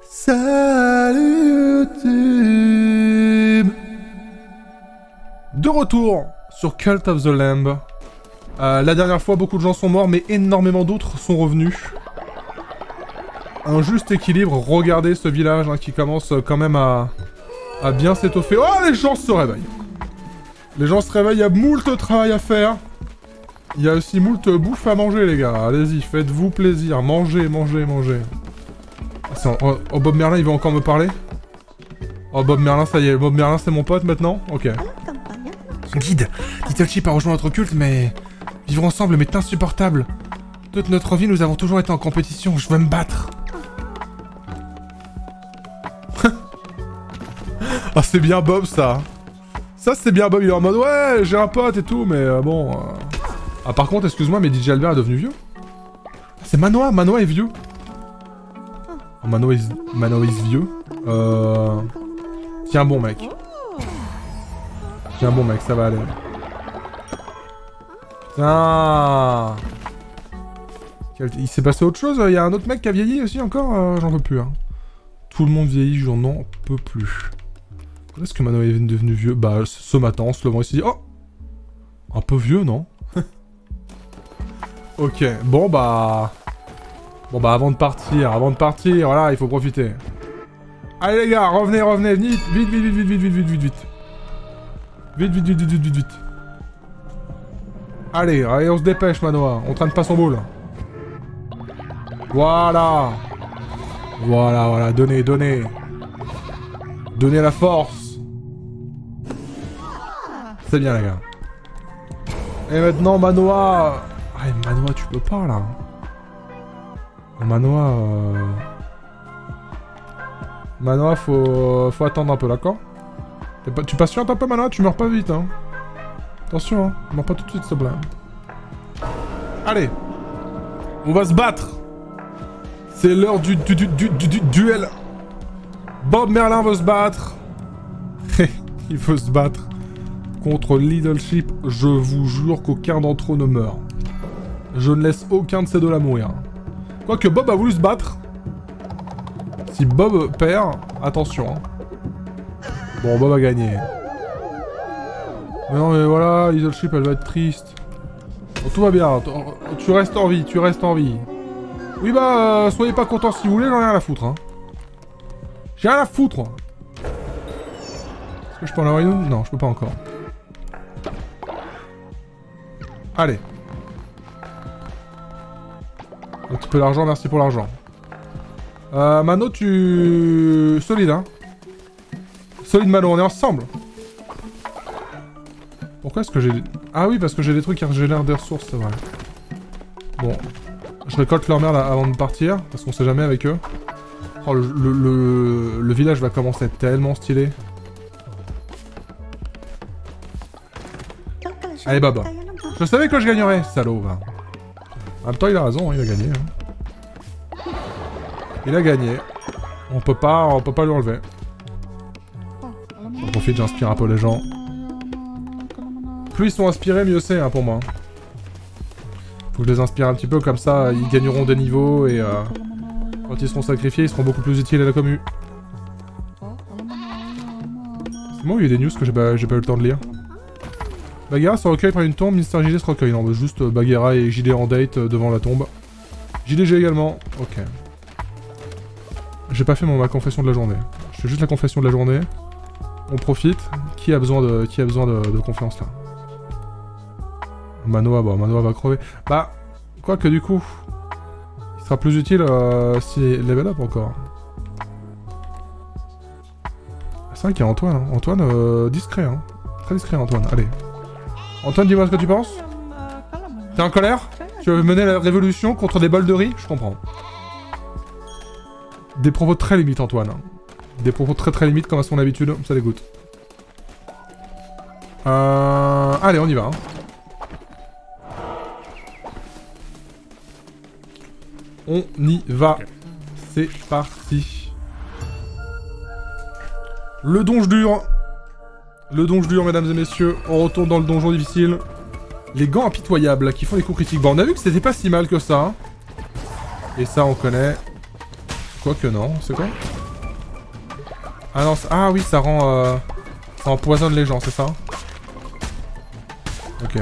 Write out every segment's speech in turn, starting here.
Salut YouTube. De retour sur Cult of the Lamb. La dernière fois, beaucoup de gens sont morts, mais énormément d'autres sont revenus. Un juste équilibre. Regardez ce village hein, qui commence quand même à bien s'étoffer. Oh, les gens se réveillent. Les gens se réveillent, il y a moult travail à faire. Il y a aussi moult bouffe à manger, les gars. Allez-y, faites-vous plaisir. Mangez, mangez, mangez. Oh, Bob Merlin, il veut encore me parler? Oh, Bob Merlin, ça y est. Bob Merlin, c'est mon pote maintenant? Ok. Guide, Little Sheep a rejoint notre culte, mais... Vivre ensemble m'est insupportable. Toute notre vie, nous avons toujours été en compétition. Je veux me battre. Ah, c'est bien Bob, ça. Ça, c'est bien Bob. Il est en mode, ouais, j'ai un pote et tout, mais bon... Ah, par contre, excuse-moi, mais DJ Albert est devenu vieux. C'est Manoa. Manoa est vieux. Oh, Manoa is vieux. Tiens bon, mec. Tiens bon, mec, ça va aller. Putain. Il s'est passé autre chose? Il y a un autre mec qui a vieilli aussi encore? J'en peux plus, hein. Tout le monde vieillit, j'en peux plus. Quand est-ce que Manoa est devenu vieux? Bah, ce matin, en se levant, il s'est dit, oh! Un peu vieux, non? Ok, bon bah... Bon bah avant de partir, voilà, il faut profiter. Allez les gars, revenez, vite, vite. Vite. Allez, on se dépêche Manoa, on traîne pas son boule. Voilà, donnez. Donnez la force. C'est bien les gars. Et maintenant Manoa... Ah, Manoa, tu peux pas, là. Manoa, faut attendre un peu, d'accord? Tu patientes un peu, Manoa? Tu meurs pas vite, hein. Attention, hein. Meurs pas tout de suite, s'il te plaît. Allez. On va se battre. C'est l'heure du duel. Bob Merlin veut se battre. Il veut se battre. Contre Little Sheep, je vous jure qu'aucun d'entre eux ne meurt. Je ne laisse aucun de ces deux-là mourir. Quoique Bob a voulu se battre. Si Bob perd, attention. Hein. Bon, Bob a gagné. Mais non, mais voilà, Little Sheep, elle va être triste. Bon, tout va bien. Tu restes en vie, Oui, bah, soyez pas contents si vous voulez, j'en ai rien à foutre. Hein. J'ai rien à foutre. Est-ce que je peux en avoir une? Non, je peux pas encore. Allez. Un petit peu d'argent, merci pour l'argent. Mano, tu... Solide, hein. Solide, Mano, on est ensemble. Pourquoi est-ce que j'ai... Ah oui, parce que j'ai des trucs qui régénèrent des ressources, c'est vrai. Bon. Je récolte leur merde avant de partir, parce qu'on sait jamais avec eux. Oh, le village va commencer à être tellement stylé. Allez, Bob. Je savais que je gagnerais, salaud, va. En même temps, il a raison, hein, il a gagné. Hein. Il a gagné. On peut pas lui enlever. J'en profite, j'inspire un peu les gens. Plus ils sont inspirés, mieux c'est hein, pour moi. Faut que je les inspire un petit peu, comme ça, ils gagneront des niveaux et quand ils seront sacrifiés, ils seront beaucoup plus utiles à la commu. C'est moi où il y a des news que j'ai pas eu le temps de lire. Bagheera se recueille près d'une tombe, Mister JD se recueille. Non, bah juste Bagheera et JD en date devant la tombe. JDG également. Ok. J'ai pas fait ma confession de la journée. Je fais juste la confession de la journée. On profite. Qui a besoin de confiance là? Manoa, bon, Manoa va crever. Bah, quoi que du coup, il sera plus utile s'il level up encore. C'est vrai qu'il y a Antoine. Hein. Antoine, discret, hein. Très discret, Antoine. Allez. Antoine, dis-moi ce que tu penses. T'es en colère? Tu veux mener la révolution contre des bols de riz? Je comprends. Des propos très limites, Antoine. Des propos très limites, comme à son habitude. Ça dégoûte. Allez, on y va. Hein. On y va. C'est parti. Le donjon dur. Le donjon dur, mesdames et messieurs. On retourne dans le donjon difficile. Les gants impitoyables qui font des coups critiques. Bon, on a vu que c'était pas si mal que ça. Et ça, on connaît. Quoique non, c'est quoi? Ah non, ah oui, ça rend... ça empoisonne les gens, c'est ça? Ok.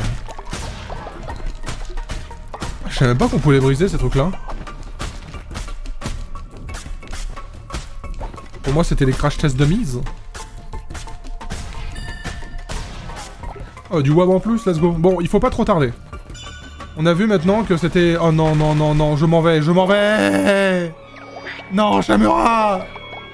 Je savais même pas qu'on pouvait les briser, ces trucs-là. Pour moi, c'était les crash tests de mise. Oh, du wab en plus, let's go. Bon, il faut pas trop tarder. On a vu maintenant que c'était... Oh non, non, non, non, je m'en vais, je m'en vais. Non, Shamura.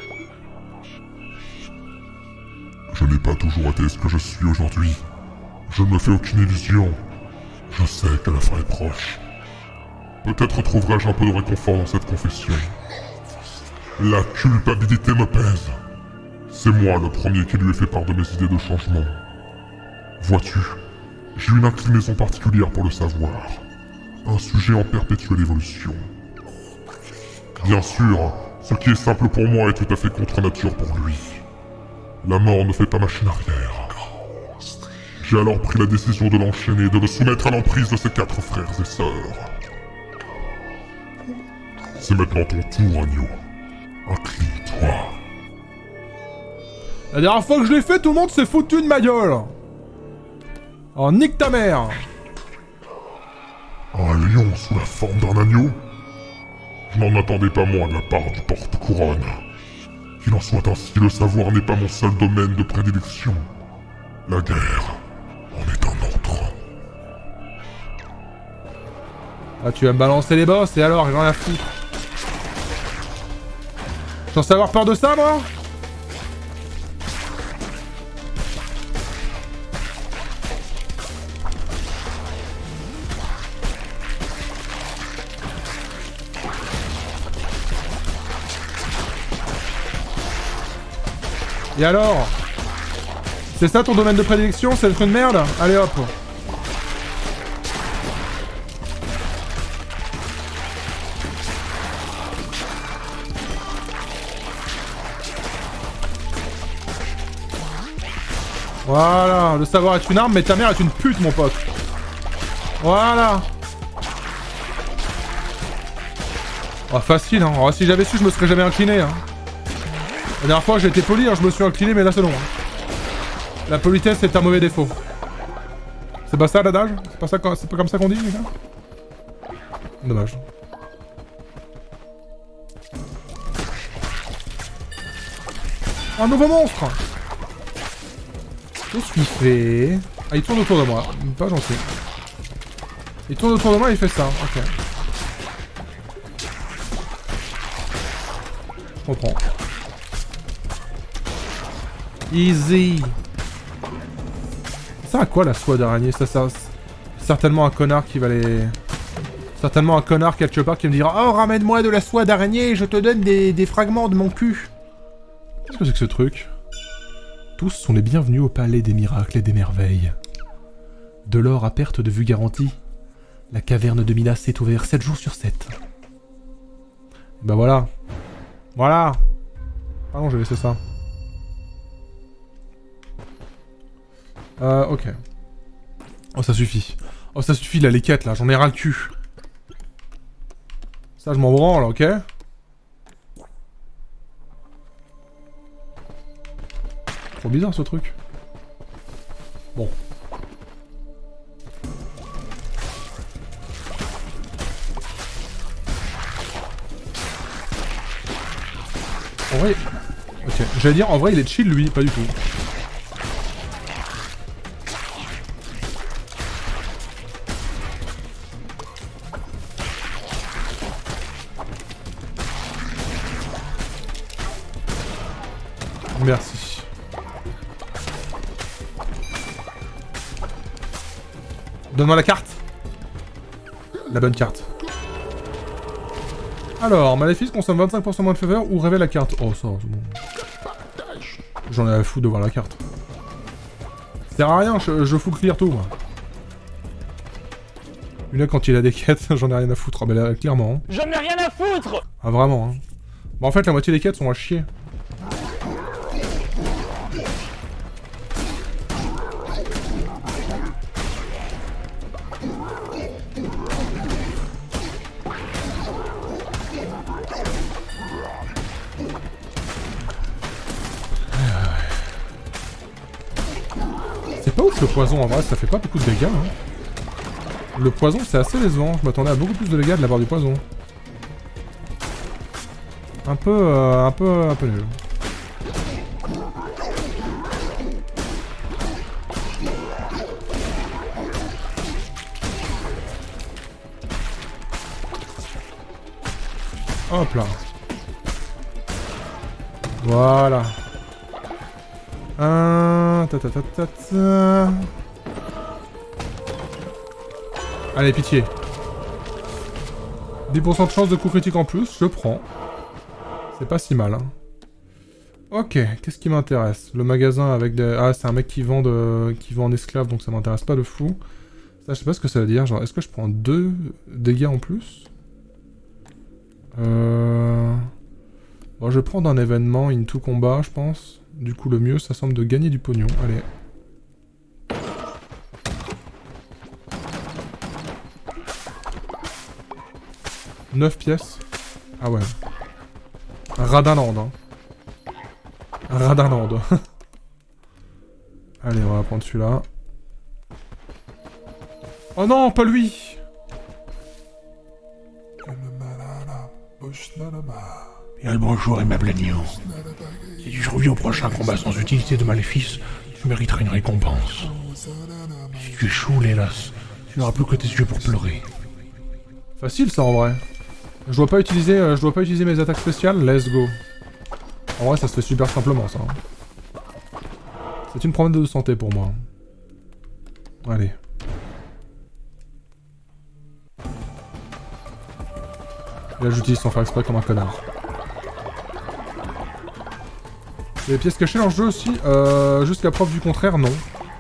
Je n'ai pas toujours été ce que je suis aujourd'hui. Je ne me fais aucune illusion. Je sais que la fin est proche. Peut-être trouverai-je un peu de réconfort dans cette confession. La culpabilité me pèse. C'est moi le premier qui lui ai fait part de mes idées de changement. Vois-tu, j'ai une inclinaison particulière pour le savoir. Un sujet en perpétuelle évolution. Bien sûr, ce qui est simple pour moi est tout à fait contre nature pour lui. La mort ne fait pas machine arrière. J'ai alors pris la décision de l'enchaîner et de le soumettre à l'emprise de ses 4 frères et sœurs. C'est maintenant ton tour, Agneau. Incline-toi. La dernière fois que je l'ai fait, tout le monde s'est foutu de ma gueule. Oh, nique ta mère. Un lion sous la forme d'un agneau? Je n'en attendais pas moins de la part du porte-couronne. Qu'il en soit ainsi, le savoir n'est pas mon seul domaine de prédilection. La guerre en est un autre. Ah, tu vas me balancer les boss, et alors, j'ai rien à foutre. Je pense avoir peur de ça, moi? Et alors? C'est ça ton domaine de prédilection, c'est d'être une merde? Allez hop. Voilà, le savoir est une arme, mais ta mère est une pute, mon pote. Voilà. Oh, facile, hein. Oh, si j'avais su, je me serais jamais incliné, hein. La dernière fois, j'ai été poli, hein, je me suis incliné, mais là, c'est long. Hein. La politesse est un mauvais défaut. C'est pas ça, l'adage? C'est pas comme ça qu'on dit, les gars? Dommage. Un nouveau monstre! Qu'est-ce qu'il fait? Ah, il tourne autour de moi. Pas gentil. Il tourne autour de moi et il fait ça. Ok. Je comprends. Easy. Ça à quoi la soie d'araignée? Ça certainement un connard qui va les... Certainement un connard quelque part qui me dira « Oh, ramène-moi de la soie d'araignée et je te donne des fragments de mon cul !» Qu'est-ce que c'est que ce truc? Tous sont les bienvenus au palais des miracles et des merveilles. De l'or à perte de vue garantie, la caverne de Minas est ouverte 7 jours sur 7. Bah voilà. Voilà. Ah non, j'ai laissé ça. Ok. Oh, ça suffit. Oh, ça suffit, là, les quêtes, là. J'en ai ras le cul. Ça, je m'en branle, ok? Trop bizarre, ce truc. Bon. En vrai... Ok. J'allais dire, en vrai, il est chill, lui. Pas du tout. Merci. Donne-moi la carte. La bonne carte. Alors, Maléfice consomme 25% moins de faveur ou révèle la carte. Oh, ça, c'est bon. J'en ai à foutre de voir la carte. Ça sert à rien, je fous clear tout, moi. Lui là, quand il a des quêtes, j'en ai rien à foutre. Ah, bah là, clairement. J'en ai rien à foutre! Ah, vraiment, hein. Bon, en fait, la moitié des quêtes sont à chier. pas ouf le poison en vrai, ça fait pas beaucoup de dégâts. Hein. Le poison c'est assez décevant, je m'attendais à beaucoup plus de dégâts de la part du poison. Un peu nul. Hop là. Voilà. Allez, pitié. 10% de chance de coup critique en plus, je prends. C'est pas si mal. Hein. Ok, qu'est-ce qui m'intéresse? Le magasin avec des... Ah, c'est un mec qui vend en esclaves, donc ça m'intéresse pas de fou. Ça, je sais pas ce que ça veut dire. Genre, est-ce que je prends 2 dégâts en plus? Bon, je vais prendre un événement into combat, je pense. Du coup, le mieux, ça semble de gagner du pognon. Allez. « 9 pièces. Ah ouais. Radinland, hein. Radinland. Allez, on va prendre celui-là. Oh non, pas lui! Bien le bonjour, aimable agneau. Si tu survis au prochain combat sans utilité de maléfice, tu mériterais une récompense. Si tu échoues, hélas, tu n'auras plus que tes yeux pour pleurer. Facile ça en vrai. Je dois pas utiliser mes attaques spéciales, let's go. En vrai ça se fait super simplement ça. C'est une promesse de santé pour moi. Allez. Et là j'utilise sans faire exprès comme un connard. Il y a des pièces cachées dans le jeu aussi, jusqu'à preuve du contraire non.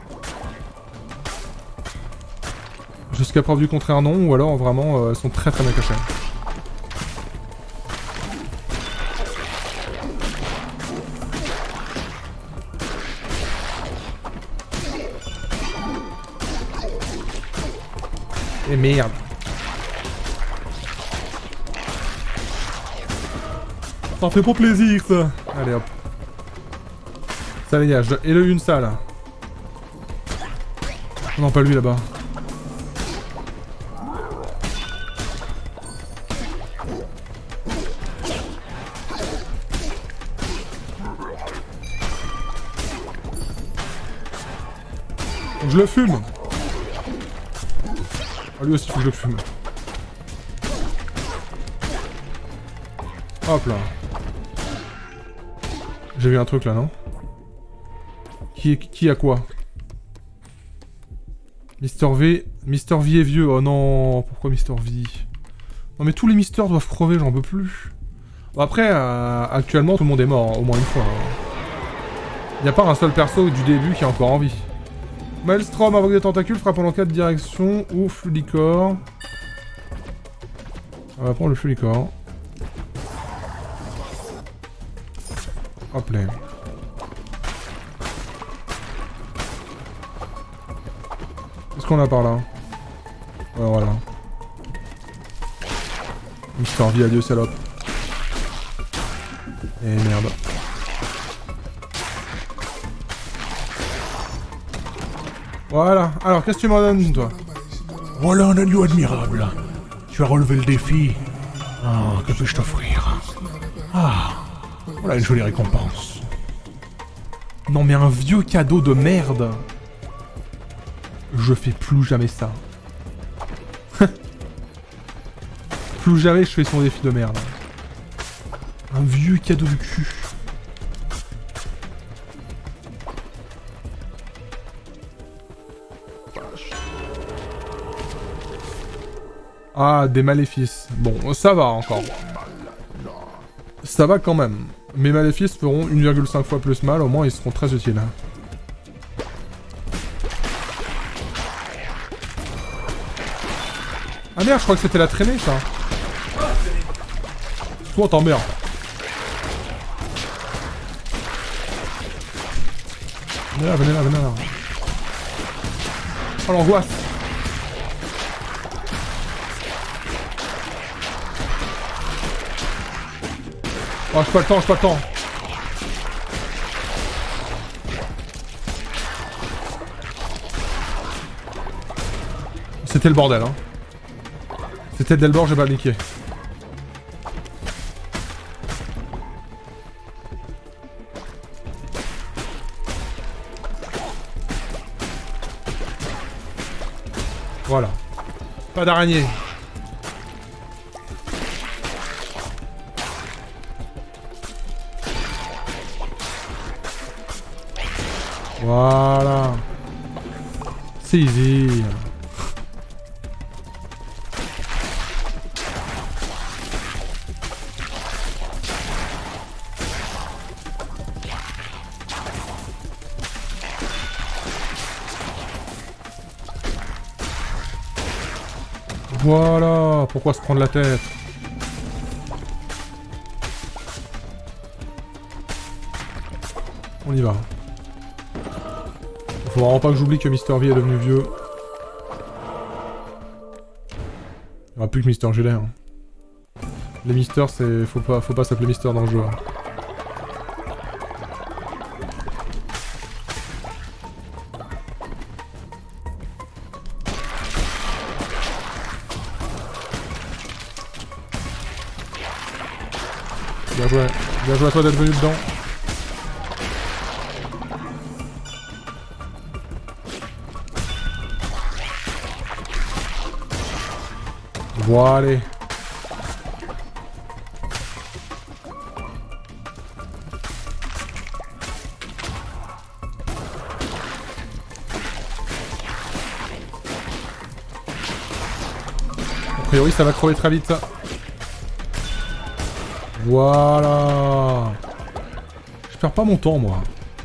Jusqu'à preuve du contraire non, ou alors vraiment elles sont très bien cachées. Et merde. Ça fait pas plaisir ça. Allez hop. Ça dégage. Et le une ça là. Oh non pas lui là-bas. Je le fume. Ah lui aussi faut que je le fume. Hop là. J'ai vu un truc là, non? Qui a quoi? Mister V est vieux. Oh non, pourquoi Mister V? Non mais tous les Misters doivent crever, j'en peux plus. Bon, après, actuellement tout le monde est mort, hein, au moins une fois. Il n'y a pas un seul perso du début qui est encore en vie. Maelstrom invoque des tentacules, frappant en 4 directions, ou Flulicor. On va prendre le Flulicor. Hop là. Qu'est-ce qu'on a par là? Ouais, voilà. Mister V, adieu salope. Et merde. Voilà. Alors, qu'est-ce que tu m'en donnes, toi? Voilà un agneau admirable. Tu as relevé le défi. Ah, que puis-je t'offrir? Ah, voilà une jolie récompense. Non mais un vieux cadeau de merde. Je fais plus jamais ça. Plus jamais je fais son défi de merde. Un vieux cadeau du cul. Ah, des maléfices. Bon, ça va encore. Ça va quand même. Mes maléfices feront 1,5 fois plus mal, au moins ils seront très utiles. Ah merde, je crois que c'était la traînée ça. Toi t'emmerdes. Venez là, venez là, venez là. Oh l'angoisse. Oh, j'ai pas le temps, j'ai pas le temps. c'était le bordel, hein. C'était dès le bord, j'ai pas niqué. Voilà. Pas d'araignée. Voilà. C'est easy. Voilà. Pourquoi se prendre la tête? On y va. Faut vraiment pas que j'oublie que Mr. V est devenu vieux. Il n'y aura plus que Mr. Gilet. Hein. Les Mister, c'est... Faut pas s'appeler Mister dans le jeu. Hein. Bien joué. Bien joué à toi d'être venu dedans. Voilà. A priori, ça va crever très vite. Voilà. Je perds pas mon temps, moi.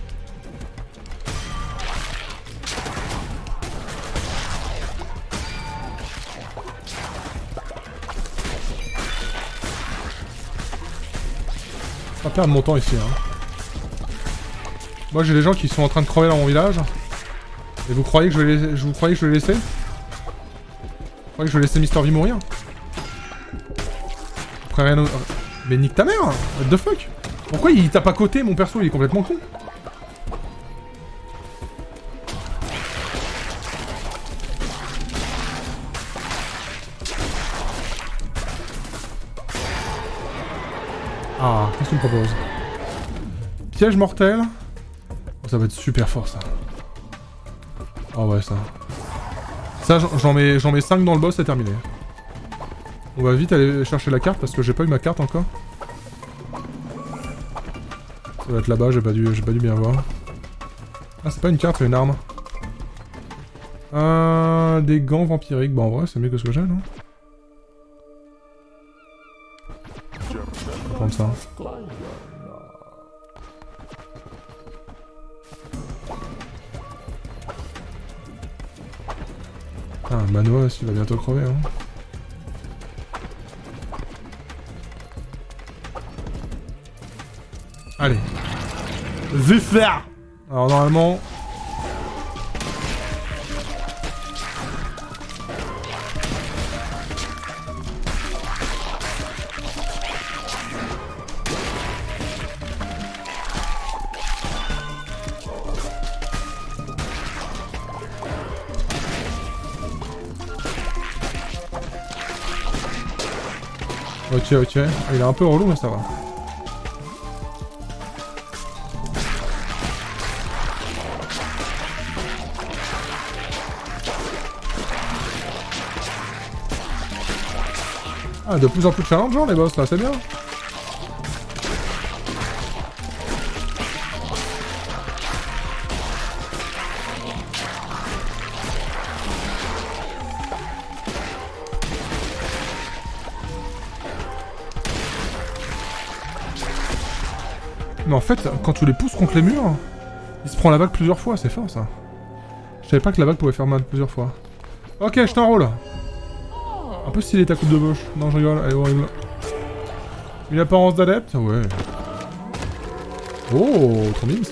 Pas perdre mon temps ici, hein. Moi j'ai des gens qui sont en train de crever dans mon village. Et vous croyez que je vais les... vous croyez que je vais les laisser? Vous croyez que je vais laisser Mr. V mourir? Après rien... Mais nique ta mère! What the fuck? Pourquoi il tape à côté mon perso? Il est complètement con. Ah, qu'est-ce que tu me proposes? Piège mortel. Oh, ça va être super fort ça. Oh ouais ça. Ça j'en mets 5 dans le boss, c'est terminé. On va vite aller chercher la carte parce que j'ai pas eu ma carte encore. Ça va être là-bas, j'ai pas dû bien voir. Ah c'est pas une carte, c'est une arme. Des gants vampiriques, bah en vrai c'est mieux que ce que j'ai non? On va prendre ça. Ah, Manoa aussi, il va bientôt crever, hein. Allez. Zephyr. Alors, normalement... Ok. Il est un peu relou, mais ça va. Ah, de plus en plus challengeant les boss là, c'est bien. Mais en fait, quand tu les pousses contre les murs, il se prend la vague plusieurs fois, c'est fort ça. Je savais pas que la vague pouvait faire mal plusieurs fois. Ok, je t'enrôle. Un peu stylé ta coupe de gauche. Non, je rigole, elle est horrible. Une apparence d'adepte? Ouais. Oh, trop mimes.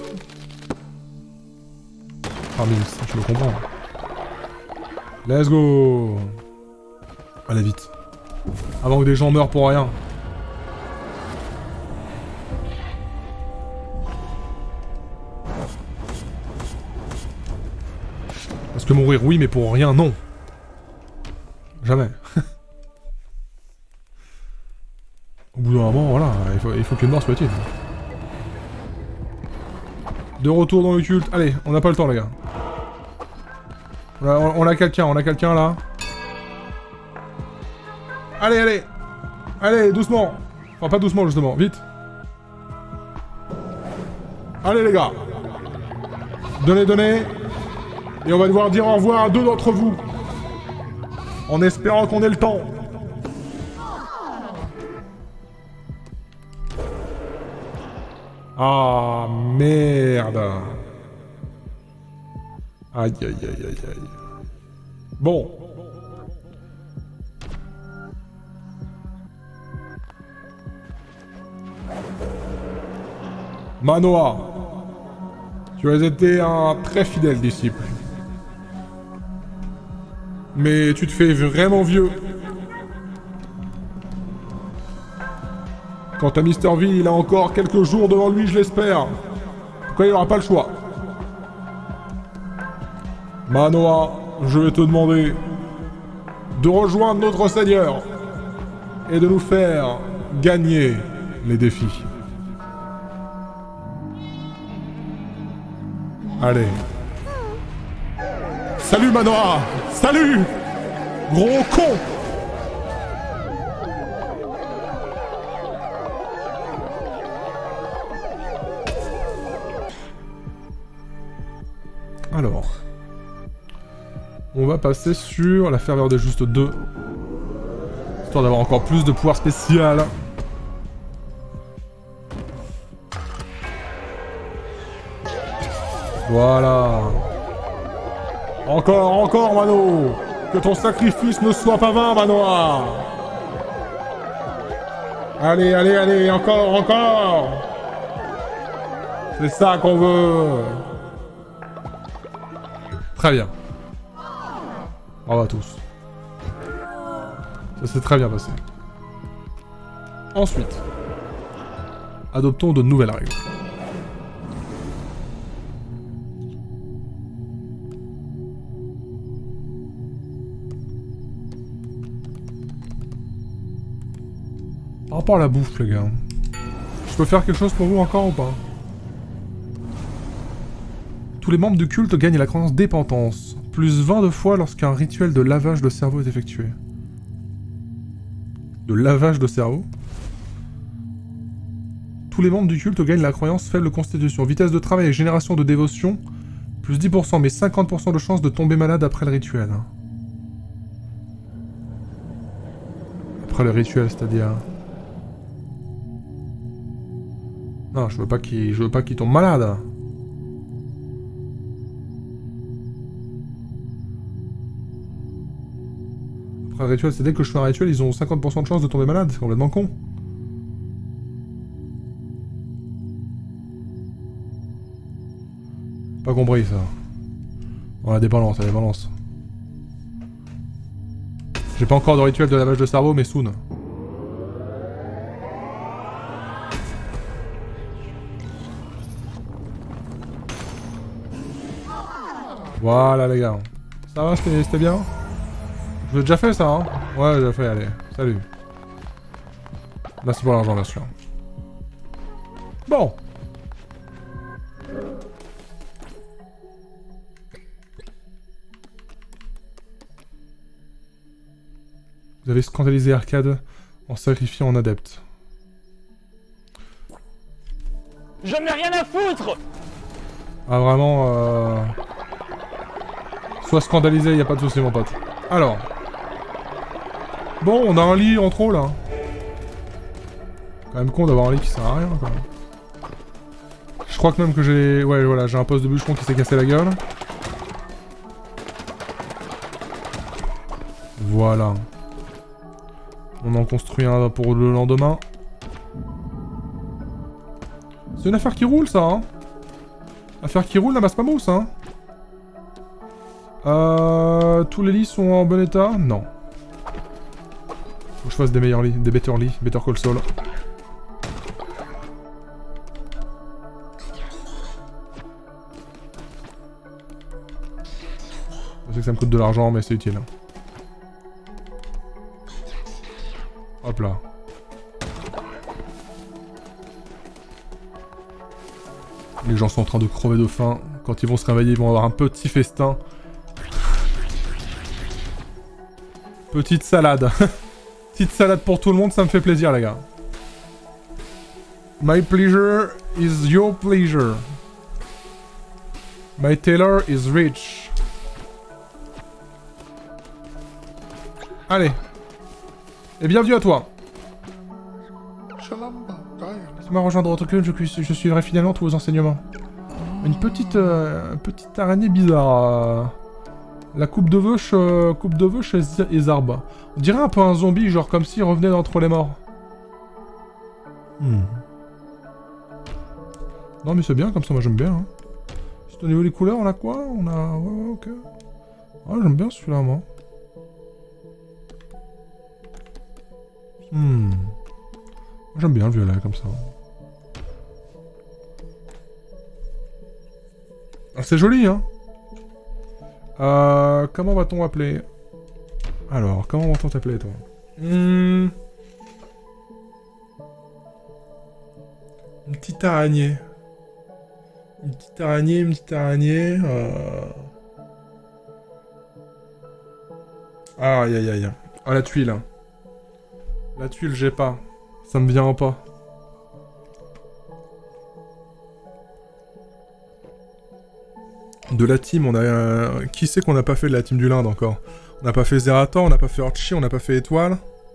Ah, mimes, je le comprends. Let's go. Allez, vite. Avant que des gens meurent pour rien. Parce que mourir, oui, mais pour rien, non. Jamais. Au bout d'un moment, voilà, il faut qu'une mort soit utile. De retour dans le culte. Allez, on n'a pas le temps, les gars. On a quelqu'un là. Allez, allez. Allez, doucement. Enfin, pas doucement, justement. Vite. Allez, les gars. Donnez. Et on va devoir dire au revoir à 2 d'entre vous. En espérant qu'on ait le temps. Ah, merde. Aïe, aïe, aïe, aïe, aïe. Bon. Manoa, tu as été un très fidèle disciple. Mais tu te fais vraiment vieux. Quant à Mr. V, il a encore quelques jours devant lui, je l'espère. Pourquoi il n'aura pas le choix? Manoa, je vais te demander de rejoindre notre Seigneur et de nous faire gagner les défis. Allez. Salut Manoa! Salut! Gros con! Alors. On va passer sur la ferveur des justes 2. Histoire d'avoir encore plus de pouvoir spécial. Voilà. Encore, Mano. Que ton sacrifice ne soit pas vain, Manoa. Allez, encore. C'est ça qu'on veut. Très bien. Bravo à tous. Ça s'est très bien passé. Ensuite, adoptons de nouvelles règles. Par rapport à la bouffe, les gars. Je peux faire quelque chose pour vous encore ou pas? Tous les membres du culte gagnent la croyance d'épentance. Plus 20 de fois lorsqu'un rituel de lavage de cerveau est effectué. De lavage de cerveau? Tous les membres du culte gagnent la croyance faible constitution. Vitesse de travail et génération de dévotion. Plus 10%, mais 50% de chance de tomber malade après le rituel. Après le rituel, c'est-à-dire... Non, je veux pas qu'il tombe malade. Après le rituel, c'est dès que je fais un rituel, ils ont 50% de chance de tomber malade. C'est complètement con. Pas compris ça. Bon, la dépendance, la dépendance. J'ai pas encore de rituel de lavage de cerveau, mais soon. Voilà les gars. Ça va, c'était bien? Je l'ai déjà fait ça, hein? Ouais, j'ai déjà fait, allez. Salut. Merci pour l'argent, bien sûr. Bon. Vous avez scandalisé Arcade en sacrifiant en adepte. Je n'ai rien à foutre! Ah vraiment, Sois scandalisé, y a pas de soucis mon pote. Alors. Bon, on a un lit en trop là. Quand même con d'avoir un lit qui sert à rien quand même. Je crois que même que j'ai... Ouais voilà, j'ai un poste de bûcheron qui s'est cassé la gueule. Voilà. On en construit un pour le lendemain. C'est une affaire qui roule ça, hein. Affaire qui roule, la masse pas mousse, hein. Tous les lits sont en bon état? Non. Faut que je fasse des meilleurs lits, des better lits, better call Saul. Je sais que ça me coûte de l'argent, mais c'est utile. Hop là. Les gens sont en train de crever de faim. Quand ils vont se réveiller, ils vont avoir un petit festin. Petite salade. Petite salade pour tout le monde, ça me fait plaisir, les gars. My pleasure is your pleasure. My tailor is rich. Allez. Et bienvenue à toi. Tu m'as rejoint dans votre club, je suivrai fidèlement tous vos enseignements. Une petite araignée bizarre. La coupe de veuche et Zarba. On dirait un peu un zombie, genre comme s'il revenait d'entre les morts. Non mais c'est bien, comme ça moi j'aime bien. Hein. Au niveau des couleurs, on a quoi? On a... Ouais, ok. Ah, j'aime bien celui-là, moi. J'aime bien le violet, comme ça. Ah, c'est joli, hein. Comment va-t-on appeler? Alors, comment va-t-on t'appeler, toi? Une petite araignée. Une petite araignée. Ah, aïe, aïe, aïe. Ah, la tuile. La tuile, j'ai pas. Ça me vient pas. De la team, on a... Qui c'est qu'on n'a pas fait de la team du Linde encore? On n'a pas fait Zerator, on n'a pas fait Orchi, on n'a pas fait Étoile.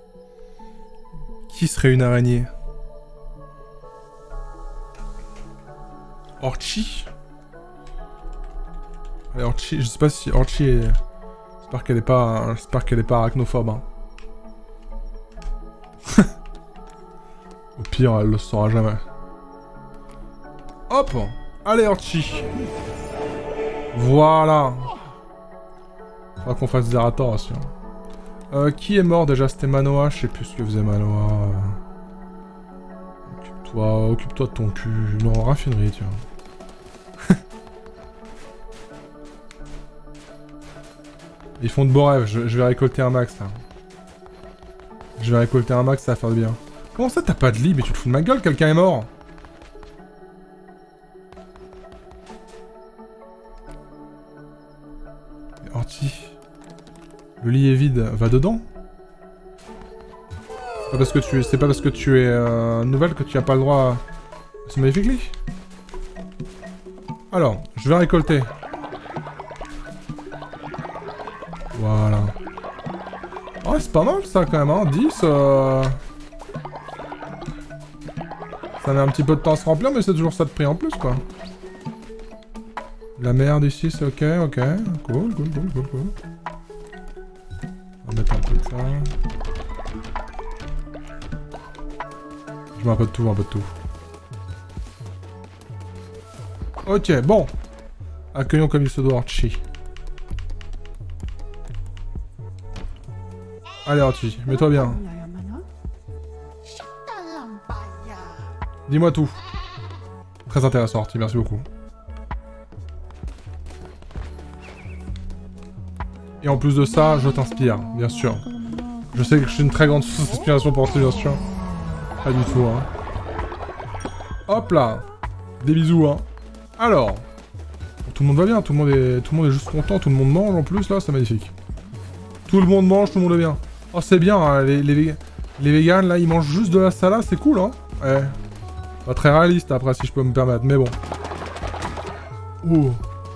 Qui serait une araignée? Orchi? Allez, Orchi, je sais pas si Orchi est... J'espère qu'elle est pas arachnophobe. Hein. Au pire, elle le saura jamais. Hop! Allez, Orchi! Voilà! Faudra qu'on fasse Zerator aussi. Hein. Qui est mort déjà? C'était Manoa, je sais plus ce que faisait Manoa. Occupe-toi de ton cul. Non, raffinerie, tu vois. Ils font de beaux rêves, je vais récolter un max là. Je vais récolter un max, ça va faire du bien. Comment ça t'as pas de lit? Mais tu te fous de ma gueule, quelqu'un est mort. Mais Orti, le lit est vide, va dedans. C'est pas parce que tu es nouvelle que tu n'as pas le droit à ce magnifique lit. Alors, je vais récolter. Voilà. Oh, c'est pas mal ça quand même, hein. 10. Ça met un petit peu de temps à se remplir, mais c'est toujours ça de prix en plus, quoi. La merde ici, c'est ok, ok. Cool. On va mettre un peu de ça. Je mets un peu de tout, Ok, bon. Accueillons comme il se doit, Orchi. Allez, Orchi, mets-toi bien. Dis-moi tout. Très intéressant, Orchi, merci beaucoup. Et en plus de ça, je t'inspire, bien sûr. Je sais que je suis une très grande source d'inspiration pour Orchi, bien sûr. Pas du tout, hein. Hop là. Des bisous, hein. Alors. Tout le monde va bien, tout le monde est juste content, tout le monde mange en plus, là, c'est magnifique. Tout le monde mange, tout le monde est bien. Oh, c'est bien, hein, les véganes, là, ils mangent juste de la salade, c'est cool, hein. Ouais. Pas très réaliste, après, si je peux me permettre, mais bon. Ouh.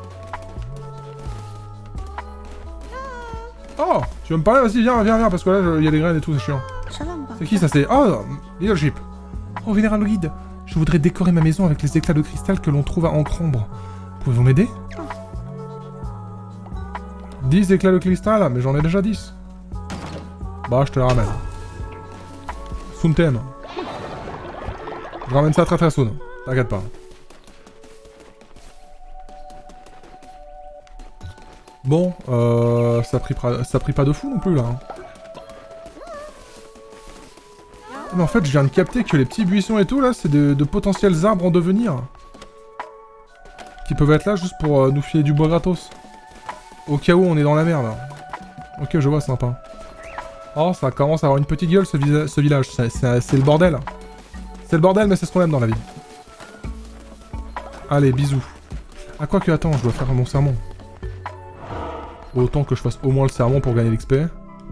Oh, tu veux me parler? Vas-y, viens, parce que là, il y a des graines et tout, c'est chiant. C'est qui, ça, c'est... Oh, leadership. Oh, Vénéral Guide, je voudrais décorer ma maison avec les éclats de cristal que l'on trouve à Ancrombre. Pouvez-vous m'aider? 10 éclats de cristal, mais j'en ai déjà 10. Bah, je te les ramène. Soon t'aime. Je ramène ça très très soon. T'inquiète pas. Bon, ça a pris pas de fou non plus, là. Mais en fait, je viens de capter que les petits buissons et tout, là, c'est de potentiels arbres en devenir. Qui peuvent être là juste pour nous filer du bois gratos. Au cas où on est dans la merde. Ok, je vois, sympa. Oh, ça commence à avoir une petite gueule ce village. C'est le bordel. C'est le bordel, mais c'est ce qu'on aime dans la vie. Allez, bisous. Ah, quoi que, attends, je dois faire mon sermon. Autant que je fasse au moins le sermon pour gagner l'XP.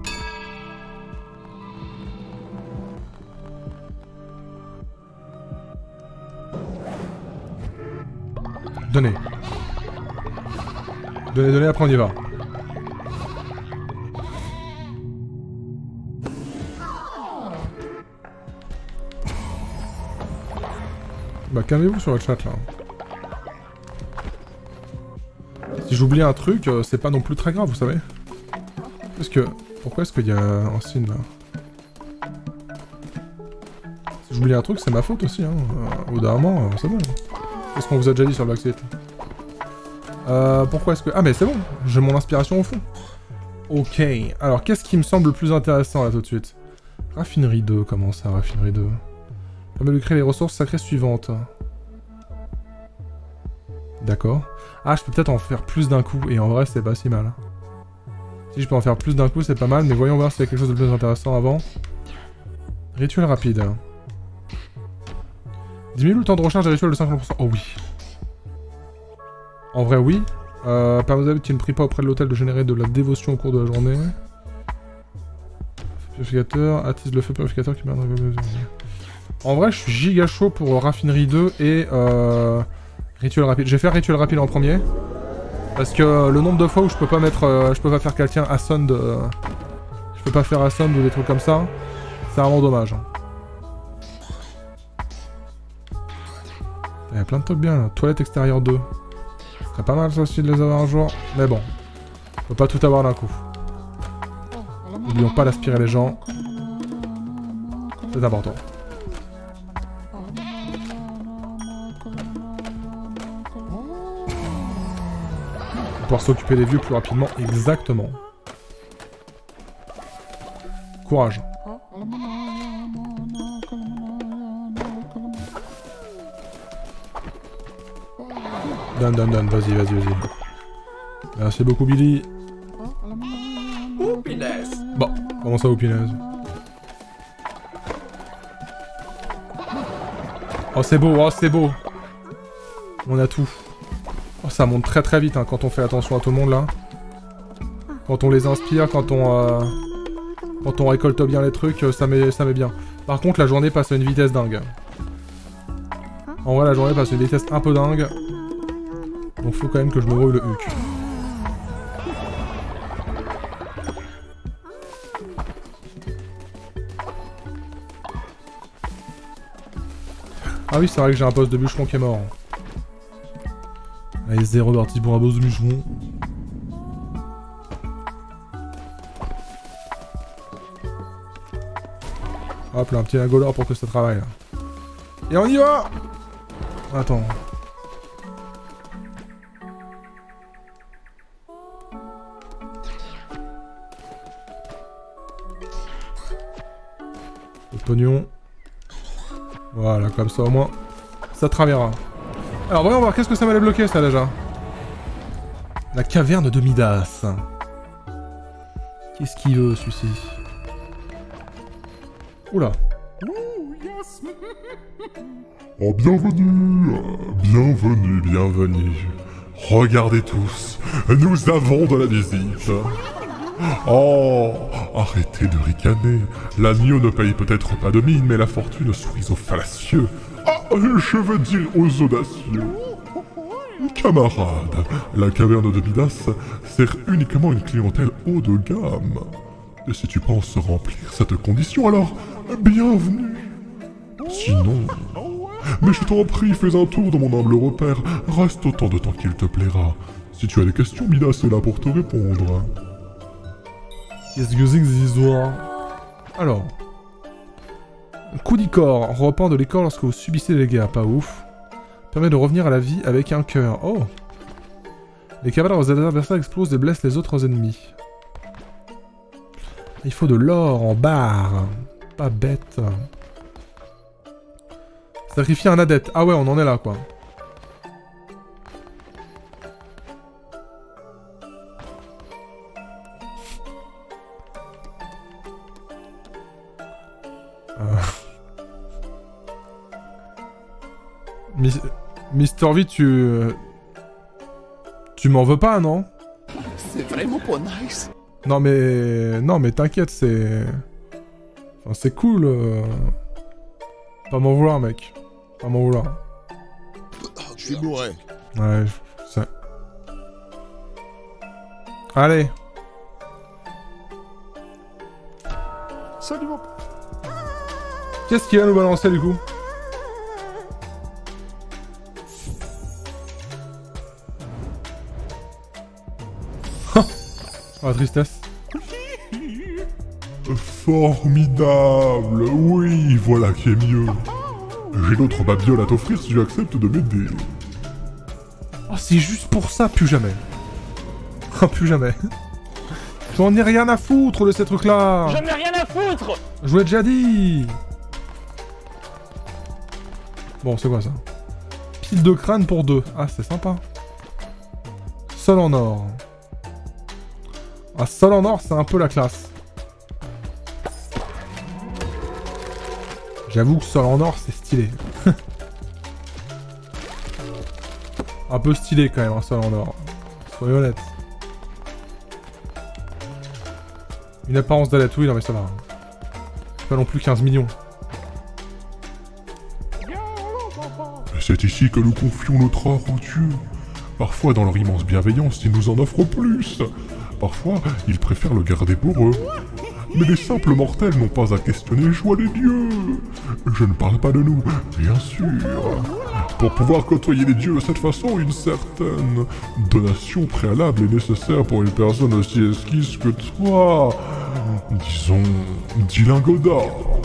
Donnez. Donnez, après on y va. Bah calmez-vous sur le chat là. Si j'oublie un truc, c'est pas non plus très grave, vous savez. Pourquoi est-ce qu'il y a un signe là? Si j'oublie un truc, c'est ma faute aussi, hein. Au bout d'un moment, c'est bon. Qu'est-ce qu'on vous a déjà dit sur le Black Site? Pourquoi est-ce que... Ah mais c'est bon, j'ai mon inspiration au fond. Ok, alors qu'est-ce qui me semble le plus intéressant là tout de suite? Raffinerie 2, comment ça, raffinerie 2? Permet de créer les ressources sacrées suivantes. D'accord. Ah, je peux peut-être en faire plus d'un coup, et en vrai c'est pas si mal. Si je peux en faire plus d'un coup, c'est pas mal, mais voyons voir s'il y a quelque chose de plus intéressant avant. Rituel rapide. Diminue le temps de recharge des rituels de 50%. Oh oui. En vrai, oui. Permet aux qui ne prient pas auprès de l'hôtel de générer de la dévotion au cours de la journée. Purificateur, attise le feu purificateur qui permet de... En vrai, je suis giga chaud pour Raffinerie 2 et Rituel rapide. Je vais faire Rituel rapide en premier. Parce que le nombre de fois où je peux pas mettre... je peux pas faire quelqu'un Ascend... je peux pas faire Ascend ou des trucs comme ça. C'est vraiment dommage. Il y a plein de trucs bien là. Toilette extérieure 2. Ce serait pas mal ça aussi de les avoir un jour. Mais bon. On peut pas tout avoir d'un coup. N'oublions pas d'aspirer les gens. C'est important. Pouvoir s'occuper des vieux plus rapidement, exactement. Courage. Donne, vas-y. Merci beaucoup Billy. Oh, punaise. Bon, comment ça, punaise? Oh c'est beau. On a tout. Oh, ça monte très très vite hein, quand on fait attention à tout le monde là. Quand on les inspire, quand on récolte bien les trucs, ça met bien. Par contre, la journée passe à une vitesse dingue. En vrai, la journée passe à une vitesse un peu dingue. Donc faut quand même que je me brûle le huc. Ah oui, c'est vrai que j'ai un poste de bûcheron qui est mort. Allez, c'est reparti pour un boss de bûcheron. Hop là, un petit ingolore pour que ça travaille. Et on y va! Attends. Le pognon. Voilà, comme ça au moins, ça travaillera. Alors voyons voir, qu'est-ce que ça m'allait bloquer ça déjà? La caverne de Midas. Qu'est-ce qu'il veut celui-ci? Oula. Oh, bienvenue. Regardez tous, nous avons de la visite. Oh, arrêtez de ricaner. L'agneau ne paye peut-être pas de mine, mais la fortune sourit aux fallacieux. Ah, je veux dire aux audacieux. Camarade, la caverne de Midas sert uniquement une clientèle haut de gamme. Et si tu penses remplir cette condition, alors bienvenue. Sinon... Mais je t'en prie, fais un tour dans mon humble repère. Reste autant de temps qu'il te plaira. Si tu as des questions, Midas est là pour te répondre. Qu'est-ce que c'est que ces histoires? Alors... Coup d'icor. Report de l'icor lorsque vous subissez des dégâts. Pas ouf. Permet de revenir à la vie avec un cœur. Oh! Les cadavres des adversaires explosent et blessent les autres ennemis. Il faut de l'or en barre. Pas bête. Sacrifier un adepte. Ah ouais, on en est là, quoi. Mister V, tu m'en veux pas, non? C'est vraiment pas nice. Non mais t'inquiète, c'est... Enfin, c'est cool. Pas m'en vouloir, mec. Pas m'en vouloir. Je suis bourré. Ouais, je sais. Allez. Salut mon... Qu'est-ce qu'il va nous balancer, du coup? Oh, la tristesse. Formidable. Oui, voilà qui est mieux. J'ai d'autres babioles à t'offrir si tu acceptes de m'aider. Oh, c'est juste pour ça, plus jamais. Oh, plus jamais. J'en ai rien à foutre de ces trucs-là. J'en ai rien à foutre. Je vous l'ai déjà dit. Bon, c'est quoi ça? Pile de crâne pour 2. Ah, c'est sympa. Sol en or. Ah, sol en or, c'est un peu la classe. J'avoue que sol en or, c'est stylé. Un peu stylé quand même, un sol en or. Soyez honnête. Une apparence d'Alette, oui, non mais ça va. Pas non plus 15 millions. C'est ici que nous confions notre or aux dieux. Parfois, dans leur immense bienveillance, ils nous en offrent plus. Parfois, ils préfèrent le garder pour eux. Mais les simples mortels n'ont pas à questionner le choix des dieux. Je ne parle pas de nous, bien sûr. Pour pouvoir côtoyer les dieux de cette façon, une certaine donation préalable est nécessaire pour une personne aussi esquisse que toi. Disons, 10 lingots d'or.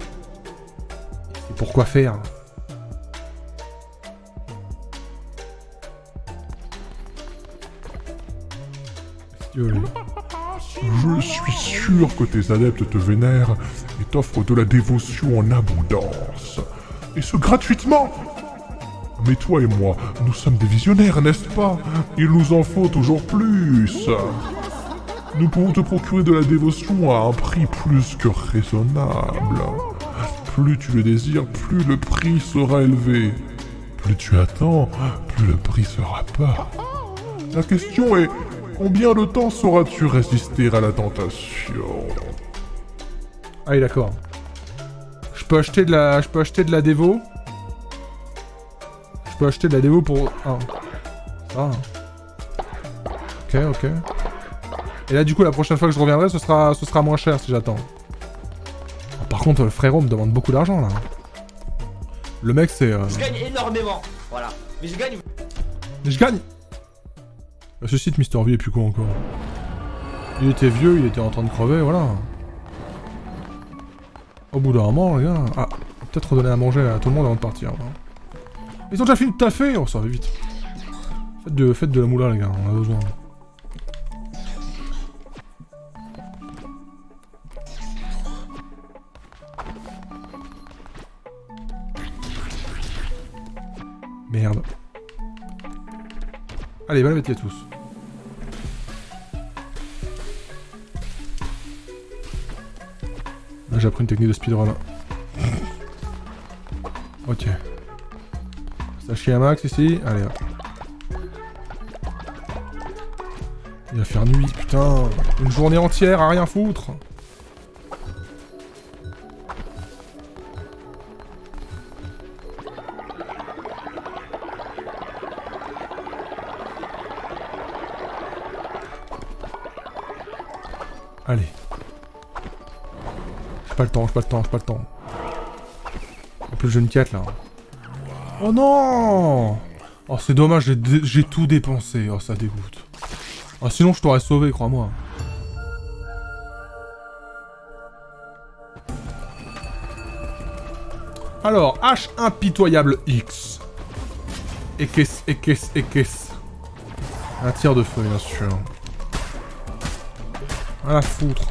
Et pourquoi faire? Je suis sûr que tes adeptes te vénèrent et t'offrent de la dévotion en abondance. Et ce gratuitement. Mais toi et moi, nous sommes des visionnaires, n'est-ce pas? Il nous en faut toujours plus. Nous pouvons te procurer de la dévotion à un prix plus que raisonnable. Plus tu le désires, plus le prix sera élevé. Plus tu attends, plus le prix sera bas. La question est... Combien de temps sauras-tu résister à la tentation? Ah oui, d'accord. Je peux acheter de la dévo. Je peux acheter de la dévo pour... Ah. Ah. Ok. Et là, du coup, la prochaine fois que je reviendrai, ce sera moins cher si j'attends. Oh, par contre, le frérot me demande beaucoup d'argent, là. Le mec, c'est... Je gagne énormément, voilà. Mais je gagne... Mais je gagne. Ce site, Mister V, est plus quoi encore? Il était vieux, il était en train de crever, voilà. Au bout d'un moment, les gars... Ah, peut-être redonner à manger à tout le monde avant de partir. Voilà. Ils ont déjà fini de taffer. Oh, ça va vite. Faites de la moula, les gars, on a besoin. Merde. Allez, bonne appétit à tous. Là, j'ai appris une technique de speedrun. Ok. Ça chie à max ici. Allez, hop. Il va faire nuit, putain. Une journée entière à rien foutre. Allez. J'ai pas le temps. En plus, j'ai une quête, là. Oh non! Oh, c'est dommage, j'ai tout dépensé. Oh, ça dégoûte. Oh, sinon, je t'aurais sauvé, crois-moi. Alors, H impitoyable X. Et qu'est-ce. Un tir de feu, bien sûr. À la foutre.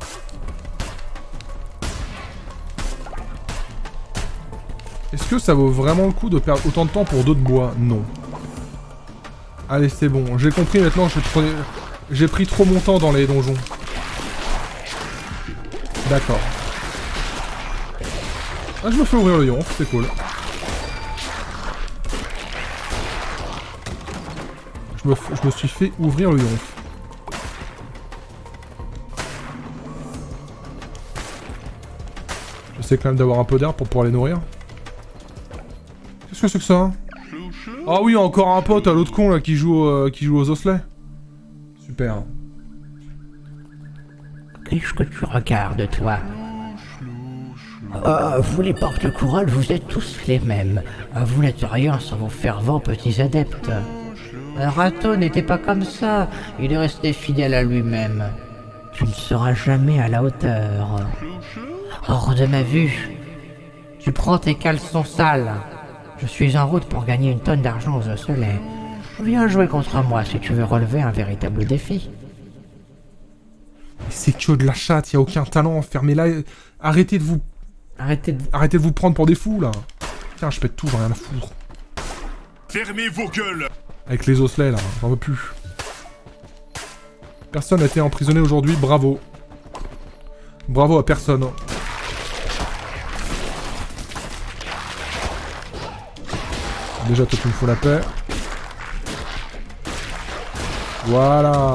Est-ce que ça vaut vraiment le coup de perdre autant de temps pour 2 de bois? Non. Allez, c'est bon. J'ai compris maintenant, j'ai pris trop mon temps dans les donjons. D'accord. Ah, je me fais ouvrir le yonf, c'est cool. Je me suis fait ouvrir le yonf. J'essaie quand même d'avoir un peu d'air pour pouvoir les nourrir. Qu'est-ce que c'est que ça? Ah oui, encore un pote à l'autre con là qui joue aux osselets. Super. Qu'est-ce que tu regardes, toi? Vous les porte-couronnes, vous êtes tous les mêmes. Vous n'êtes rien sans vos fervents petits adeptes. Rato n'était pas comme ça. Il est resté fidèle à lui-même. Tu ne seras jamais à la hauteur. Hors de ma vue. Tu prends tes caleçons sales. Je suis en route pour gagner une tonne d'argent aux osselets. Viens jouer contre moi si tu veux relever un véritable défi. C'est que de la chatte, y a aucun talent, fermez-la. Arrêtez de vous prendre pour des fous là. Tiens, je pète tout, j'en ai rien à foutre. Fermez vos gueules! Avec les osselets là, j'en veux plus. Personne n'a été emprisonné aujourd'hui, bravo. Bravo à personne. Déjà, toi tu me fous la paix. Voilà.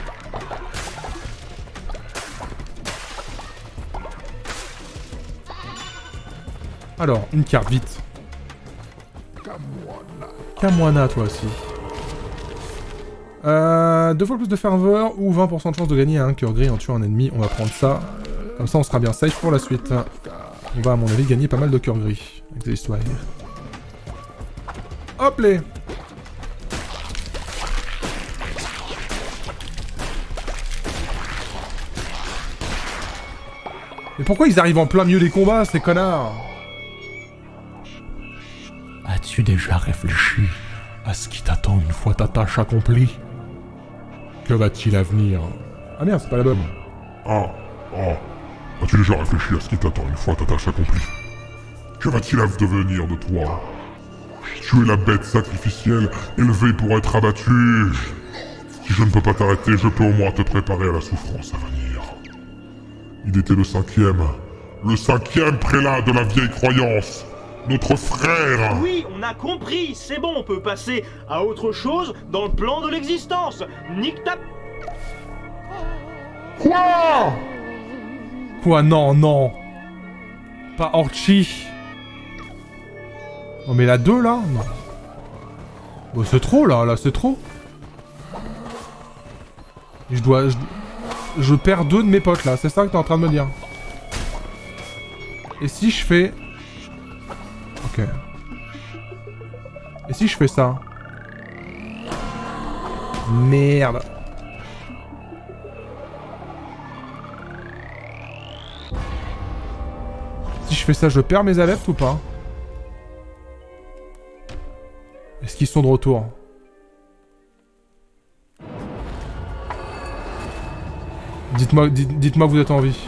Alors, une carte, vite. Kamwana, toi aussi. 2 fois plus de ferveur ou 20% de chance de gagner un cœur gris en tuant un ennemi. On va prendre ça. Comme ça, on sera bien safe pour la suite. On va, à mon avis, gagner pas mal de cœurs gris avec des histoires. Hop les. Mais pourquoi ils arrivent en plein milieu des combats, ces connards? As-tu déjà réfléchi à ce qui t'attend une fois ta tâche accomplie? Que va-t-il advenir? Ah merde, c'est pas la bonne. As-tu déjà réfléchi à ce qui t'attend une fois ta tâche accomplie? Que va-t-il advenir de toi? Tu es la bête sacrificielle, élevée pour être abattue. Si je ne peux pas t'arrêter, je peux au moins te préparer à la souffrance à venir. Il était le cinquième prélat de la vieille croyance. Notre frère! Oui, on a compris, c'est bon, on peut passer à autre chose dans le plan de l'existence. Nique ta... Non! Quoi? Non, non. Pas Orchi. Oh mais la 2 là? Non. Bon, c'est trop là, c'est trop. Je perds 2 de mes potes là, c'est ça que t'es en train de me dire. Et si je fais... Ok. Et si je fais ça? Merde. Si je fais ça, je perds mes adeptes ou pas? Est-ce qu'ils sont de retour? Dites-moi que vous êtes en vie.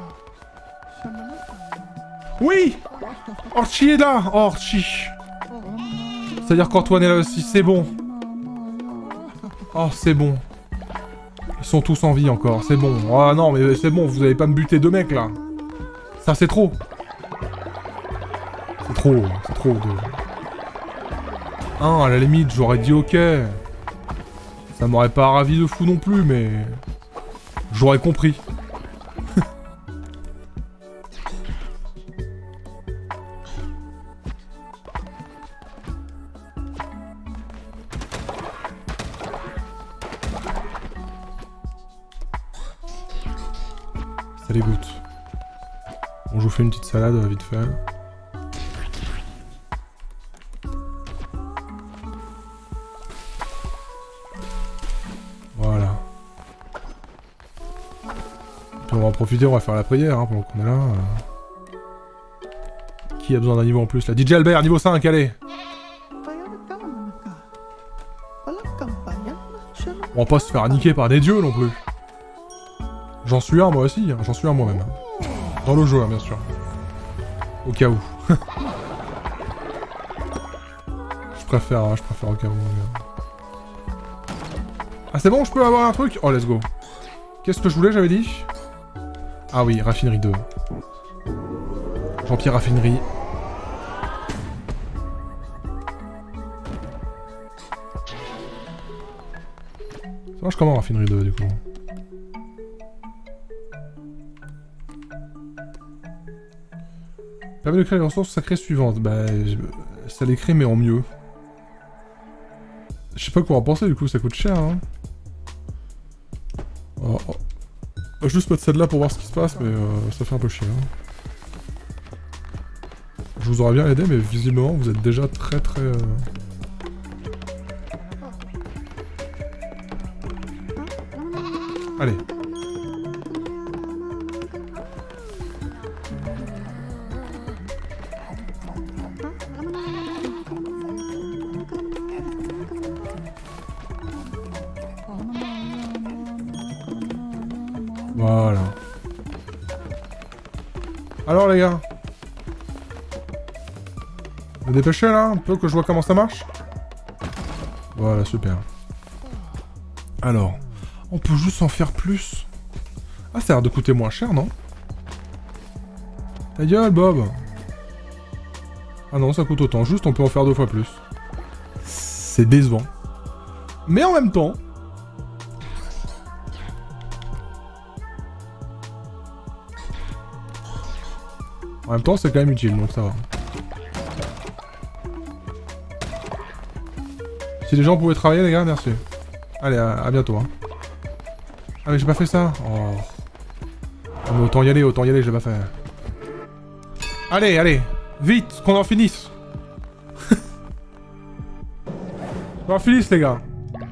Oui! Orchi est là! Orchi! C'est-à-dire qu'Antoine est là aussi, c'est bon. Oh, c'est bon. Ils sont tous en vie encore, c'est bon. Ah non, mais c'est bon, vous allez pas me buter 2 mecs là. Ça, c'est trop. C'est trop de... à la limite, j'aurais dit ok. Ça m'aurait pas ravi de fou non plus, mais... J'aurais compris. Ça dégoûte. Bon, je vous fais une petite salade vite fait. Voilà. Puis on va en profiter, on va faire la prière hein, pendant qu'on est là. Qui a besoin d'un niveau en plus là? DJ Albert, niveau 5, allez! On va pas se faire niquer par des dieux non plus. J'en suis un moi aussi, hein. J'en suis un moi-même. Dans le jeu, hein, bien sûr. Au cas où. je préfère au cas où. Ah c'est bon, je peux avoir un truc? Oh, let's go. Qu'est-ce que je voulais, j'avais dit? Ah oui, raffinerie 2. Jean-Pierre Raffinerie. Ça marche comment, raffinerie 2, du coup? Permet de créer les ressources sacrées suivantes. Bah, ça les crée, mais en mieux. Je sais pas quoi en penser, du coup, ça coûte cher, hein. Oh, oh. Je vais juste mettre celle-là pour voir ce qui se passe, mais ça fait un peu chier, hein. Je vous aurais bien aidé, mais visiblement, vous êtes déjà très... Allez. Voilà. Alors les gars, vous dépêchez là, un peu que je vois comment ça marche. Voilà, super. Alors, on peut juste en faire plus. Ah, ça a l'air de coûter moins cher, non? Ta gueule, Bob. Ah non, ça coûte autant. Juste, on peut en faire 2 fois plus. C'est décevant. Mais en même temps... En même temps, c'est quand même utile, donc ça va. Si les gens pouvaient travailler, les gars, merci. Allez, à bientôt, hein. Ah, mais j'ai pas fait ça. Oh. Ah, mais autant y aller, je l'ai pas fait. Allez, allez, vite, qu'on en finisse. Qu'on en finisse, les gars.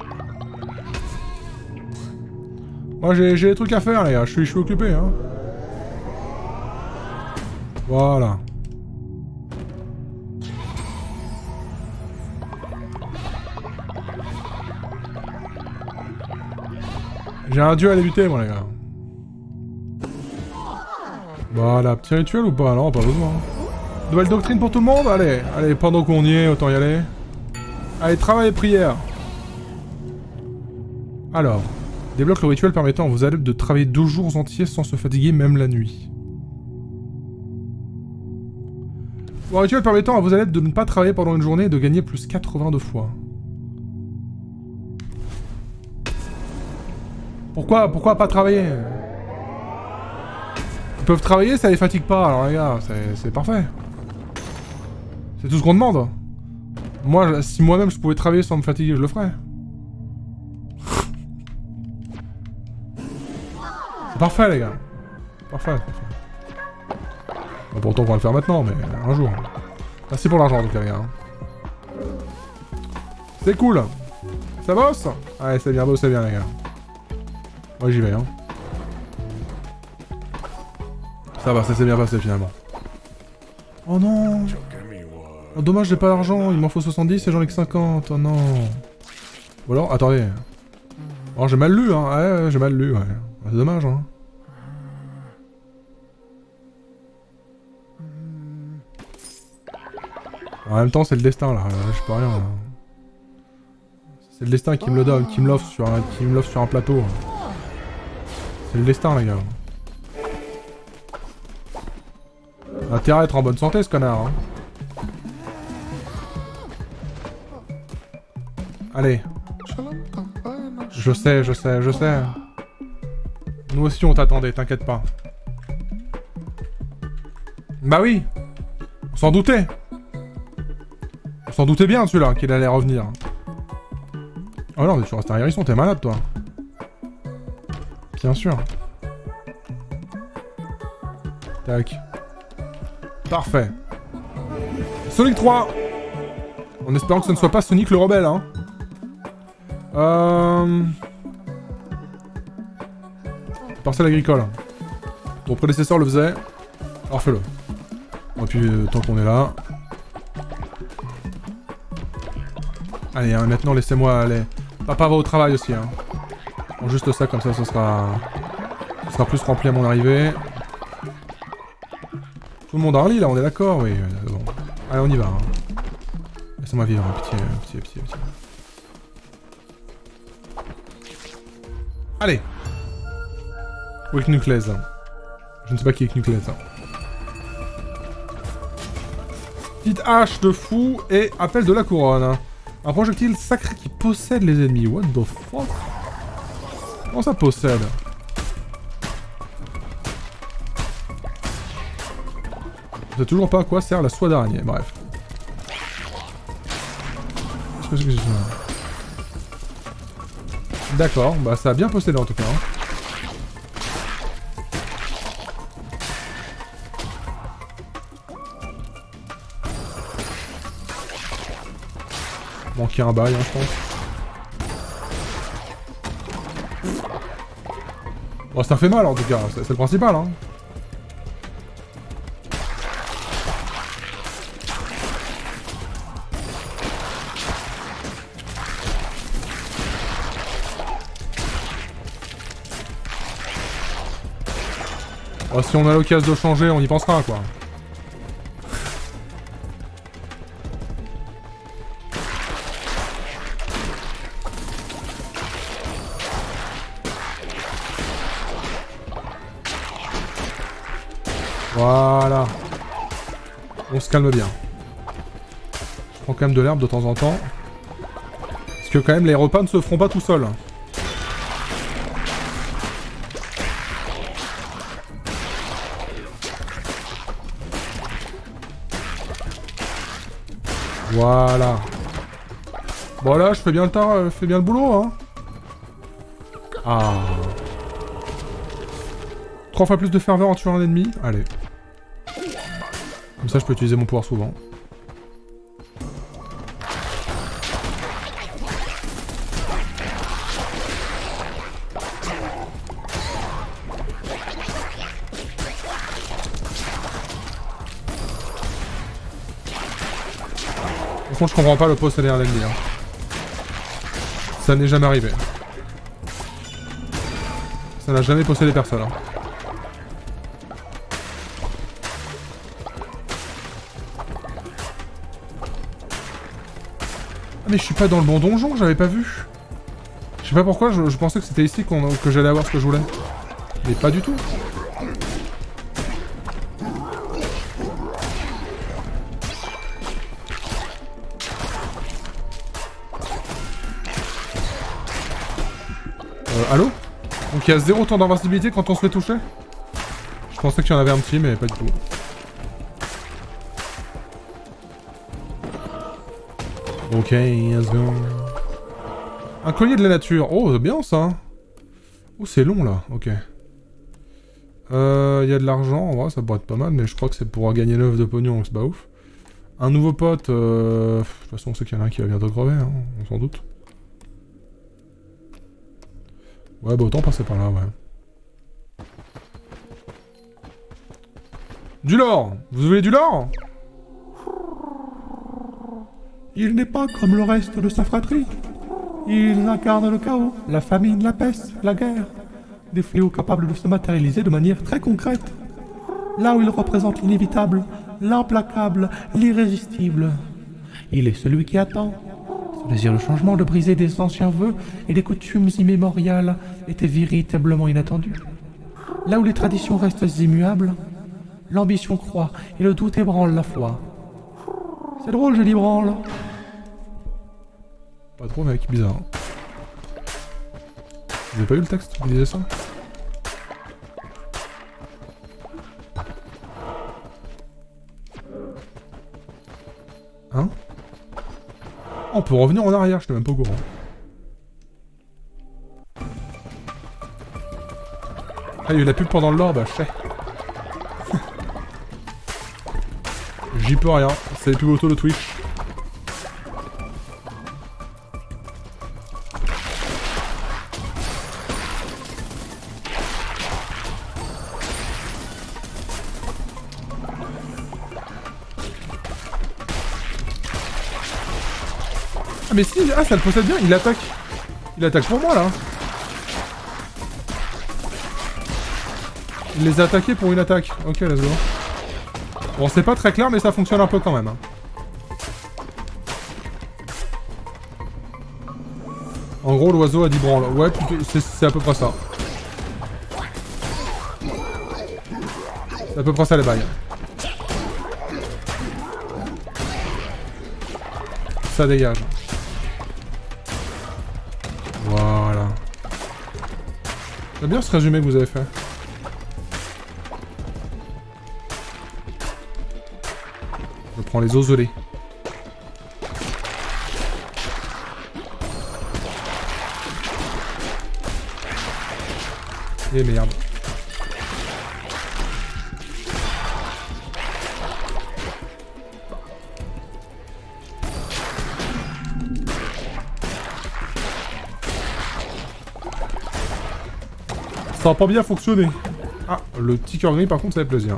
Moi, j'ai des trucs à faire, les gars. Je suis occupé, hein. Voilà. J'ai un dieu à débuter, moi, les gars. Voilà, petit rituel ou pas? Non, pas besoin. Nouvelle doctrine pour tout le monde? Allez, allez, pendant qu'on y est, autant y aller. Allez, travail et prière. Alors, débloque le rituel permettant à vos adeptes de travailler 2 jours entiers sans se fatiguer, même la nuit. Un rituel permettant à vos adeptes de ne pas travailler pendant une journée et de gagner plus 82 fois. Pourquoi pas travailler? Ils peuvent travailler, ça les fatigue pas, alors les gars, c'est parfait. C'est tout ce qu'on demande. Moi, si moi-même je pouvais travailler sans me fatiguer, je le ferais. C'est parfait, les gars. Parfait, parfait. Bon, pourtant, on va le faire maintenant, mais un jour. Merci pour l'argent, en tout cas, les gars. C'est cool. Ça bosse? Ouais, c'est bien, bossez bien, les gars. Moi, j'y vais, hein. Ça va, ça s'est bien passé, finalement. Oh non! Oh, dommage, j'ai pas d'argent. Il m'en faut 70 et j'en ai que 50. Oh non. Ou alors, attendez. Oh, j'ai mal lu, hein. Ouais, j'ai mal lu, ouais. C'est dommage, hein. En même temps, c'est le destin, là. Je peux rien, là. C'est le destin qui me le donne, qui me l'offre sur un plateau. C'est le destin, les gars. Intérêt à être en bonne santé, ce connard, hein. Allez. Je sais. Nous aussi, on t'attendait, t'inquiète pas. Bah oui. On s'en doutait. On s'en doutait bien, celui-là, qu'il allait revenir. Oh non, mais tu restes un hérisson, t'es malade, toi. Bien sûr. Tac. Parfait. Sonic 3. En espérant que ce ne soit pas Sonic le rebelle, hein. Parcelle agricole. Ton prédécesseur le faisait. Alors fais-le. Et puis, tant qu'on est là... Allez, hein, maintenant laissez-moi aller. Papa va au travail aussi, hein. Bon, juste ça, comme ça, ce sera plus rempli à mon arrivée. Tout le monde en lit, là, on est d'accord? Oui, bon. Allez, on y va, hein. Laissez-moi vivre, hein. Pitié. Allez. Où est Knuckles? Je ne sais pas qui est Knuckles. Petite hache de fou et appel de la couronne. Un projectile sacré qui possède les ennemis. What the fuck? Comment ça possède? Je sais toujours pas à quoi sert la soie d'araignée, bref. Qu'est-ce que c'est que ça? D'accord, bah ça a bien possédé en tout cas. Hein. Manquer un bail, hein, je pense. Bon, ça fait mal en tout cas, c'est le principal. Hein. Oh, si on a l'occasion de changer, on y pensera quoi. Voilà. On se calme bien. Je prends quand même de l'herbe de temps en temps. Parce que quand même les repas ne se feront pas tout seuls. Voilà. Bon là, je fais bien le boulot, hein. Ah. 3 fois plus de ferveur en tuant un ennemi. Allez. Comme ça, je peux utiliser mon pouvoir souvent. Au fond, je comprends pas le posséder un ennemi. Hein. Ça n'est jamais arrivé. Ça n'a jamais possédé personne. Hein. Ah mais je suis pas dans le bon donjon, j'avais pas vu. Je sais pas pourquoi, je pensais que c'était ici que j'allais avoir ce que je voulais. Mais pas du tout. Allô? Donc il y a 0 temps d'invincibilité quand on se fait toucher? Je pensais qu'il y en avait un petit, mais pas du tout. Ok, let's go. Un collier de la nature. Oh, c'est bien ça. Oh, c'est long là. Ok. Il y a de l'argent. En vrai, ça pourrait être pas mal, mais je crois que c'est pour gagner 9 de pognon, donc c'est pas ouf. Un nouveau pote. De toute façon, on sait qu'il y en a un qui va bientôt crever, hein, on s'en doute. Ouais, bah autant passer par là, ouais. Du lore! Vous voulez du lore? Il n'est pas comme le reste de sa fratrie. Il incarne le chaos, la famine, la peste, la guerre. Des fléaux capables de se matérialiser de manière très concrète. Là où il représente l'inévitable, l'implacable, l'irrésistible. Il est celui qui attend. Son désir de changement, de briser des anciens vœux et des coutumes immémoriales était véritablement inattendu. Là où les traditions restent immuables, l'ambition croît et le doute ébranle la foi. C'est drôle, je dis branle. Pas trop, mec, bizarre. Vous avez pas eu le texte qui disait ça? Hein? On peut revenir en arrière, je n'étais même pas au courant. Ah, il y a eu la pub pendant le lore, bah, je sais. J'y peux rien, c'est les pubs auto de Twitch. Ah mais si, ah ça le possède bien, il attaque. Il attaque pour moi là. Il les a attaqués pour une attaque. Ok, let's go. Bon, c'est pas très clair, mais ça fonctionne un peu quand même. Hein. En gros, l'oiseau a dit branle. Ouais, c'est à peu près ça. C'est à peu près ça les bails. Ça dégage. Voilà. J'aime bien ce résumé que vous avez fait. Je prends les oselets. Et merde. Ça va pas bien fonctionner. Ah, le petit cœur gris par contre ça fait plaisir.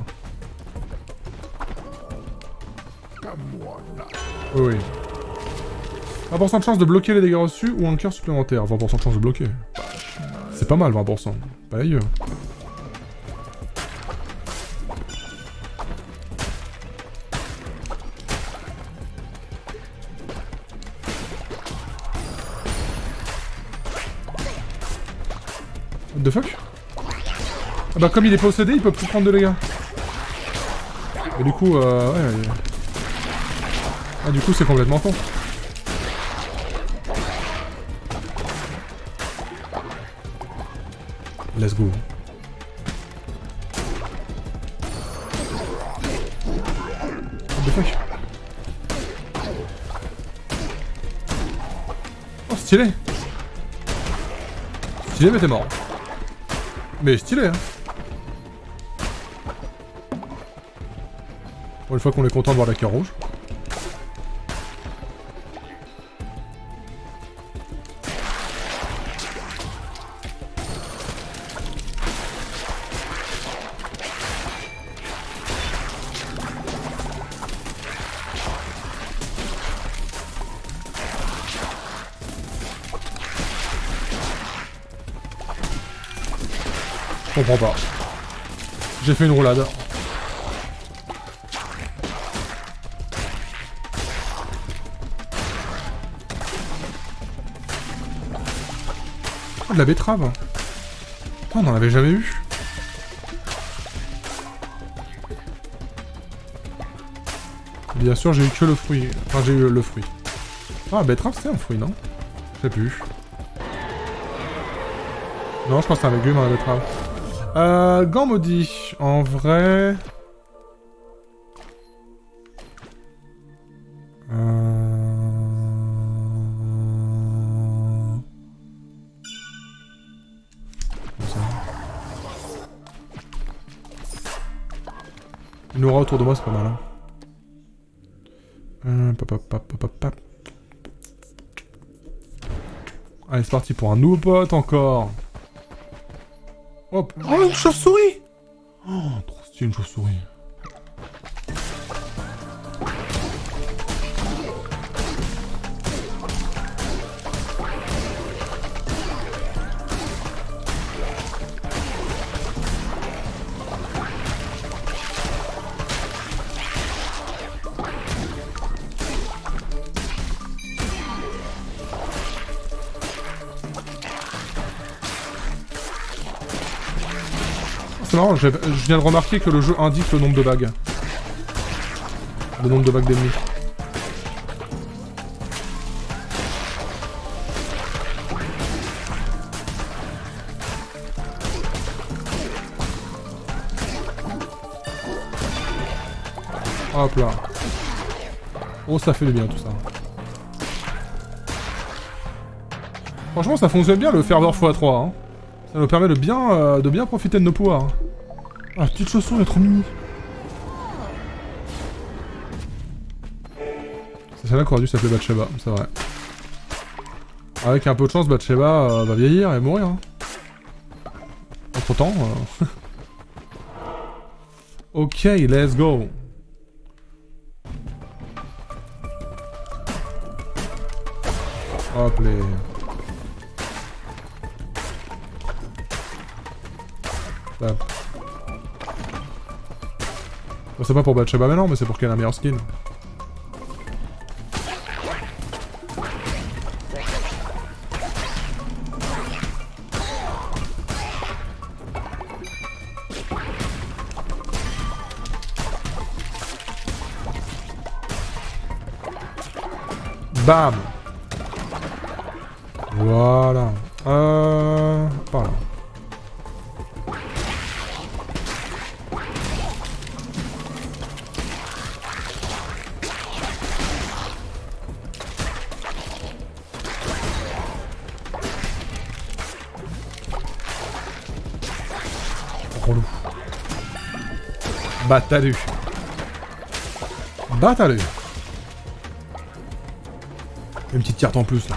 Oui, oui. 20% de chance de bloquer les dégâts reçus ou un cœur supplémentaire. 20% de chance de bloquer. C'est pas mal 20%. Pas ailleurs. What the fuck? Ah bah comme il est possédé, il peut plus prendre de dégâts. Et du coup, ouais. Ah du coup c'est complètement con. Let's go. What the fuck? Oh stylé. Stylé mais t'es mort. Mais stylé hein. Bon, une fois qu'on est content de voir la cœur rouge. Je comprends pas. J'ai fait une roulade. Oh, de la betterave. Oh, on en avait jamais eu. Bien sûr, j'ai eu que le fruit. Enfin, j'ai eu le fruit. Ah, la betterave, c'est un fruit, non? Je sais plus. Non, je pense que c'est un légume, la betterave. Gant maudit. En vrai... Une aura autour de moi, c'est pas mal. Hein. Allez, c'est parti pour un nouveau pote encore. Hop. Oh, une chauve-souris! Oh, trop stylé, une chauve-souris. C'est marrant, je viens de remarquer que le jeu indique le nombre de vagues. Le nombre de vagues d'ennemis. Hop là. Oh, ça fait du bien tout ça. Franchement, ça fonctionne bien le ferveur x3. Hein. Ça nous permet de bien profiter de nos pouvoirs. Ah, petite chausson, elle est trop mimi. C'est celle-là qui aurait dû s'appeler Bathsheba, c'est vrai. Avec un peu de chance, Bathsheba va vieillir et mourir. Hein. Entre temps. Ok, let's go. Hop les... Hop. Bon, c'est pas pour Bathsheba maintenant, mais c'est pour qu'elle ait un meilleur skin. Bam! Voilà. Par là. gros loup. Batalu. Batalu. Une petite carte en plus là.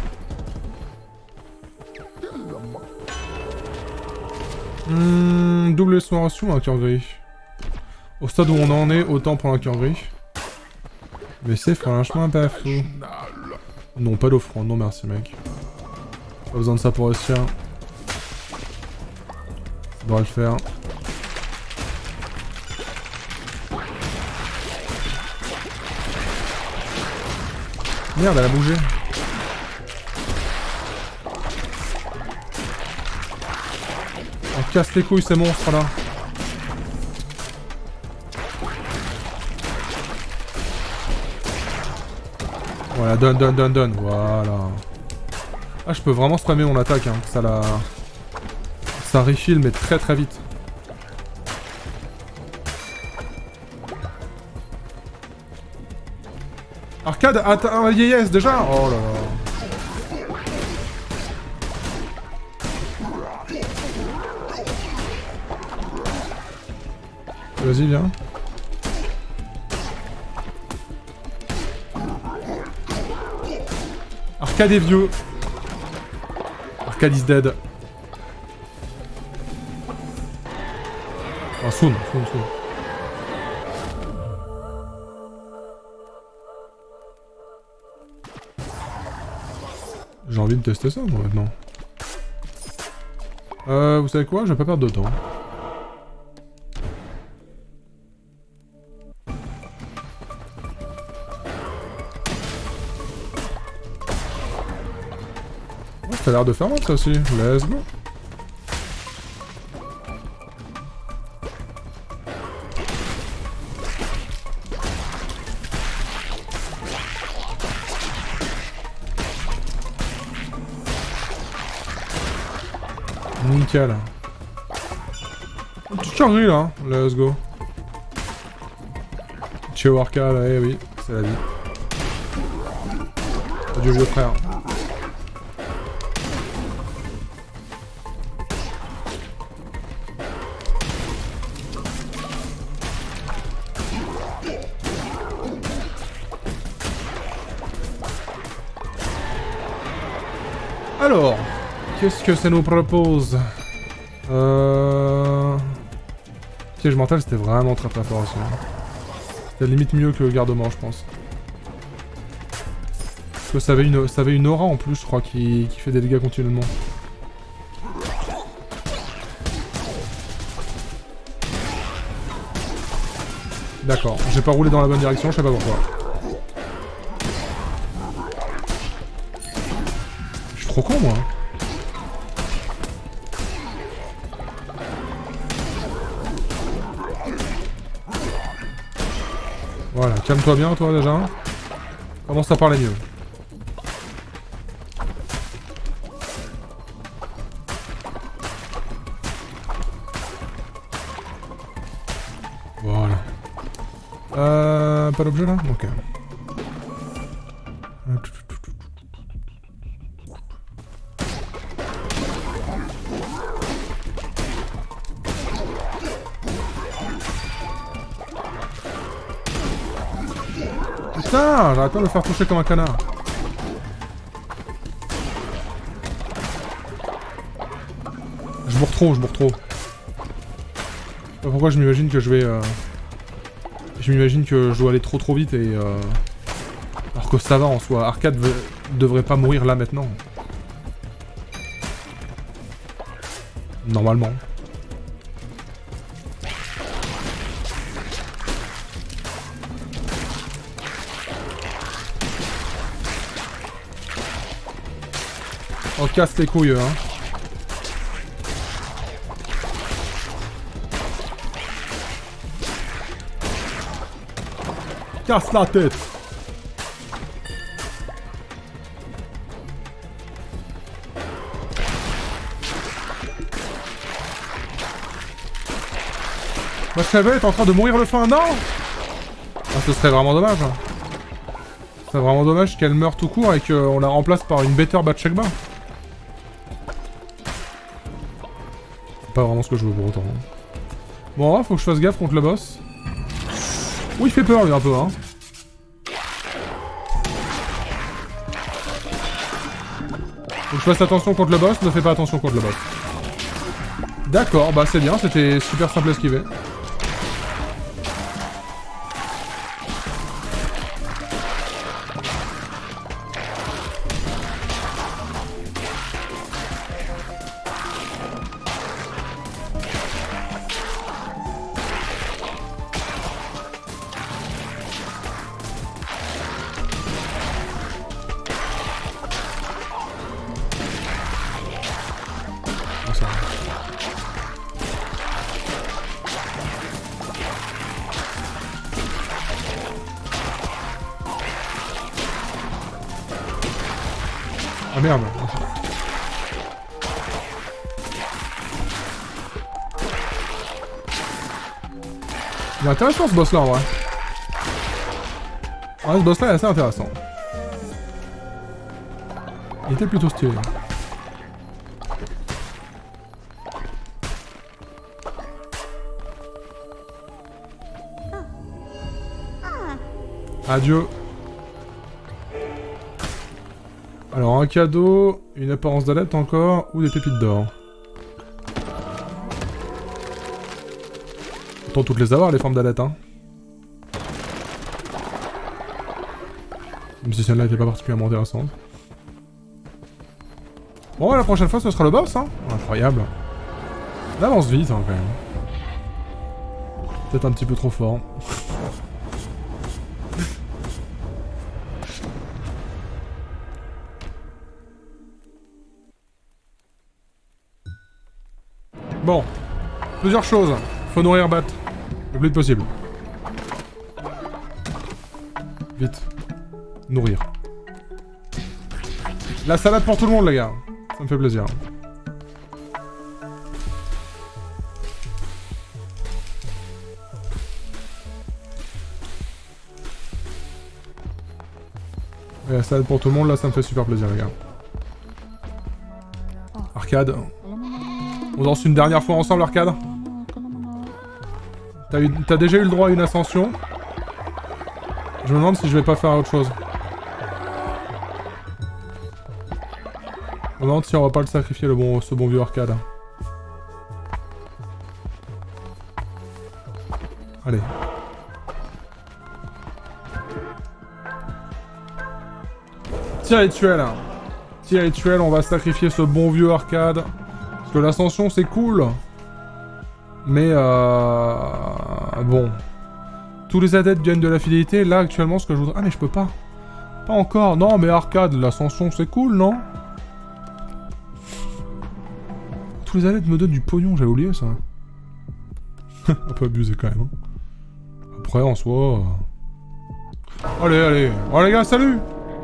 Double exploration, un cœur gris. Au stade où on en est, autant prendre un cœur gris. Mais c'est franchement pas fou. Non, pas d'offrande, non merci mec. Pas besoin de ça pour réussir. Ça devrait le faire. Merde, elle a bougé. On casse les couilles ces monstres là. Voilà, donne. Voilà. Ah, je peux vraiment spammer mon attaque, hein. Ça refill, mais très très vite. Arcade, attends, yes, déjà. Oh là là. Vas-y, viens. Arcade est vieux. Arcade is dead. Ah, soon. J'ai envie de tester ça, moi, maintenant. Vous savez quoi? Je vais pas perdre de temps. Ça a l'air de faire mal ça aussi, let's go. Nickel. Un petit chargé là, let's go. Ciao Arcade, eh oui, c'est la vie. Adieu vieux frère. Alors, qu'est-ce que ça nous propose? Piège mental, c'était vraiment très très fort aussi. C'était limite mieux que le garde-mort, je pense. Parce que ça avait une aura en plus, je crois, qui fait des dégâts continuellement. D'accord, j'ai pas roulé dans la bonne direction, je sais pas pourquoi. Je suis trop con, moi. Voilà, calme-toi bien, toi, déjà. Commence à parler mieux. Voilà. Pas d'objet, là? Ok. Putain, j'arrête pas de me faire toucher comme un canard. Je bourre trop. Je sais pas pourquoi je m'imagine que je vais... Je m'imagine que je dois aller trop vite et... Alors que ça va en soi. Arcade devrait pas mourir là maintenant. Normalement. On casse les couilles, hein. Casse la tête. Ma chevelle est en train de mourir le faim, non? Ah, ce serait vraiment dommage. Ce serait vraiment dommage qu'elle meure tout court et qu'on la remplace par une better Batshekba. Pas vraiment ce que je veux pour autant. Bon, faut que je fasse gaffe contre le boss. Oui, il fait peur lui un peu, hein. Faut que je fasse attention contre le boss, ne fais pas attention contre le boss. D'accord, bah c'est bien, c'était super simple à esquiver. Ah merde. Il est intéressant ce boss là en vrai. Ouais, ce boss là est assez intéressant. Il était plutôt stylé. Adieu. Alors un cadeau, une apparence d'adepte encore, ou des pépites d'or. Autant toutes les avoir les formes d'adepte, hein. Même si celle-là n'était pas particulièrement intéressante. Bon, la prochaine fois ce sera le boss, hein. Incroyable. On avance vite, hein, quand même. Peut-être un petit peu trop fort. Bon, plusieurs choses. Faut nourrir Bat. Le plus vite possible. Vite. Nourrir. La salade pour tout le monde, les gars. Ça me fait plaisir. Et la salade pour tout le monde, là, ça me fait super plaisir, les gars. Arcade. On danse une dernière fois ensemble, Arcade. T'as déjà eu le droit à une ascension. Je me demande si je vais pas faire autre chose. Je me demande si on va pas le sacrifier, ce bon vieux Arcade. Allez. Tir rituel. Tir rituel, on va sacrifier ce bon vieux Arcade. Parce que l'ascension c'est cool. Mais bon. Tous les adeptes gagnent de la fidélité. Là actuellement ce que je voudrais... Ah mais je peux pas. Pas encore. Non mais Arcade, l'ascension c'est cool, non? Tous les adeptes me donnent du pognon, j'avais oublié ça. Un peu abusé quand même. Hein. Après en soi... Allez, allez. Oh les gars, salut.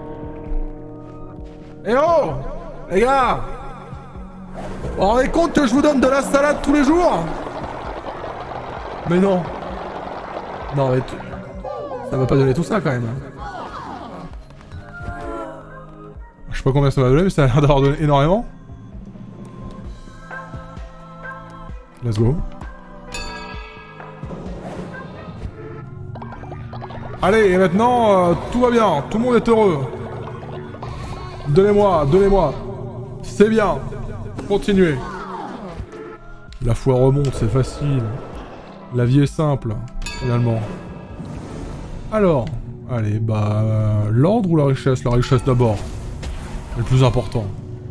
Eh oh les gars. Vous vous rendez compte que je vous donne de la salade tous les jours? Mais non. Non mais... Ça va pas donner tout ça quand même. Je sais pas combien ça va donner mais ça a l'air d'avoir donné énormément. Let's go. Allez, et maintenant, tout va bien. Tout le monde est heureux. Donnez-moi, donnez-moi. C'est bien. Continuez. La foi remonte, c'est facile. La vie est simple, finalement. Alors, allez, bah... l'ordre ou la richesse? La richesse d'abord. Le plus important.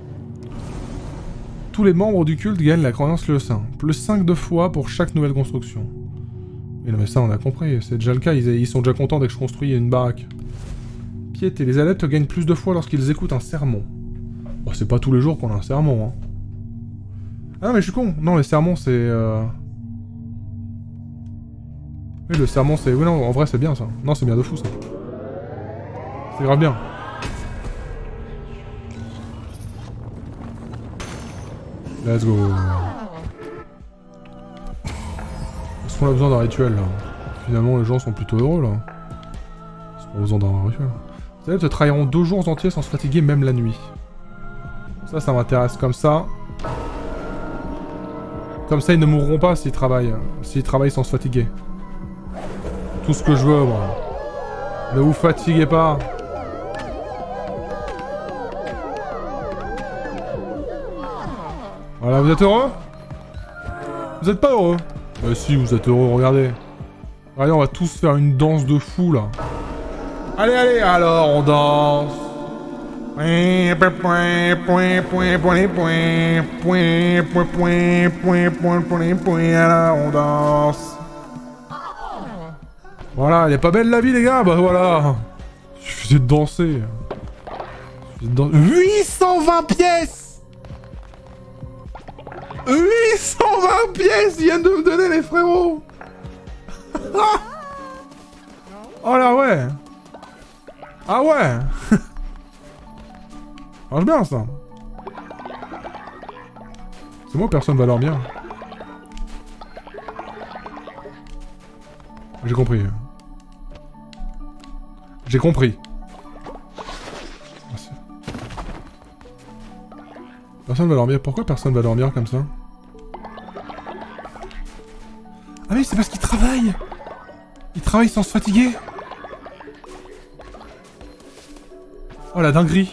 Tous les membres du culte gagnent la croyance le saint. Plus 5 de foi pour chaque nouvelle construction. Et non mais ça on a compris, c'est déjà le cas, ils sont déjà contents dès que je construis une baraque. Piété, les adeptes gagnent plus de foi lorsqu'ils écoutent un sermon. Bon, c'est pas tous les jours qu'on a un sermon, hein. Ah non mais je suis con, non les sermons c'est... Oui le sermon c'est... Oui non, en vrai c'est bien ça. Non c'est bien de fou ça. C'est grave bien. Let's go. Est-ce qu'on a besoin d'un rituel là? Finalement les gens sont plutôt heureux là. Est-ce qu'on a besoin d'un rituel? Vous savez, te travailleront 2 jours entiers sans se fatiguer même la nuit. Ça m'intéresse comme ça. Comme ça, ils ne mourront pas s'ils travaillent. S'ils travaillent sans se fatiguer. Tout ce que je veux, moi. Ne vous fatiguez pas. Voilà, vous êtes heureux? Vous êtes pas heureux? Bah si, vous êtes heureux, regardez. Regardez, on va tous faire une danse de fou, là. Allez, allez, alors, on danse. Alors, on danse. Voilà, elle est pas belle la vie, les gars? Bah voilà. Il suffisait de danser. 820 pièces! 820 pièces viennent de me donner les frérots. Oh là ouais. Ah ouais. Marche bien ça. C'est moi, personne va dormir. J'ai compris. J'ai compris. Merci. Personne va dormir. Pourquoi personne va dormir comme ça? Ah oui, c'est parce qu'ils travaillent. Ils travaillent sans se fatiguer. Oh la dinguerie.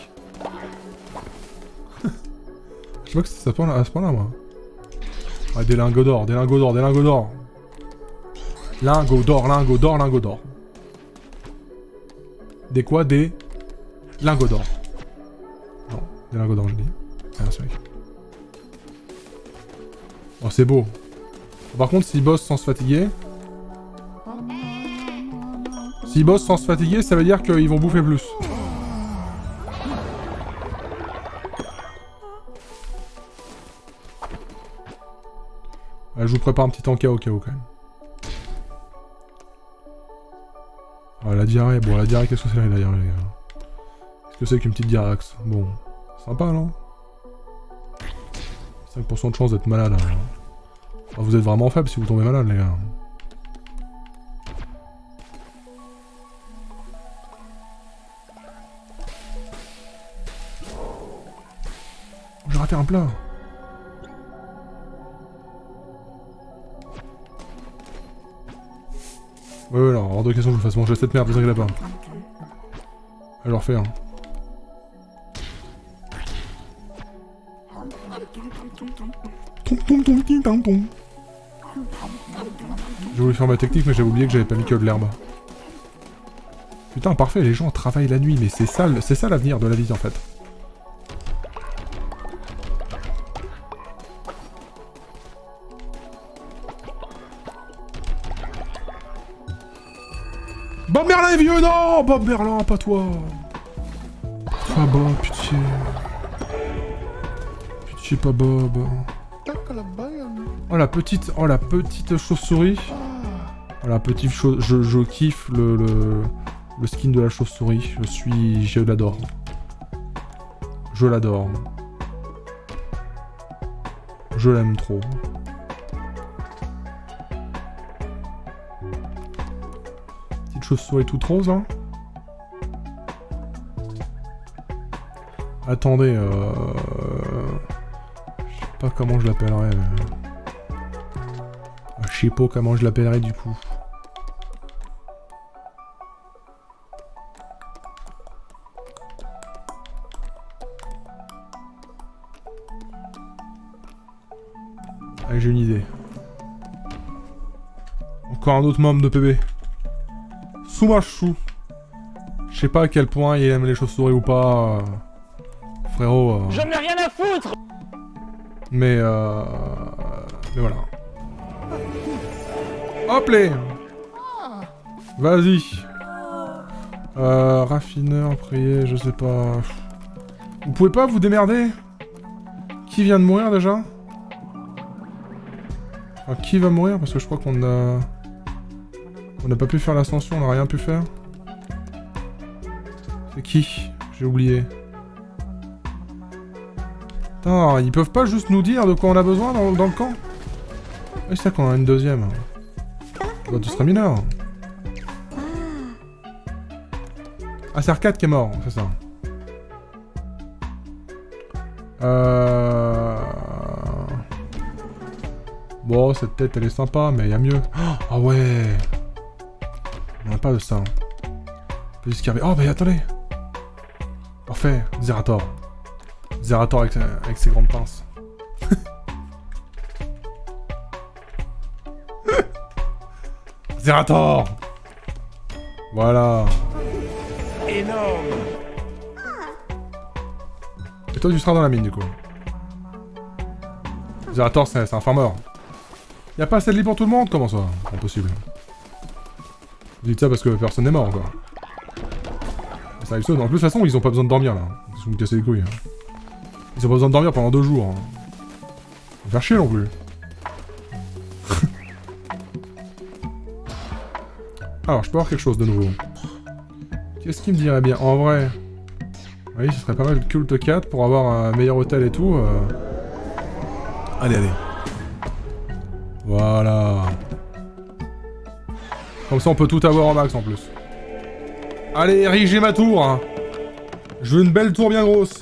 Je vois que ça prend à ce point-là, moi. Ah, des lingots d'or, des lingots d'or, des lingots d'or. Lingots d'or, lingots d'or, lingots d'or. Des quoi? Des lingots d'or. Non, des lingots d'or, je dis. Ah, c'est vrai. Oh, c'est beau. Par contre, s'ils bossent sans se fatiguer... S'ils bossent sans se fatiguer, ça veut dire qu'ils vont bouffer plus. Je vous prépare un petit encas au cas où, quand même. Ah, la diarrhée. Bon, la diarrhée, qu'est-ce que c'est la diarrhée, les gars? Qu'est-ce que c'est qu'une petite diarrhée? Bon, sympa, non? 5% de chance d'être malade. Hein. Ah, vous êtes vraiment faible si vous tombez malade, les gars. J'ai raté un plat. Ouais, alors, hors de question que je me fasse manger cette merde, vous inquiétez pas. Je le refais, hein. J'ai voulu faire ma technique, mais j'avais oublié que j'avais pas mis que de l'herbe. Putain, parfait, les gens travaillent la nuit, mais c'est ça l'avenir de la vie, en fait. Bob Merlin, vieux, non! Bob Merlin, pas toi! Pas Bob, pitié. Pitié, pas Bob. Oh la petite chauve-souris. Oh la petite chose. Je kiffe le skin de la chauve-souris. Je l'adore. Je l'adore. Je l'aime trop. Chauve-souris toute rose, hein. Attendez, je sais pas comment je l'appellerais, mais... Je sais pas comment je l'appellerais, du coup. Allez, j'ai une idée. Encore un autre membre de PB. Soumachu. Je sais pas à quel point il aime les chauves-souris ou pas. Frérot. J'en ai rien à foutre. Mais voilà. Hop les. Vas-y. Raffineur, prier, je sais pas. Vous pouvez pas vous démerder? Qui vient de mourir déjà? Enfin, qui va mourir? Parce que je crois qu'on a... On n'a pas pu faire l'ascension, on n'a rien pu faire. C'est qui? J'ai oublié. Putain, ils peuvent pas juste nous dire de quoi on a besoin dans le camp? Oui, c'est ça qu'on a une deuxième. Bah, tu seras mineur. Ah, c'est R4 qui est mort, c'est ça. Bon, cette tête, elle est sympa, mais il y a mieux. Ah ouais. On n'a pas de ça. Plus escarver. Oh, mais attendez. Parfait. Zerator. Zerator avec ses grandes pinces. Zerator. Voilà. Énorme. Et toi, tu seras dans la mine, du coup. Zerator, c'est un farmer. Y'a pas assez de lit pour tout le monde? Comment ça? Impossible. Vous dites ça parce que personne n'est mort, encore. Ça arrive ça. En plus, de toute façon, ils ont pas besoin de dormir, là. Ils sont me casser les couilles. Hein. Ils ont pas besoin de dormir pendant 2 jours. Hein. Faut faire chier, non plus. Alors, je peux avoir quelque chose de nouveau. Qu'est-ce qui me dirait bien? En vrai... Oui, ce serait pas mal de Cult 4 pour avoir un meilleur hôtel et tout. Allez, allez. Voilà. Comme ça, on peut tout avoir en max, en plus. Allez, érigez ma tour, hein. Je veux une belle tour bien grosse.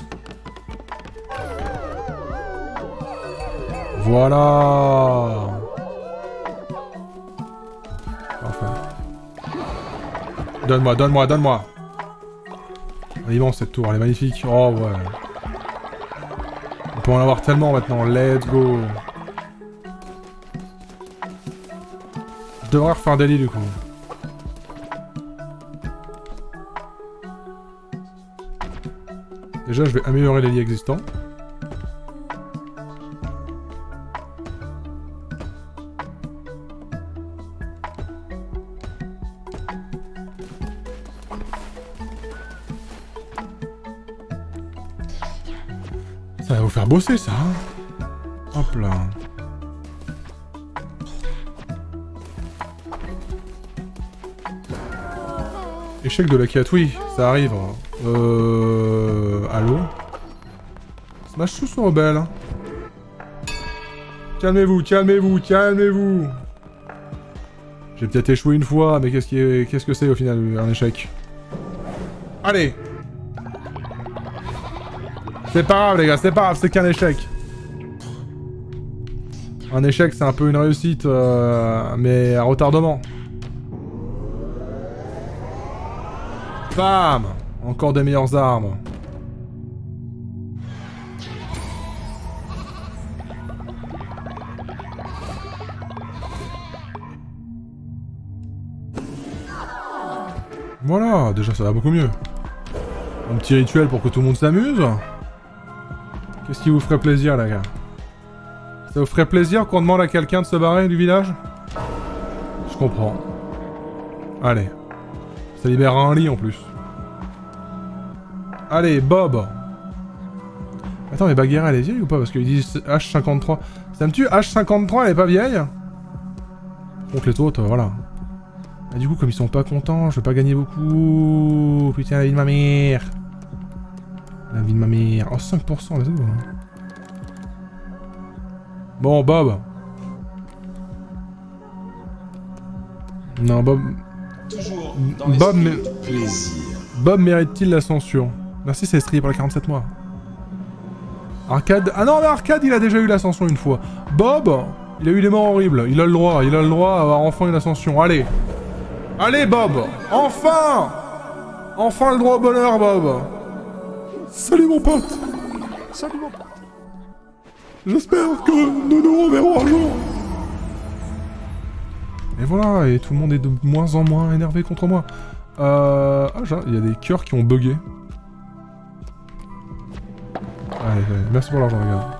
Voilà. Parfait. Donne-moi, donne-moi, donne-moi. Elle est immense cette tour, elle est magnifique. Oh ouais. On peut en avoir tellement maintenant, let's go. Je devrais refaire des lits du coup. Déjà je vais améliorer les lits existants. Ça va vous faire bosser ça, hein. Hop là. Échec de la quête, oui, ça arrive. Allô? Smash sous son rebelle. Calmez-vous, calmez-vous, calmez-vous. J'ai peut-être échoué une fois, mais qu'est-ce que c'est au final, un échec? Allez! C'est pas grave les gars, c'est pas grave, c'est qu'un échec. Un échec c'est un peu une réussite, mais à retardement. Bam! Encore des meilleures armes. Voilà, déjà ça va beaucoup mieux. Un petit rituel pour que tout le monde s'amuse. Qu'est-ce qui vous ferait plaisir, les gars? Ça vous ferait plaisir qu'on demande à quelqu'un de se barrer du village? Je comprends. Allez. Ça libère un lit en plus. Allez, Bob. Attends, mais Bagheera, elle est vieille ou pas? Parce qu'ils disent H53. Ça me tue, H53, elle est pas vieille? Donc les autres, voilà. Et du coup, comme ils sont pas contents, je vais pas gagner beaucoup. Putain, la vie de ma mère. La vie de ma mère. Oh, 5%, vas-y. Bon, Bob. Non, Bob... Bob mérite-t-il l'ascension? Merci, c'est Stri pour les 47 mois. Arcade... Ah non, mais Arcade, il a déjà eu l'ascension une fois. Bob, il a eu des morts horribles. Il a le droit à avoir enfin une ascension. Allez. Allez, Bob. Enfin. Enfin le droit au bonheur, Bob. Salut, mon pote. Salut mon pote. J'espère que nous nous reverrons un jour. Et voilà, et tout le monde est de moins en moins énervé contre moi. Ah, il y a des cœurs qui ont bugué. Allez, allez, merci pour l'argent, les gars.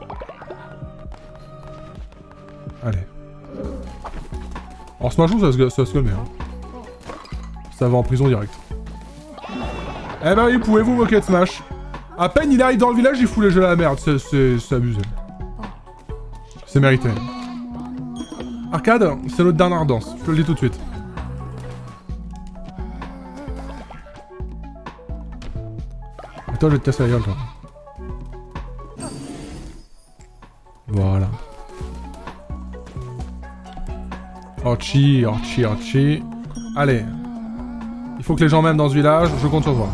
Allez. Alors, Smash Bros, ça se calme, hein. Ça va en prison direct. Eh ben oui, pouvez-vous moquer de Smash? À peine il arrive dans le village, il fout les jeux à la merde. C'est abusé. C'est mérité. Arcade, c'est notre dernière danse. Je te le dis tout de suite. Et toi, je vais te casser la gueule, toi. Voilà. Archie, Archie, Archie. Allez. Il faut que les gens m'aiment dans ce village, je compte sur toi.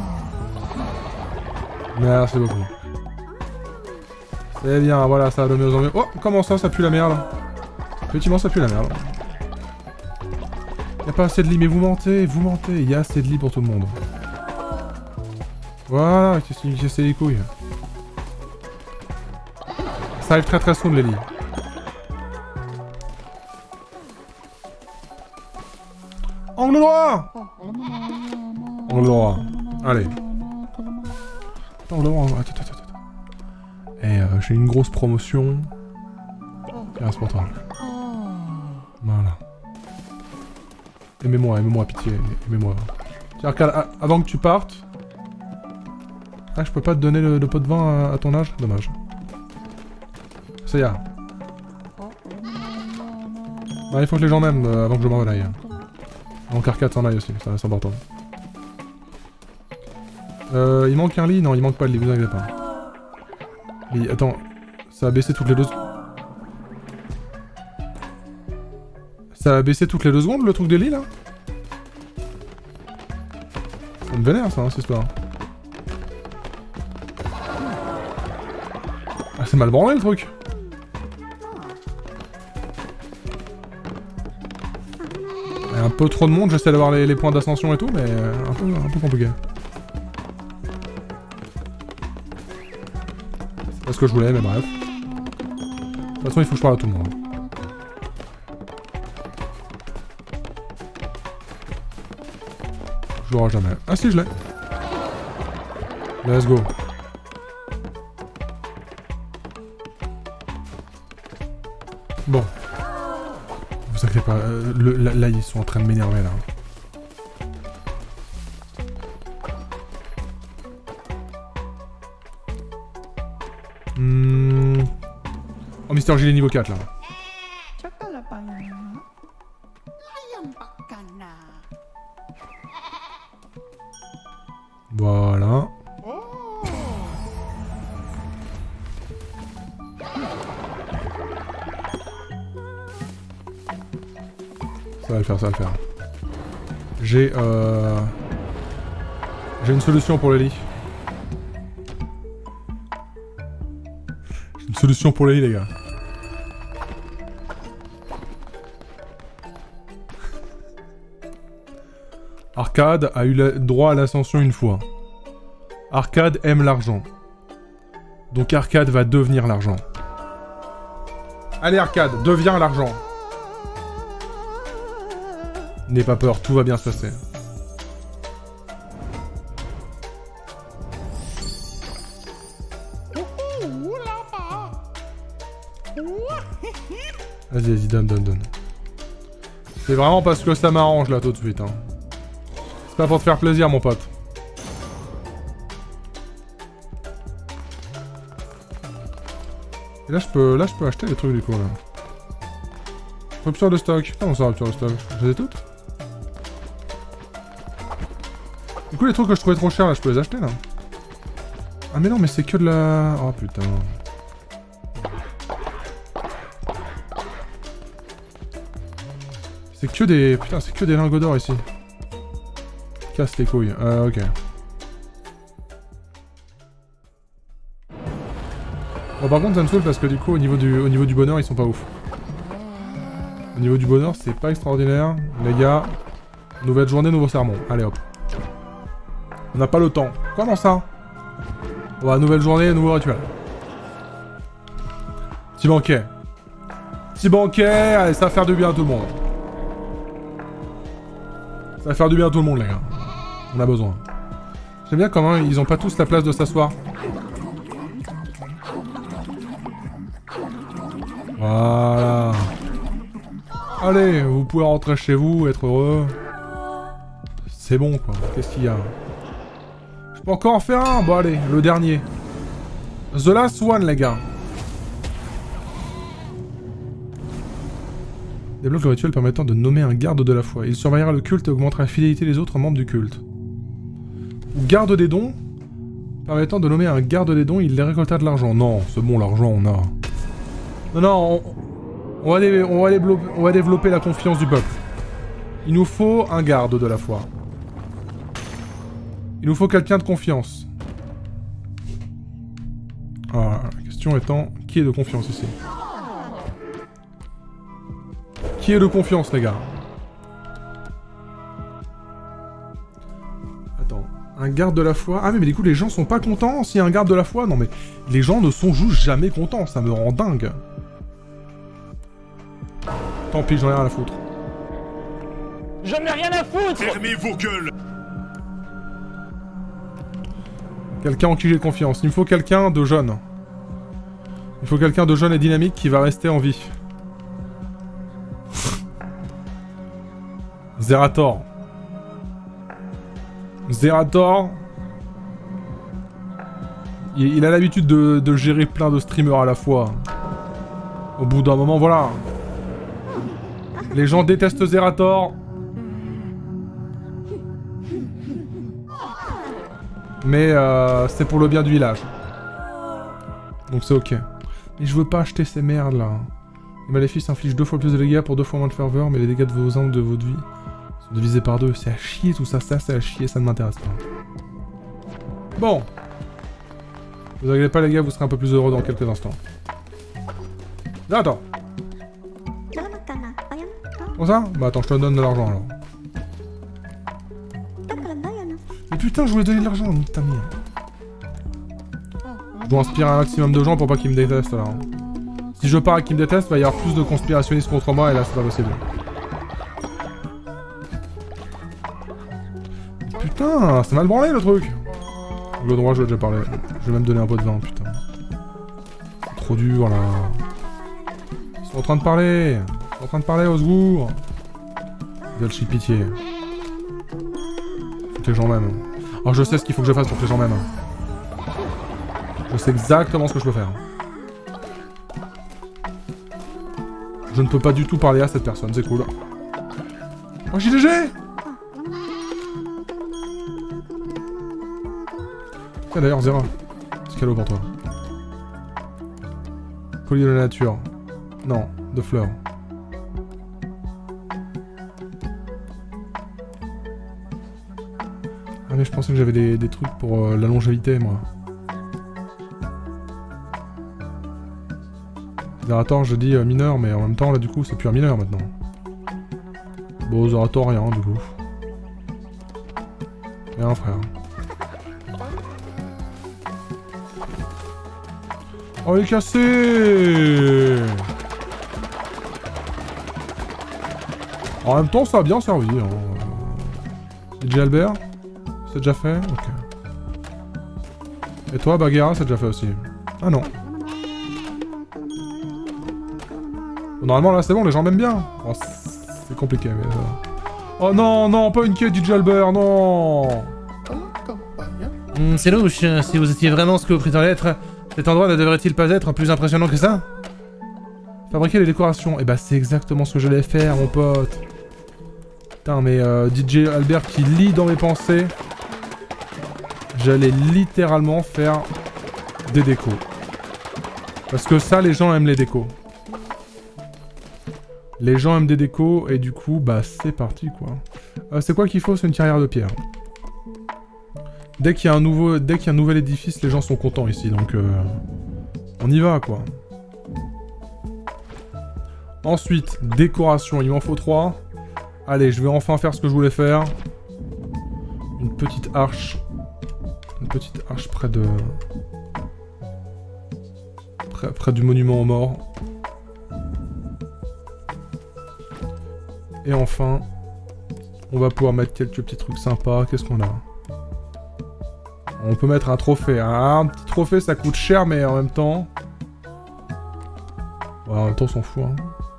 Merci beaucoup. C'est bien, voilà, ça va de mieux en mieux. Oh, comment ça, ça pue la merde? Effectivement, ça pue la merde. Y'a pas assez de lit, mais vous mentez, il y a assez de lit pour tout le monde. Voilà, qu'est-ce qui casse les couilles. Ça arrive très soon les lits. Angle droit. Angle droit. Allez. Angle droit, attends. Et j'ai une grosse promotion. Qui reste pour toi. Voilà. Aimez-moi, pitié, aimez-moi. Tiens, regarde, avant que tu partes... Ah, je peux pas te donner le pot de vin à ton âge? Dommage. Ça y est. Bah, il faut que les gens m'aiment avant que je m'en aille. Avant qu'Arcade s'en aille aussi, ça c'est important. Il manque un lit? Non, il manque pas de lit, vous inquiétez pas. Mais attends, ça a baissé toutes les 2 secondes. Ça a baissé toutes les 2 secondes le truc des lits là? Ça me vénère ça, hein, cette histoire. Ah, c'est mal branlé le truc. Il y a un peu trop de monde, j'essaie d'avoir les points d'ascension et tout, mais un peu compliqué. C'est pas ce que je voulais, mais bref. De toute façon, il faut que je parle à tout le monde. Je l'aurai jamais. Ah si, je l'ai. Let's go. Bon. Vous inquiétez pas, là ils sont en train de m'énerver là. Oh, Mister Gilet niveau 4 là. Voilà. Ça va le faire, ça va le faire. J'ai une solution pour les lits. J'ai une solution pour les lits, les gars. Arcade a eu le droit à l'ascension une fois. Arcade aime l'argent. Donc Arcade va devenir l'argent. Allez Arcade, deviens l'argent. N'aie pas peur, tout va bien se passer. Vas-y, donne. C'est vraiment parce que ça m'arrange là tout de suite. Hein. C'est pas pour te faire plaisir mon pote. Et là je peux acheter les trucs du coup là. Rupture de stock. Comment ça rupture de stock? Je les ai toutes? Du coup les trucs que je trouvais trop chers là, je peux les acheter là. Ah mais non mais c'est que de la... Oh putain. C'est que des... Putain c'est que des lingots d'or ici. Casse les couilles. Ok. Bon par contre ça me saoule parce que du coup au niveau du bonheur ils sont pas ouf. Au niveau du bonheur c'est pas extraordinaire. Les gars, nouvelle journée, nouveau sermon. Allez hop. On n'a pas le temps. Comment ça? Ouais, nouvelle journée, nouveau rituel. Petit banquet. Petit banquet, allez ça va faire du bien à tout le monde. Ça va faire du bien à tout le monde les gars. On a besoin. J'aime bien comment ils ont pas tous la place de s'asseoir. Voilà. Allez, vous pouvez rentrer chez vous, être heureux. C'est bon quoi, qu'est-ce qu'il y a? Je peux encore en faire un? Bon allez, le dernier. The last one les gars. Débloque le rituel permettant de nommer un garde de la foi. Il surveillera le culte et augmentera la fidélité des autres membres du culte. Ou garde des dons. Permettant de nommer un garde des dons, il les récoltera de l'argent. Non, c'est bon, l'argent on a. Non, on va développer la confiance du peuple. Il nous faut un garde de la foi. Il nous faut quelqu'un de confiance. Alors, la question étant, qui est de confiance ici? Qui est de confiance, les gars? Attends, un garde de la foi... Ah mais du coup, les gens sont pas contents s'il y a un garde de la foi? Non mais, les gens ne sont juste jamais contents, ça me rend dingue. Tant pis, j'en ai rien à foutre. J'en ai rien à foutre! Fermez vos gueules! Quelqu'un en qui j'ai confiance. Il me faut quelqu'un de jeune. Il faut quelqu'un de jeune et dynamique qui va rester en vie. Zerator. Zerator. Il a l'habitude de gérer plein de streamers à la fois. Au bout d'un moment, voilà. Les gens détestent Zerator. Mais c'est pour le bien du village. Donc c'est ok. Mais je veux pas acheter ces merdes là. Les maléfices infligent 2 fois plus de dégâts pour 2 fois moins de ferveur, mais les dégâts de vos armes de votre vie sont divisés par 2. C'est à chier tout ça, c'est à chier, ça ne m'intéresse pas. Bon. Vous inquiétez pas les gars, vous serez un peu plus heureux dans quelques instants. Attends. Comment ça? Bah attends, je te donne de l'argent alors. Mais putain, je voulais donner de l'argent, nique ta mère. Je dois inspirer un maximum de gens pour pas qu'ils me détestent là. Si je pars et qu'ils me détestent, il va y avoir plus de conspirationnistes contre moi et là c'est pas possible. Putain, c'est mal branlé le truc. Le droit, je vais déjà parler. Je vais même donner un pot de vin, putain. C'est trop dur là. Ils sont en train de parler. Ils sont en train de parler, au secours. Ils veulent chier pitié. Faut que les gens m'aiment. Alors je sais ce qu'il faut que je fasse pour que les gens m'aiment. Je sais exactement ce que je peux faire. Je ne peux pas du tout parler à cette personne, c'est cool. Oh JDG! Tiens d'ailleurs Zera, c'est cadeau pour toi. Collier de la nature. Non, de fleurs. Ah mais je pensais que j'avais des trucs pour la longévité moi. Zerator, je dis mineur, mais en même temps là du coup c'est plus un mineur maintenant. Bon Zerator rien du coup. Rien frère. Oh il est cassé. En même temps ça a bien servi hein. DJ Albert, c'est déjà fait? Ok. Et toi Bagheera, c'est déjà fait aussi. Ah non. Bon, normalement là c'est bon, les gens m'aiment bien. Oh, c'est compliqué mais... Oh non, non, pas une quête DJ Albert, non. C'est louche, si vous étiez vraiment ce que vous prétendez être, cet endroit ne devrait-il pas être plus impressionnant que ça? Fabriquer les décorations, et bah c'est exactement ce que j'allais faire mon pote. Putain mais DJ Albert qui lit dans mes pensées. J'allais littéralement faire des décos. Parce que ça les gens aiment les décos. Les gens aiment des décos et du coup bah c'est parti quoi. C'est quoi qu'il faut? C'est une carrière de pierre. Dès qu'il y a un nouvel édifice, les gens sont contents ici, donc on y va quoi. Ensuite, décoration, il m'en faut 3. Allez, je vais enfin faire ce que je voulais faire. Une petite arche. Une petite arche près de... Près du monument aux morts. Et enfin, on va pouvoir mettre quelques petits trucs sympas. Qu'est-ce qu'on a? On peut mettre un trophée. Un petit trophée, ça coûte cher, mais en même temps... Ouais, en même temps, on s'en fout. Hein.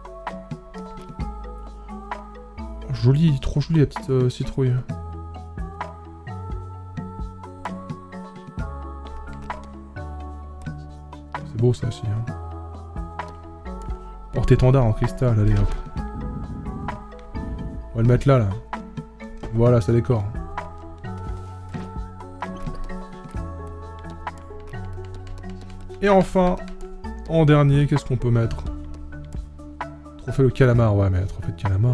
Jolie, trop jolie la petite citrouille. C'est beau ça aussi. Hein. Porte-étendard en cristal, allez hop. On va le mettre là, là. Voilà, ça décore. Et enfin, en dernier, qu'est-ce qu'on peut mettre? Trophée le calamar, ouais, mais trophée de calamar...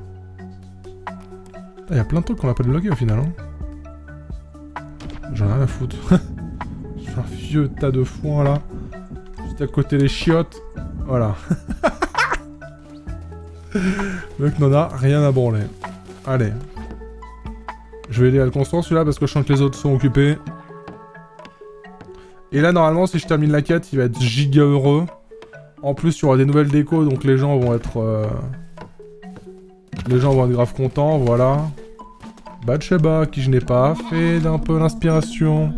Il y a plein de trucs qu'on n'a pas débloqué au final, hein. J'en ai rien à foutre. J'ai un vieux tas de foin, là. Juste à côté des chiottes. Voilà. Le mec n'en a rien à branler. Allez. Je vais aider à le construire celui-là parce que je sens que les autres sont occupés. Et là, normalement, si je termine la quête, il va être giga heureux. En plus, il y aura des nouvelles décos, donc les gens vont être... Les gens vont être grave contents, voilà. Bathsheba, qui je n'ai pas fait d'un peu l'inspiration.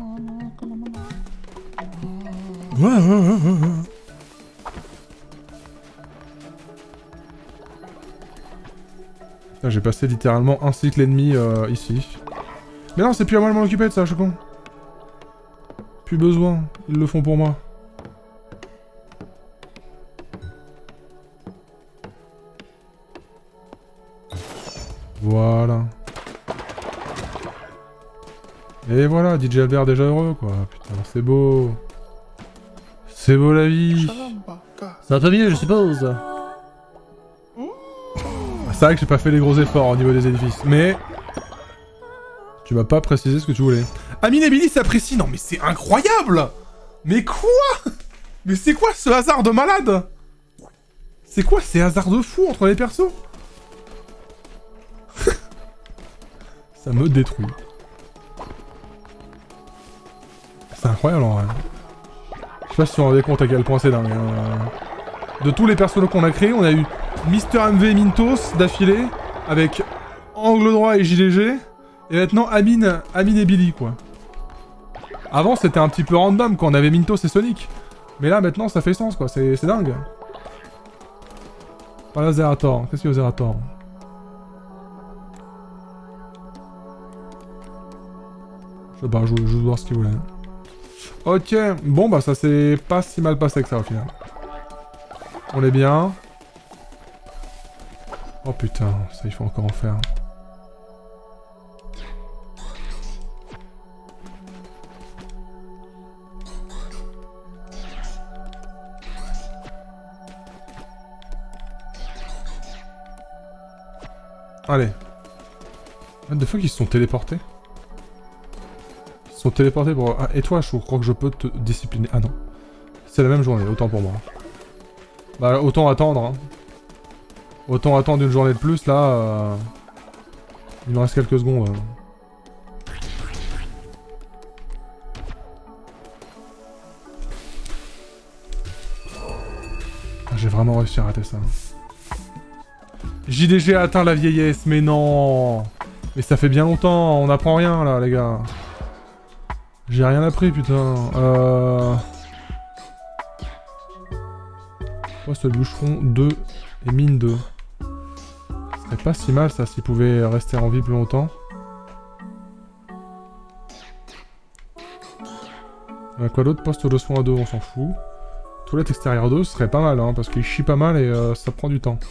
J'ai passé littéralement un cycle et demi ici. Mais non, c'est plus à moi de m'en occuper de ça, je suis con. Plus besoin, ils le font pour moi. Voilà. Et voilà, DJ Albert déjà heureux, quoi. Putain, c'est beau. C'est beau la vie. C'est un peu mieux, je suppose. C'est vrai que j'ai pas fait les gros efforts au niveau des édifices, mais... Tu m'as pas précisé ce que tu voulais. Amine et Billy s'apprécient. Non mais c'est incroyable. Mais quoi? Mais c'est quoi ce hasard de malade? C'est quoi ces hasards de fou entre les persos? Ça me détruit. C'est incroyable en vrai. Je sais pas si vous vous rendez compte à quel point c'est dingue. De tous les personnages qu'on a créés, on a eu Mister MV et Mintos d'affilée, avec Angle Droit et JDG, et maintenant Amine et Billy, quoi. Avant, c'était un petit peu random quand on avait Mintos et Sonic. Mais là, maintenant, ça fait sens, quoi. C'est dingue. Pas la Zerator. Qu'est-ce qu'il y a au Zerator? Je sais pas, je veux voir ce qu'il voulait. Ok, bon bah ça s'est pas si mal passé que ça au final. On est bien. Oh putain, ça il faut encore en faire. Allez. What the fuck, ils se sont téléportés? Ils se sont téléportés pour... Ah, et toi, je crois que je peux te discipliner. Ah non. C'est la même journée, autant pour moi. Bah, autant attendre, hein. Autant attendre une journée de plus, là... Il me reste quelques secondes. Ah, j'ai vraiment réussi à rater ça. JDG a atteint la vieillesse, mais non. Mais ça fait bien longtemps, on apprend rien là, les gars. J'ai rien appris, putain. Poste de bûcheron 2 et mine 2. Ce serait pas si mal ça, s'il pouvait rester en vie plus longtemps. Quoi d'autre? Poste de soin 2, on s'en fout. Toilette extérieure 2, ce serait pas mal, hein, parce qu'il chie pas mal et ça prend du temps.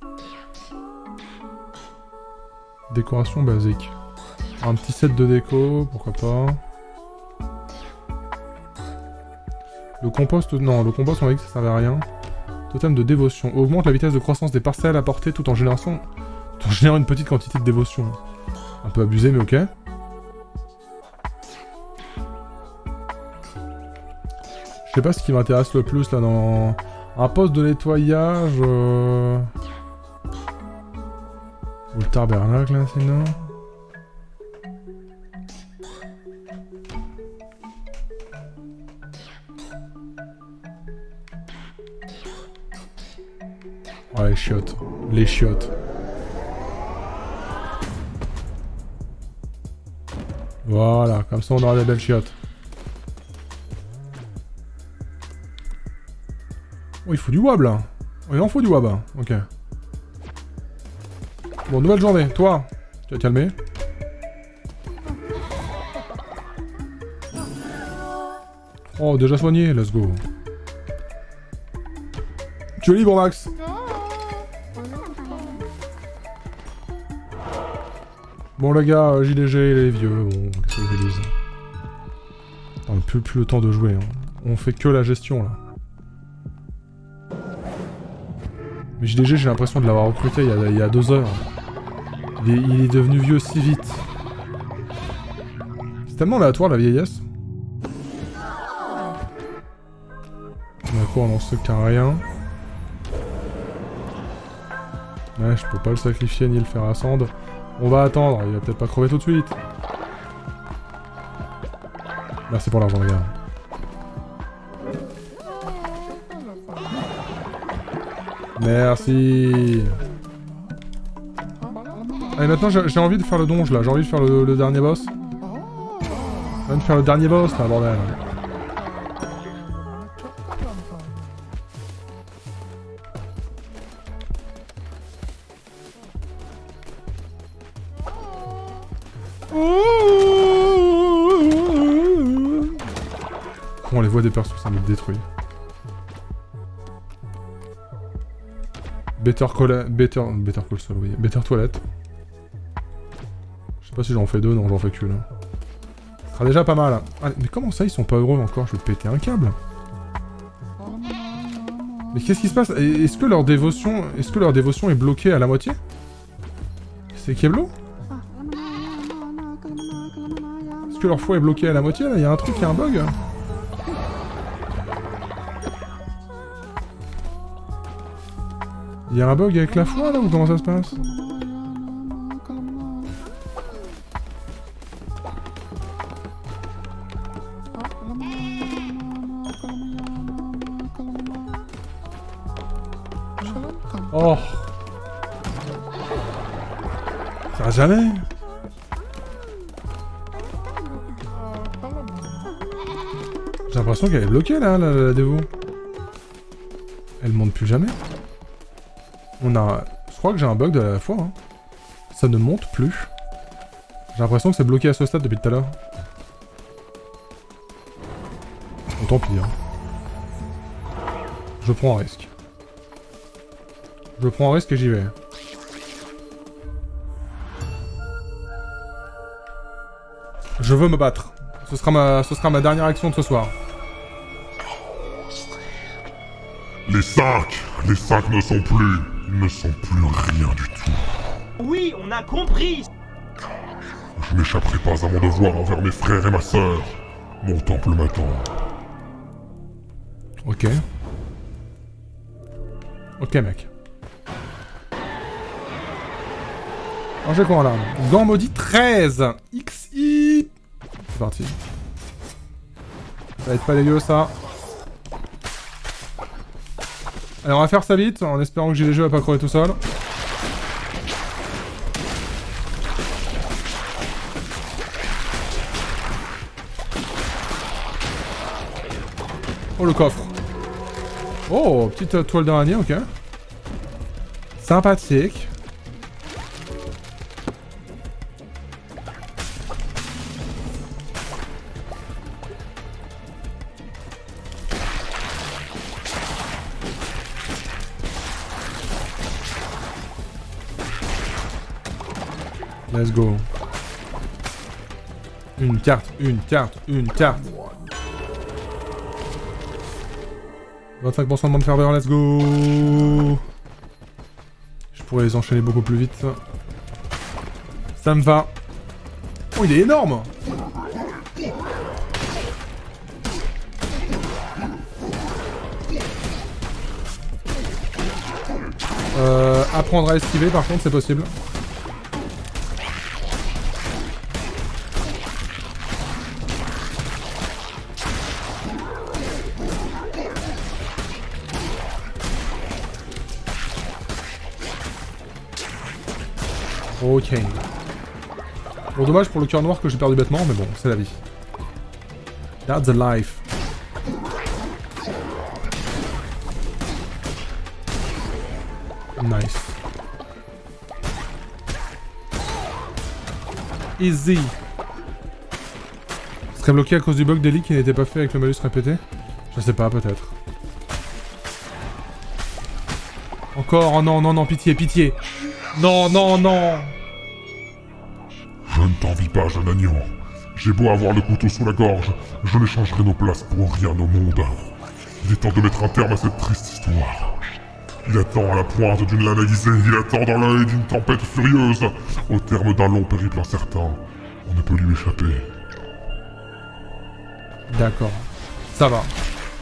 Décoration basique. Un petit set de déco, pourquoi pas. Le compost, non, le compost on a dit que ça servait à rien. Totem de dévotion. Augmente la vitesse de croissance des parcelles apportées tout en générant une petite quantité de dévotion. Un peu abusé, mais ok. Je sais pas ce qui m'intéresse le plus là dans... Un poste de nettoyage... Ou le tabernacle là sinon. Oh les chiottes. Les chiottes. Voilà, comme ça on aura des belles chiottes. Oh il faut du wab là. Oh, il en faut du wab. Ok. Bon, nouvelle journée. Toi, tu vas te calmer. Oh, déjà soigné. Let's go. Tu es libre, Max. Bon, les gars, JDG, il est vieux. Bon, qu'est-ce que je dis? On n'a plus le temps de jouer. Hein. On fait que la gestion, là. Mais JDG, j'ai l'impression de l'avoir recruté il y a 2 heures. Il est devenu vieux si vite. C'est tellement aléatoire la vieillesse. D'accord, on n'en sait qu'à rien. Ouais, je peux pas le sacrifier ni le faire ascendre. On va attendre, il va peut-être pas crever tout de suite. Merci pour l'argent, les gars. Merci. Allez, maintenant j'ai envie de faire le donge là, j'ai envie de faire le dernier boss. J'ai envie de faire le dernier boss là, bordel. Comment les voix des persos, ça me détruit. Better Call Saul, oui. Better Toilette. Je sais pas si j'en fais deux, non, j'en fais qu'une. Ce sera déjà pas mal. Allez, mais comment ça, ils sont pas heureux encore? Je vais péter un câble. Mais qu'est-ce qui se passe? Est-ce que leur dévotion est bloquée à la moitié? C'est Keblo? Est-ce que leur foi est bloquée à la moitié, là? Il y a un truc, il y a un bug? Il y a un bug avec la foi, là, ou comment ça se passe? Oh! Ça va jamais! J'ai l'impression qu'elle est bloquée, là, la dévo. Elle monte plus jamais. On a... Je crois que j'ai un bug de la foi, hein. Ça ne monte plus. J'ai l'impression que c'est bloqué à ce stade depuis tout à l'heure. Bon, tant pis, hein. Je prends un risque. Je prends un risque et j'y vais. Je veux me battre. Ce sera ma dernière action de ce soir. Les 5 ne sont plus... Ils ne sont plus rien du tout. Oui, on a compris. Je n'échapperai pas à mon devoir envers mes frères et ma sœur. Mon temple m'attend. Ok. Ok, mec. Alors j'ai quoi là? Gant maudit 13 XI. C'est parti. Ça va être pas dégueu ça. Allez, on va faire ça vite, en espérant que GLG va pas crever tout seul. Oh, le coffre. Oh, petite toile d'araignée, ok. Sympathique. Let's go. Une carte, une carte, une carte. 25% de moins de ferveur, let's go. Je pourrais les enchaîner beaucoup plus vite. Ça me va. Oh, il est énorme. Apprendre à esquiver, par contre, c'est possible. Ok. Bon, dommage pour le cœur noir que j'ai perdu bêtement, mais bon, c'est la vie. That's the life. Nice. Easy. Serait bloqué à cause du bug d'Eli qui n'était pas fait avec le malus répété? Je sais pas, peut-être. Encore, oh non, non, non, pitié, pitié. Non, non, non. Je ne t'envie pas, jeune agneau. J'ai beau avoir le couteau sous la gorge, je n'échangerai nos places pour rien au monde. Il est temps de mettre un terme à cette triste histoire. Il attend à la pointe d'une lame aiguisée, il attend dans l'œil d'une tempête furieuse. Au terme d'un long périple incertain, on ne peut lui échapper. D'accord. Ça va.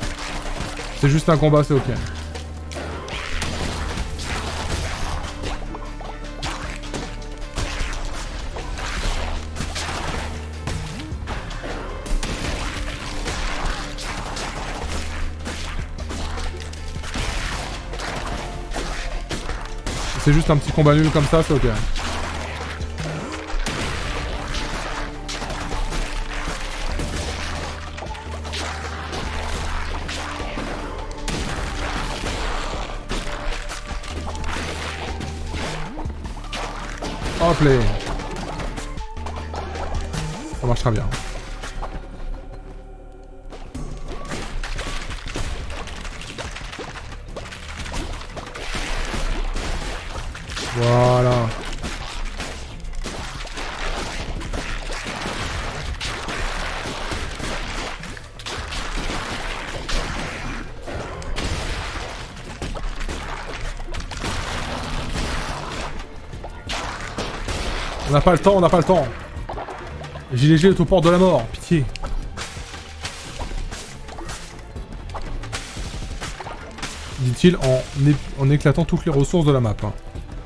C'est juste un combat, c'est ok. C'est juste un petit combat nul comme ça, c'est ok. Hop là. Ça marchera bien. Voilà. On n'a pas le temps, on n'a pas le temps. Gilet G est aux portes de la mort, pitié. Dit-il en éclatant toutes les ressources de la map. Hein.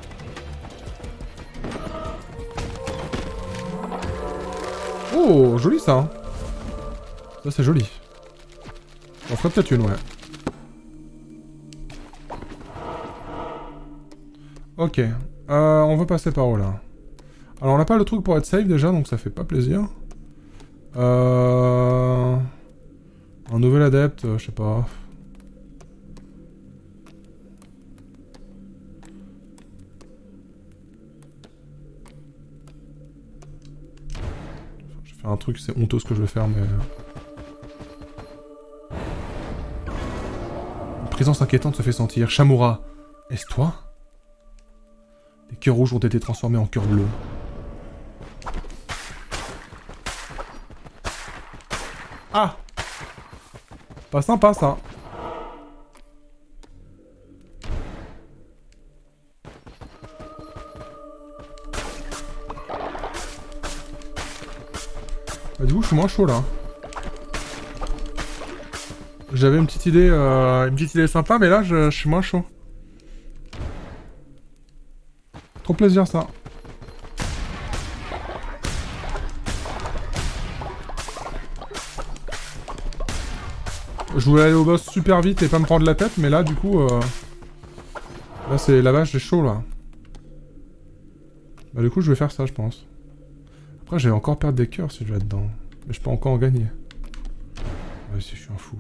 Oh, joli ça. Hein. Ça c'est joli. On ferait peut-être une, ouais. Ok. On veut passer par où là? Alors on n'a pas le truc pour être safe déjà, donc ça fait pas plaisir. Un nouvel adepte, je sais pas. Je vais faire un truc, c'est honteux ce que je vais faire, mais... Une présence inquiétante se fait sentir. Shamura, est-ce toi? Les cœurs rouges ont été transformés en cœurs bleus. Ah! Pas sympa ça. Bah, du coup je suis moins chaud là. J'avais une petite idée sympa, mais là je suis moins chaud. Trop plaisir ça. Je voulais aller au boss super vite et pas me prendre la tête, mais là du coup... Là c'est la vache, j'ai chaud là. Bah du coup je vais faire ça je pense. Après je vais encore perdre des cœurs si je vais là-dedans. Mais je peux encore en gagner. Ouais si je suis un fou.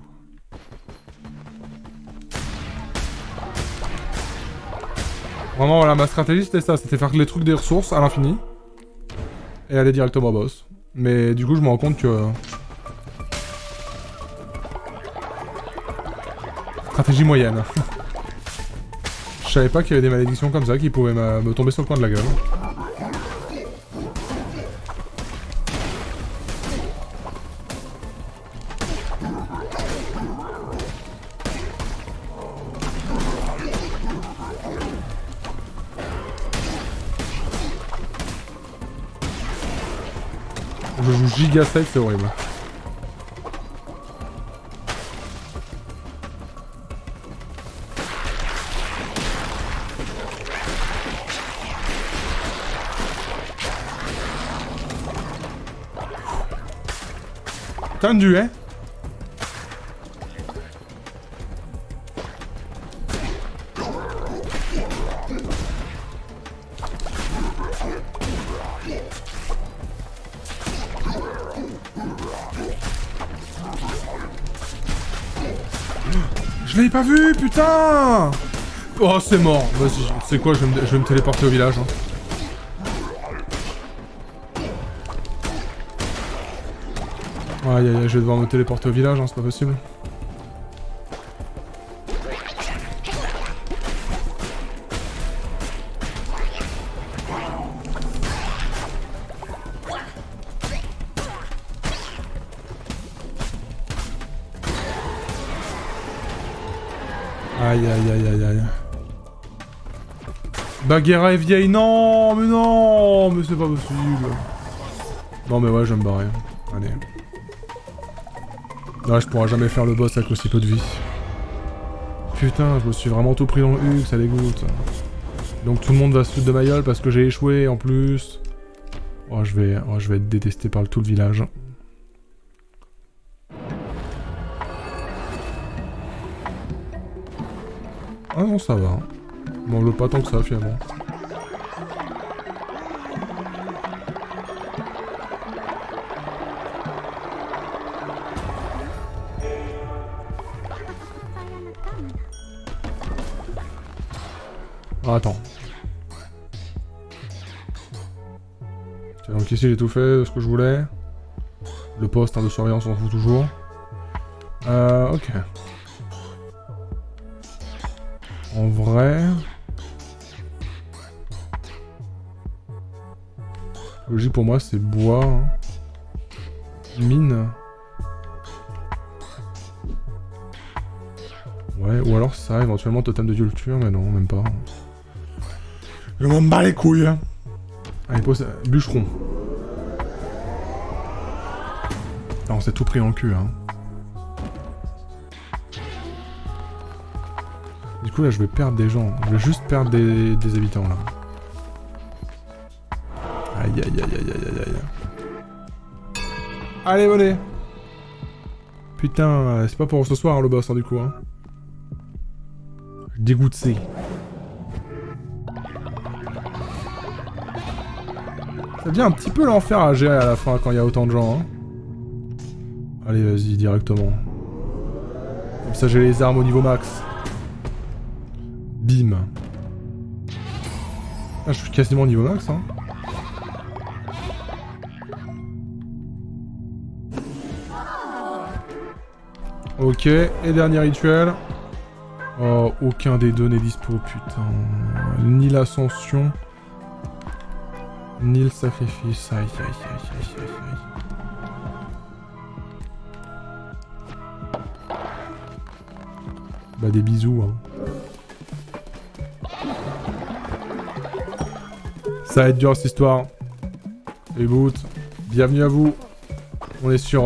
Vraiment voilà, ma stratégie c'était ça, c'était faire les trucs des ressources à l'infini. Et aller directement au boss. Mais du coup je me rends compte que... Stratégie moyenne. Je savais pas qu'il y avait des malédictions comme ça qui pouvaient me tomber sur le coin de la gueule. Je joue giga safe, c'est horrible. Tendu, hein? Je l'avais pas vu, putain! Oh, c'est mort. Vas-y, c'est quoi, je vais me téléporter au village. Hein. Aïe aïe aïe, je vais devoir me téléporter au village, hein, c'est pas possible. Aïe aïe aïe aïe aïe. Bagheera est vieille, non, mais c'est pas possible. Non mais ouais, je vais me barrer. Allez. Là, je pourrai jamais faire le boss avec aussi peu de vie. Putain, je me suis vraiment tout pris dans le Hulk, ça dégoûte. Donc tout le monde va se foutre de ma gueule parce que j'ai échoué en plus. Oh, je vais être détesté par tout le village. Ah non, ça va. m'en veux pas tant que ça finalement. Ah, attends. Tiens, donc ici j'ai tout fait de ce que je voulais. Le poste de surveillance on s'en fout toujours. Ok. En vrai... Logique pour moi c'est bois. Hein. Mine. Ouais, ou alors ça, éventuellement totem de culture, mais non, même pas. Je m'en bats les couilles. Allez, pose... Bûcheron. Ah, on s'est tout pris en cul, hein. Du coup, là, je vais perdre des gens. Je vais juste perdre des habitants, là. Aïe, aïe, aïe, aïe, aïe, aïe, aïe. Allez, venez. Putain, c'est pas pour ce soir, hein, le boss, hein, du coup, hein. Dégoûté. Ça devient un petit peu l'enfer à gérer à la fin quand il y a autant de gens, hein. Allez, vas-y, directement. Comme ça, j'ai les armes au niveau max. Bim. Ah, je suis quasiment au niveau max, hein. Ok, et dernier rituel. Oh, aucun des deux n'est dispo, putain. Ni l'ascension, ni le sacrifice. Aïe, aïe, aïe, aïe, aïe, aïe. Bah, des bisous, hein. Ça va être dur, cette histoire. Salut, Boot. Bienvenue à vous. On est sur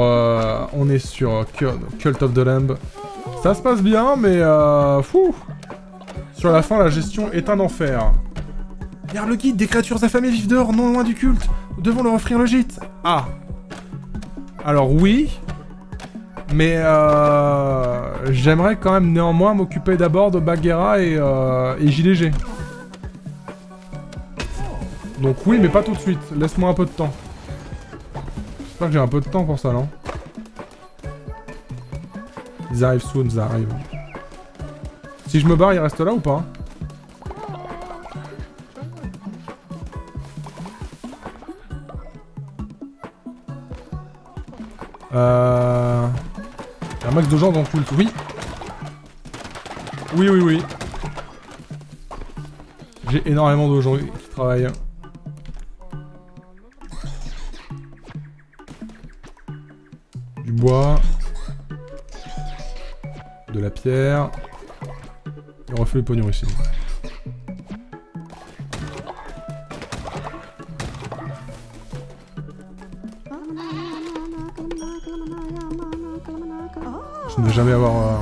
Cult of the Lamb. Ça se passe bien, mais fou. Sur la fin, la gestion est un enfer. Regarde le guide des créatures affamées vivent dehors, non loin du culte. Nous devons leur offrir le gîte. Ah. Alors oui. Mais j'aimerais quand même néanmoins m'occuper d'abord de Bagheera et JDG. Donc oui, mais pas tout de suite. Laisse-moi un peu de temps. J'espère que j'ai un peu de temps pour ça, non? Ils arrivent soon, ils arrivent. Si je me barre, il reste là ou pas? Il y a un max de gens dans le culte, oui. Oui, oui, oui. J'ai énormément de gens qui travaillent. Du bois. De la pierre. Et on refait le pognon ici. Je ne vais jamais avoir...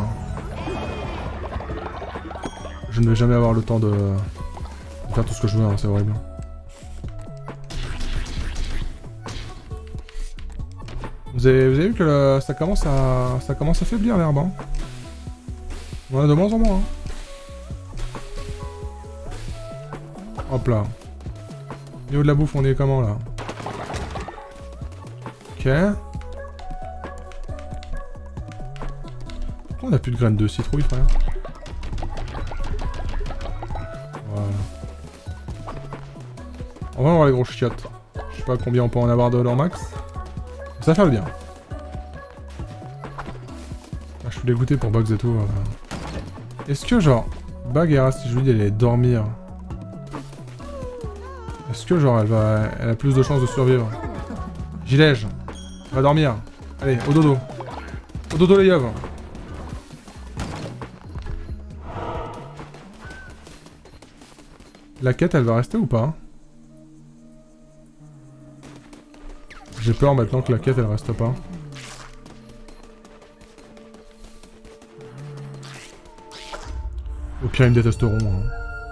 Je ne vais jamais avoir le temps de faire tout ce que je veux, hein, c'est horrible. Vous avez vu que ça commence à faiblir l'herbe, hein. On en a de moins en moins, hein. Hop là. Au niveau de la bouffe, on est comment là? Ok. Pourquoi on a plus de graines de citrouille, frère? Voilà. On va voir les gros chiottes. Je sais pas combien on peut en avoir de leur max. Ça fait le bien. Ah, je suis dégoûté pour Bugs et tout. Est-ce que genre... Bagheera, si je lui dis elle allait dormir... Est-ce que genre elle a plus de chances de survivre? Gilège, va dormir. Allez, au dodo. Au dodo les yeux. La quête elle va rester ou pas? J'ai peur maintenant que la quête elle reste pas. Au pire ils me détesteront. Hein.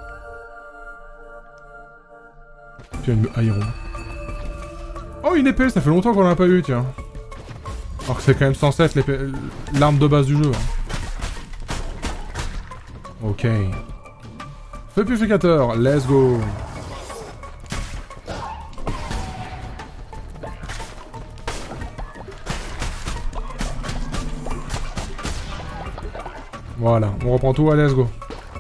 Au pire ils me haïront. Oh une épée, ça fait longtemps qu'on l'a pas eu tiens. Alors que c'est quand même censé être l'arme de base du jeu. Hein. Ok. Feu purificateur, let's go. Voilà, on reprend tout, allez, let's go.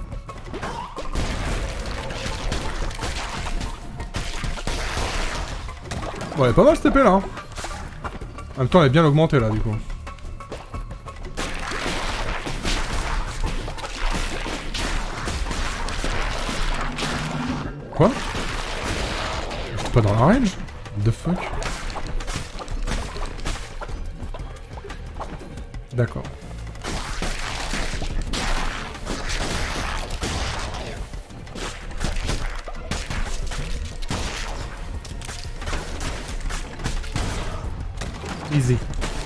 Bon, elle est pas mal cette épée là. Hein. En même temps, elle est bien augmentée là, du coup. Quoi? Je suis pas dans la range? What the fuck? D'accord. Easy.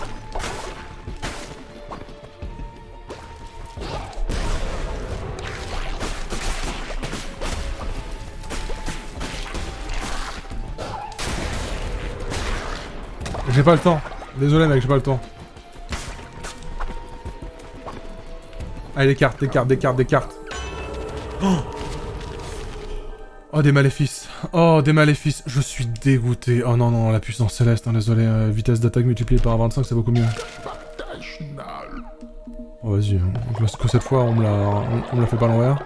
J'ai pas le temps. Désolé mec, j'ai pas le temps. Allez, des cartes, des cartes, des cartes, des cartes. Oh, des maléfices. Oh, des maléfices. Je suis dégoûté. Oh non, non, la puissance céleste, hein, désolé. Vitesse d'attaque multipliée par 25, c'est beaucoup mieux. Oh, vas-y. Hein. Parce que cette fois, on me la fait pas à l'envers.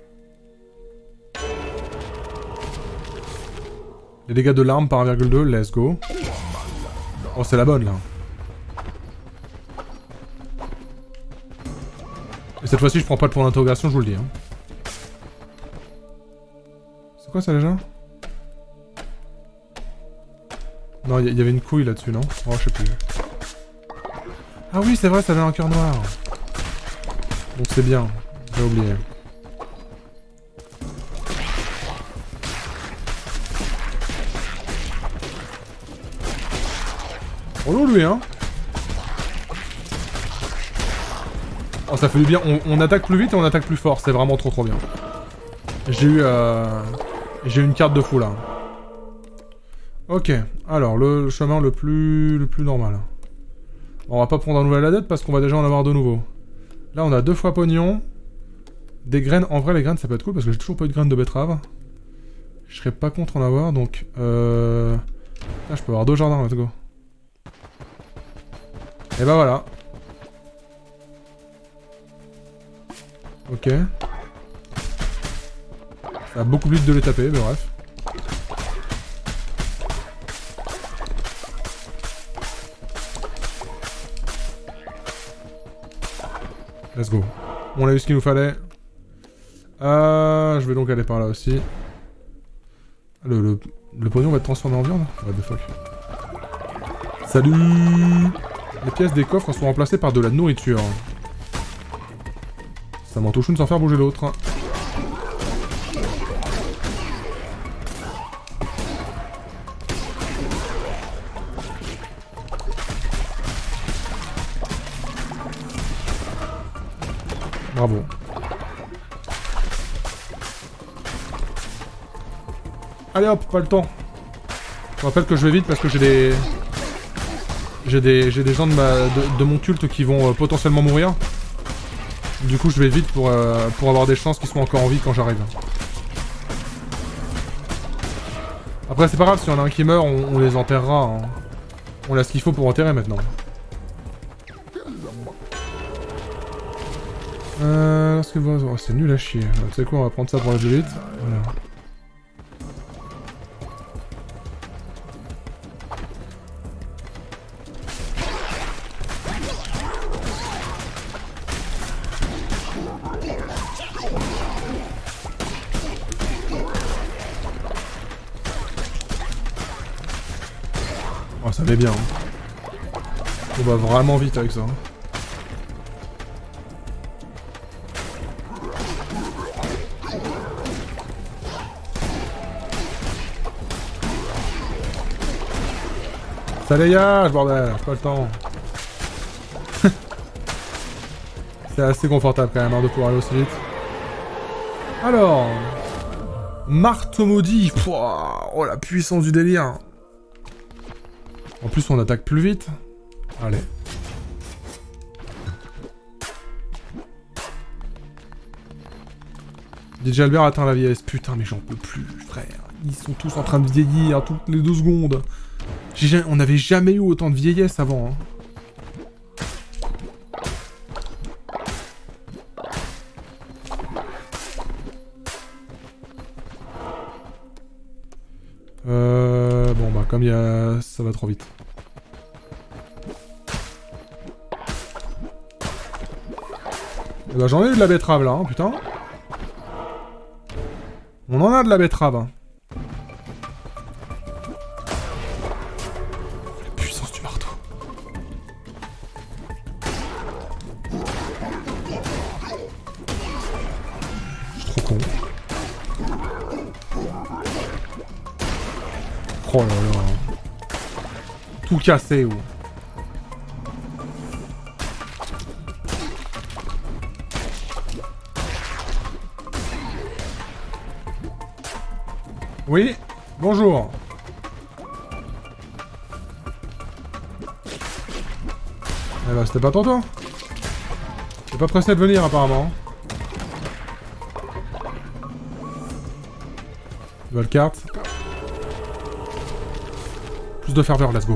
Les dégâts de l'arme par 1,2, let's go. Oh, c'est la bonne, là. Et cette fois-ci, je prends pas le point d'interrogation, je vous le dis. Hein. C'est quoi ça déjà? Non, il y avait une couille là-dessus, non? Oh, je sais plus. Ah oui, c'est vrai, ça avait un cœur noir. Donc c'est bien, j'ai oublié. Oh lui, hein. Oh, ça fait du bien. On attaque plus vite et on attaque plus fort. C'est vraiment trop bien. J'ai eu une carte de fou, là. Ok. Alors, le chemin le plus normal. On va pas prendre un nouvel adepte parce qu'on va déjà en avoir de nouveaux. Là, on a 2 fois pognon. Des graines. En vrai, les graines, ça peut être cool parce que j'ai toujours pas eu de graines de betterave. Je serais pas contre en avoir, donc... Là, je peux avoir 2 jardins, let's go. Et bah voilà. Ok. Ça a beaucoup plus vite de les taper, mais bref. Let's go. On a eu ce qu'il nous fallait. Je vais donc aller par là aussi. Le pognon va être transformé en viande? What the fuck. Salut! Les pièces des coffres sont remplacées par de la nourriture. Ça m'en touche une sans faire bouger l'autre. Bravo. Allez hop, pas le temps. Je rappelle que je vais vite parce que j'ai des... J'ai des gens de mon culte qui vont potentiellement mourir. Du coup, je vais vite pour avoir des chances qu'ils soient encore en vie quand j'arrive. Après, c'est pas grave, si y en a un qui meurt, on les enterrera. Hein. On a ce qu'il faut pour enterrer maintenant. Oh, c'est nul à chier. Tu sais quoi, on va prendre ça pour aller plus vite. Voilà. Oh, ça va bien. Hein. On va vraiment vite avec ça. Hein. Salayage, bordel, j'ai pas le temps. C'est assez confortable quand même hein, de pouvoir aller aussi vite. Alors... Marteau maudit. Pouah, oh la puissance du délire. En plus on attaque plus vite. Allez. DJ Albert atteint la vieillesse. Putain, mais j'en peux plus, frère. Ils sont tous en train de vieillir toutes les 2 secondes. On n'avait jamais eu autant de vieillesse avant. Hein. Bon bah comme il y a... ça va trop vite. Et bah j'en ai eu de la betterave là, hein, putain. On en a de la betterave. Hein. La puissance du marteau. C'est trop con. Oh là là. Tout cassé, ou. Oui, bonjour. Eh bah c'était pas tantôt. T'es pas pressé de venir apparemment. Nouvelle carte. Plus de ferveur, let's go.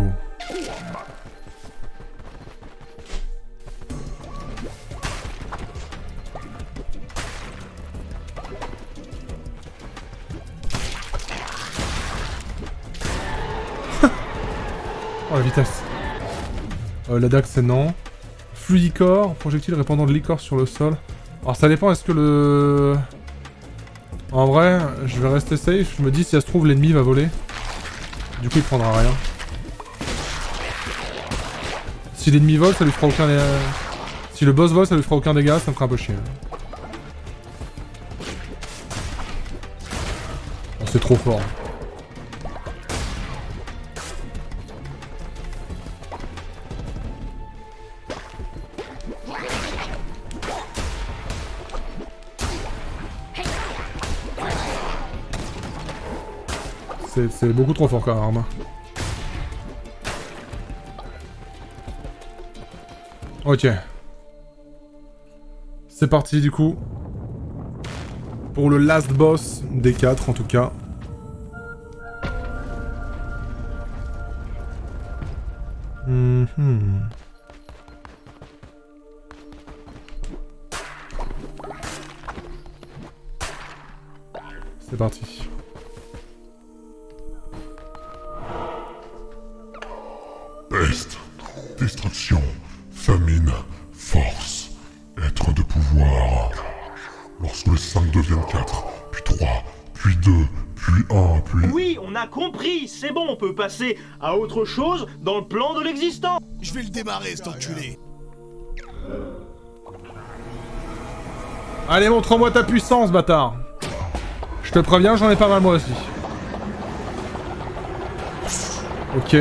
Oh la vitesse. La dague c'est non. Fluidicor, projectile répandant de liquor sur le sol. Alors ça dépend, est-ce que le... En vrai, je vais rester safe, je me dis si ça se trouve l'ennemi va voler. Du coup il prendra rien. Si l'ennemi vole, ça lui fera aucun... Si le boss vole, ça lui fera aucun dégât, ça me fera un peu chier. Oh, c'est trop fort. C'est beaucoup trop fort quand même. Ok. C'est parti du coup. Pour le last boss des 4 en tout cas. C'est parti. Peste, destruction, famine, force, être de pouvoir. Lorsque les 5 deviennent 4, puis 3, puis 2, puis 1, puis... Oui, on a compris, c'est bon, on peut passer à autre chose dans le plan de l'existence. Je vais le démarrer, cet enculé. Allez, montre-moi ta puissance, bâtard. Je te préviens, j'en ai pas mal moi aussi. Ok.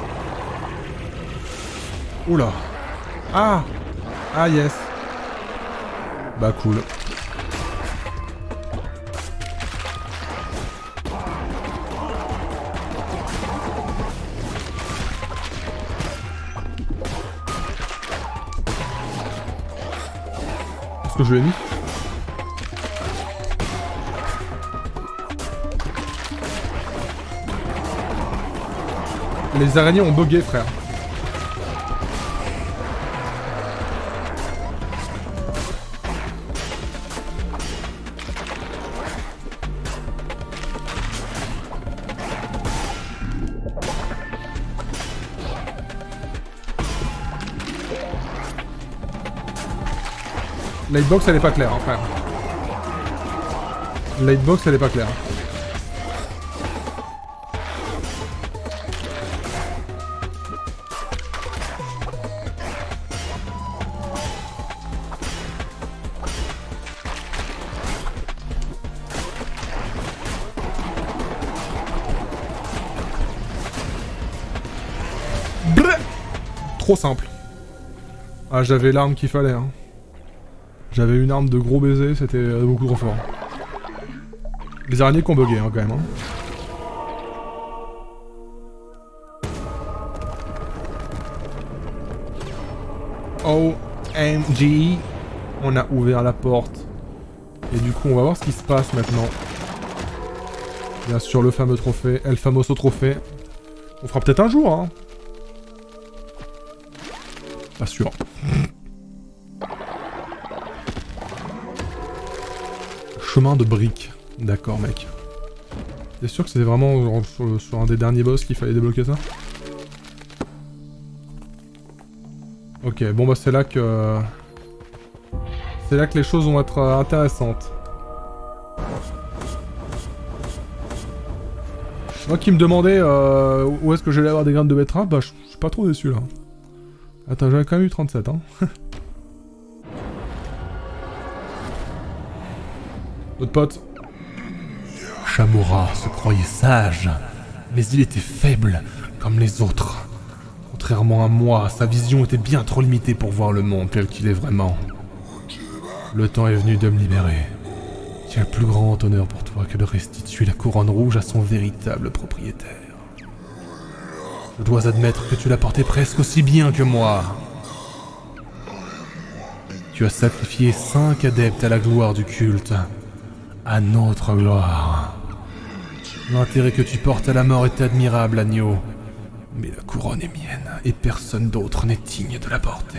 Oula. Ah. Ah yes. Bah cool. Est-ce que je l'ai mis? Les araignées ont bugué, frère. La hitbox elle est pas claire, hein, frère. La hitbox elle est pas claire. Brrr. Trop simple. Ah, j'avais l'arme qu'il fallait, hein. J'avais une arme de gros baiser, c'était beaucoup trop fort. Les araignées qui ont bugué, hein, quand même. Hein. OMG, on a ouvert la porte. Et du coup, on va voir ce qui se passe maintenant. Bien sûr, le fameux trophée, El Famoso trophée. On fera peut-être un jour, hein. Pas sûr. Chemin de briques. D'accord, mec. T'es sûr que c'était vraiment sur un des derniers boss qu'il fallait débloquer ça? Ok, bon bah c'est là que... C'est là que les choses vont être intéressantes. Moi qui me demandais où est-ce que j'allais avoir des graines de betterave, bah je suis pas trop déçu là. Attends, j'avais quand même eu 37, hein. Notre pote. Shamura se croyait sage, mais il était faible, comme les autres. Contrairement à moi, sa vision était bien trop limitée pour voir le monde tel qu'il est vraiment. Le temps est venu de me libérer. Quel plus grand honneur pour toi que de restituer la couronne rouge à son véritable propriétaire. Je dois admettre que tu l'as portée presque aussi bien que moi. Tu as sacrifié 5 adeptes à la gloire du culte. À notre gloire. L'intérêt que tu portes à la mort est admirable, agneau. Mais la couronne est mienne, et personne d'autre n'est digne de la porter.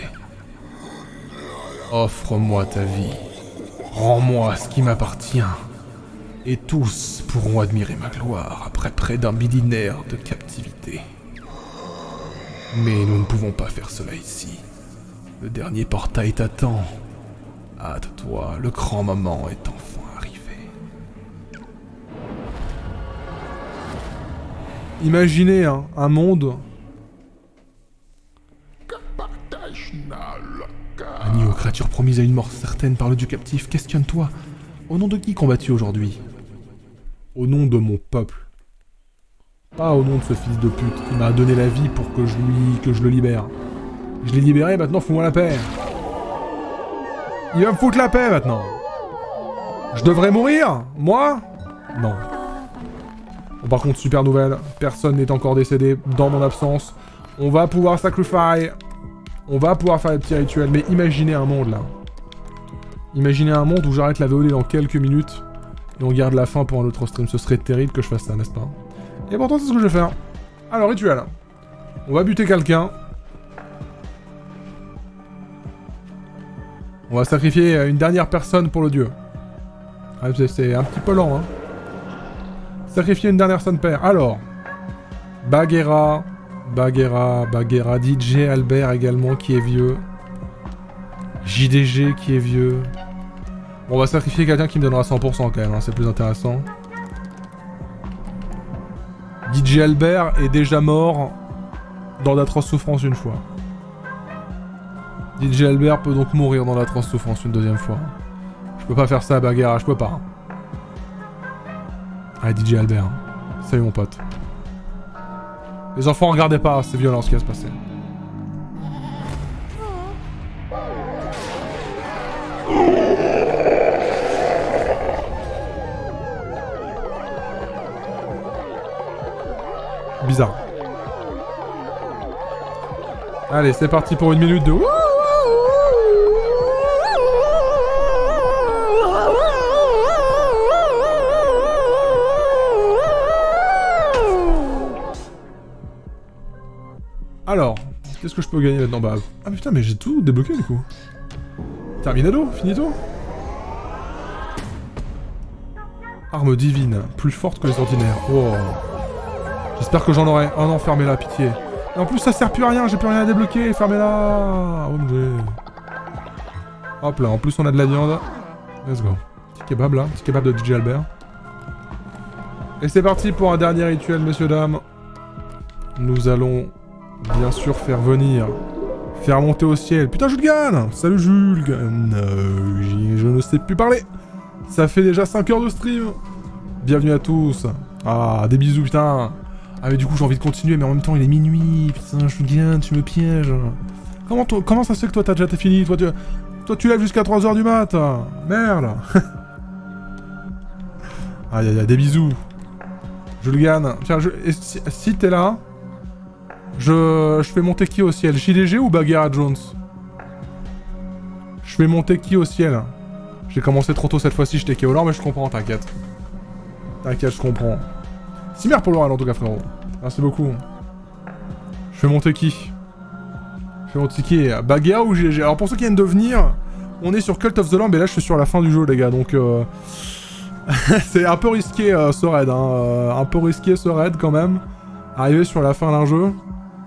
Offre-moi ta vie. Rends-moi ce qui m'appartient. Et tous pourront admirer ma gloire après près d'un millénaire de captivité. Mais nous ne pouvons pas faire cela ici. Le dernier portail t'attend. Hâte-toi, le grand moment est enfin arrivé. Imaginez hein, un monde... Agneau, créature promise à une mort certaine par le dieu captif, questionne-toi. Au nom de qui combattu aujourd'hui? Au nom de mon peuple. Pas au nom de ce fils de pute qui m'a donné la vie pour que je le libère. Je l'ai libéré, maintenant fous-moi la paix. Il va me foutre la paix maintenant. Je devrais mourir? Moi? Non. Bon, par contre, super nouvelle, personne n'est encore décédé dans mon absence. On va pouvoir sacrifier. On va pouvoir faire des petits rituels, mais imaginez un monde là. Imaginez un monde où j'arrête la VOD dans quelques minutes et on garde la fin pour un autre stream. Ce serait terrible que je fasse ça, n'est-ce pas? Et pourtant, c'est ce que je vais faire. Alors, rituel. On va buter quelqu'un. On va sacrifier une dernière personne pour le dieu. Ah, c'est un petit peu lent, hein. Sacrifier une dernière son père. Alors. Bagheera, DJ Albert également qui est vieux. JDG qui est vieux. Bon, on va sacrifier quelqu'un qui me donnera 100% quand même, hein, c'est plus intéressant. DJ Albert est déjà mort dans d'atroces souffrances une fois. DJ Albert peut donc mourir dans d'atroces souffrances une deuxième fois. Je peux pas faire ça à Bagheera, je peux pas. Allez, DJ Albert. Salut mon pote. Les enfants, regardez pas, c'est violent ce qui va se passer. Bizarre. Allez, c'est parti pour une minute de... Alors, qu'est-ce que je peux gagner maintenant? Bah... Ah putain, mais j'ai tout débloqué du coup. Terminado, finito. Arme divine, plus forte que les ordinaires. Oh. J'espère que j'en aurai. Oh non, fermez-la, pitié. Et en plus, ça sert plus à rien, j'ai plus rien à débloquer, fermez-la. OMG. Hop là, en plus on a de la viande. Let's go. Petit kebab là, petit kebab de DJ Albert. Et c'est parti pour un dernier rituel, messieurs, dames. Nous allons... bien sûr faire venir, faire monter au ciel. Putain, Jules Gann! Salut Jules Gann. Je ne sais plus parler. Ça fait déjà 5 heures de stream. Bienvenue à tous. Ah, des bisous, putain. Ah, mais du coup, j'ai envie de continuer, mais en même temps, il est minuit. Putain, Jules Gann, tu me pièges. Comment ça se fait que toi, t'as déjà fini? Toi, tu lèves jusqu'à 3h du mat. Merde. Aïe, aïe, aïe, des bisous. Jules Gann. Tiens, si t'es là... Je fais monter qui au ciel? JDG ou Bagheera Jones? Je fais monter qui au ciel? J'ai commencé trop tôt cette fois-ci, je t'ai KO mais je comprends, t'inquiète. T'inquiète, je comprends. Cimer pour l'oral en tout cas, frérot. Merci beaucoup. Je fais monter qui? Je fais monter qui? Baguea ou GG? Alors pour ceux qui viennent de venir, on est sur Cult of the Lamb et là je suis sur la fin du jeu les gars, donc c'est un peu risqué ce raid, hein. Un peu risqué ce raid quand même. Arriver sur la fin d'un jeu.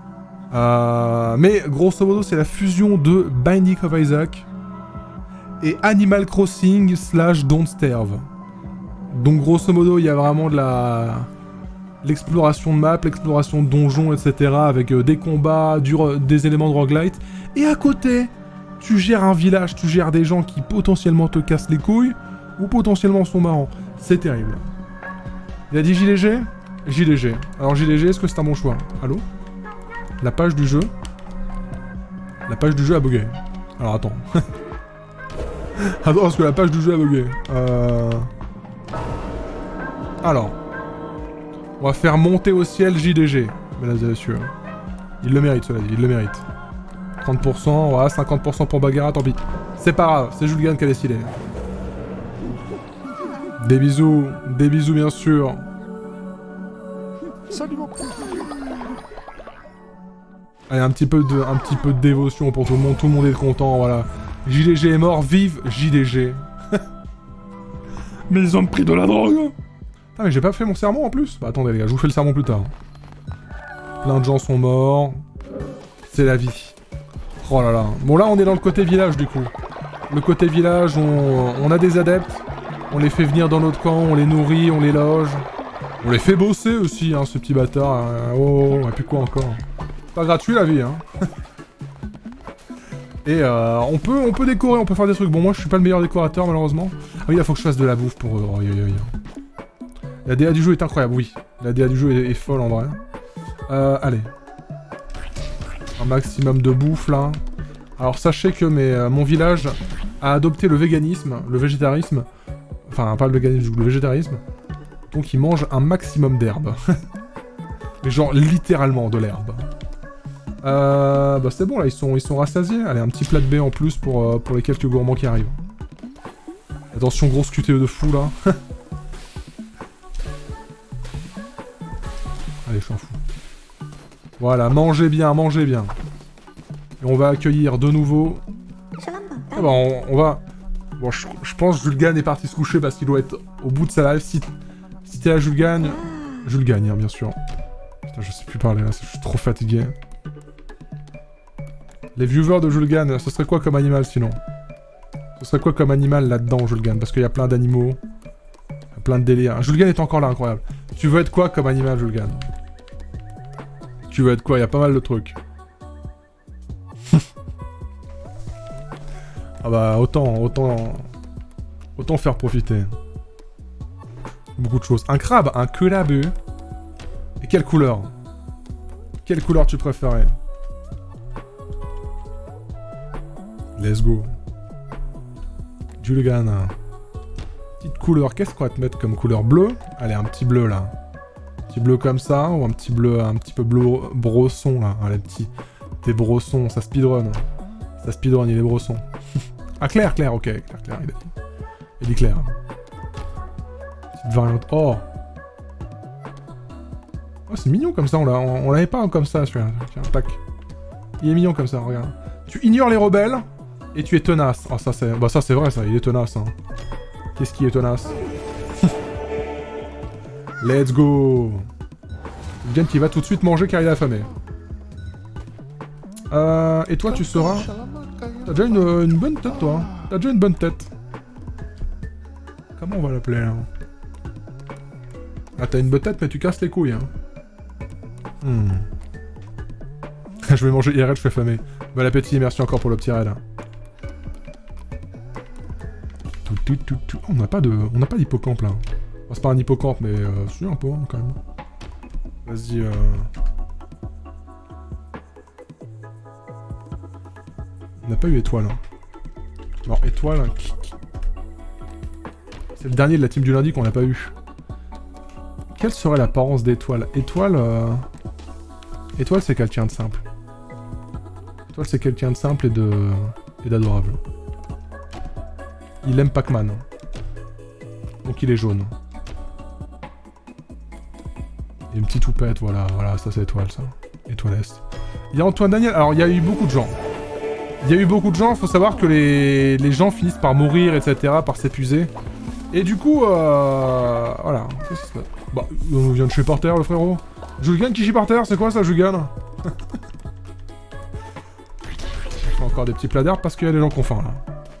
Mais grosso modo c'est la fusion de Binding of Isaac et Animal Crossing / Don't Starve. Donc grosso modo il y a vraiment de l'exploration de map, l'exploration de donjons, etc. avec des combats, des éléments de roguelite. Et à côté, tu gères un village, tu gères des gens qui potentiellement te cassent les couilles ou potentiellement sont marrants. C'est terrible. Il a dit JDG? JDG. Alors JDG, est-ce que c'est un bon choix? Allô? La page du jeu. La page du jeu a bugué. Alors attends. Attends, parce que la page du jeu a bugué. Alors. On va faire monter au ciel JDG. Mesdames et messieurs. Il le mérite, cela dit, il le mérite. 30%, voilà, 50% pour Baguera, tant pis. C'est pas grave, c'est Julgan qui a décidé. Des bisous bien sûr. Salut mon frère. Allez, un petit peu de dévotion pour tout le monde est content, voilà. JDG est mort, vive JDG. Mais ils ont pris de la drogue. Ah mais j'ai pas fait mon sermon en plus? Bah attendez les gars, je vous fais le sermon plus tard. Plein de gens sont morts. C'est la vie. Oh là là. Bon là on est dans le côté village du coup. Le côté village, on a des adeptes. On les fait venir dans notre camp, on les nourrit, on les loge. On les fait bosser aussi, hein, ce petit bâtard. Oh, et puis quoi encore? Pas gratuit la vie, hein. Et on peut décorer, on peut faire des trucs. Bon moi je suis pas le meilleur décorateur malheureusement. Ah oui, il faut que je fasse de la bouffe pour eux. Oh, la DA du jeu est incroyable, oui. La DA du jeu est folle en vrai. Allez. Un maximum de bouffe là. Alors sachez que mon village a adopté le véganisme, le végétarisme. Enfin, pas le véganisme, le végétarisme. Donc il mange un maximum d'herbe. Mais genre littéralement de l'herbe. Bah c'est bon là, ils sont rassasiés. Allez, un petit plat de baie en plus pour les quelques gourmands qui arrivent. Attention, grosse QTE de fou là. Allez, je m'en fous. Voilà, mangez bien, mangez bien. Et on va accueillir de nouveau... Ah bah on va... Bon, je pense que Julgan est parti se coucher parce qu'il doit être au bout de sa live. Si t'es là, Julgan... Julgan, hein, bien sûr. Putain, je sais plus parler là, je suis trop fatigué. Les viewers de Julgan, ce serait quoi comme animal sinon? Ce serait quoi comme animal là-dedans, Julgan? Parce qu'il y a plein d'animaux. Plein de délires. Julgan est encore là, incroyable. Tu veux être quoi comme animal, Julgan? Tu veux être quoi? Il y a pas mal de trucs. Ah bah, autant faire profiter. Beaucoup de choses. Un crabe, un crabe. Et quelle couleur? Quelle couleur tu préférais? Let's go. Julgan. Petite couleur, qu'est-ce qu'on va te mettre comme couleur? Bleu? Allez, un petit bleu là. Un petit bleu comme ça, ou un petit bleu, un petit peu bleu brosson là. Allez, t'es brosson, ça speedrun. Ça speedrun, il est brosson. Ah, clair, ok, clair, il a dit. Il dit clair. Petite variante. Oh! Oh, c'est mignon comme ça, on l'avait pas comme ça, celui-là. Tiens, tac. Il est mignon comme ça, regarde. Tu ignores les rebelles, et tu es tenace. Ah, ça c'est... Bah ça c'est vrai, ça, il est tenace, hein. Qu'est-ce qui est tenace? Let's go! Julgan qui va tout de suite manger car il est affamé. Et toi, tu seras... T'as déjà une bonne tête, toi. T'as déjà une bonne tête. Comment on va l'appeler, là? Ah, t'as une bonne tête, mais tu casses les couilles, hein. Je vais manger IRL, je suis affamé. Bon appétit, merci encore pour le petit raid. On n'a pas d'hippocampe, là. Bon, c'est pas un hippocampe, mais si, un peu, hein, quand même. Vas-y, On n'a pas eu étoile, hein. Alors, étoile... C'est le dernier de la team du lundi qu'on n'a pas eu. Quelle serait l'apparence d'étoile? Étoile, Étoile, c'est quelqu'un de simple. Étoile, c'est quelqu'un de simple et d'adorable. il aime Pac-Man. Donc il est jaune. Et une petite toupette, voilà, ça c'est étoile, ça. Étoile Est. Il y a Antoine Daniel, alors il y a eu beaucoup de gens. Faut savoir que les gens finissent par mourir, etc., par s'épuiser. Et du coup, voilà. Bah, on vient de chier par terre, le frérot. Julgan qui chie par terre, c'est quoi ça, Julgan? Je fais encore des petits plats d'herbe parce qu'il y a des gens qui ont faim, là.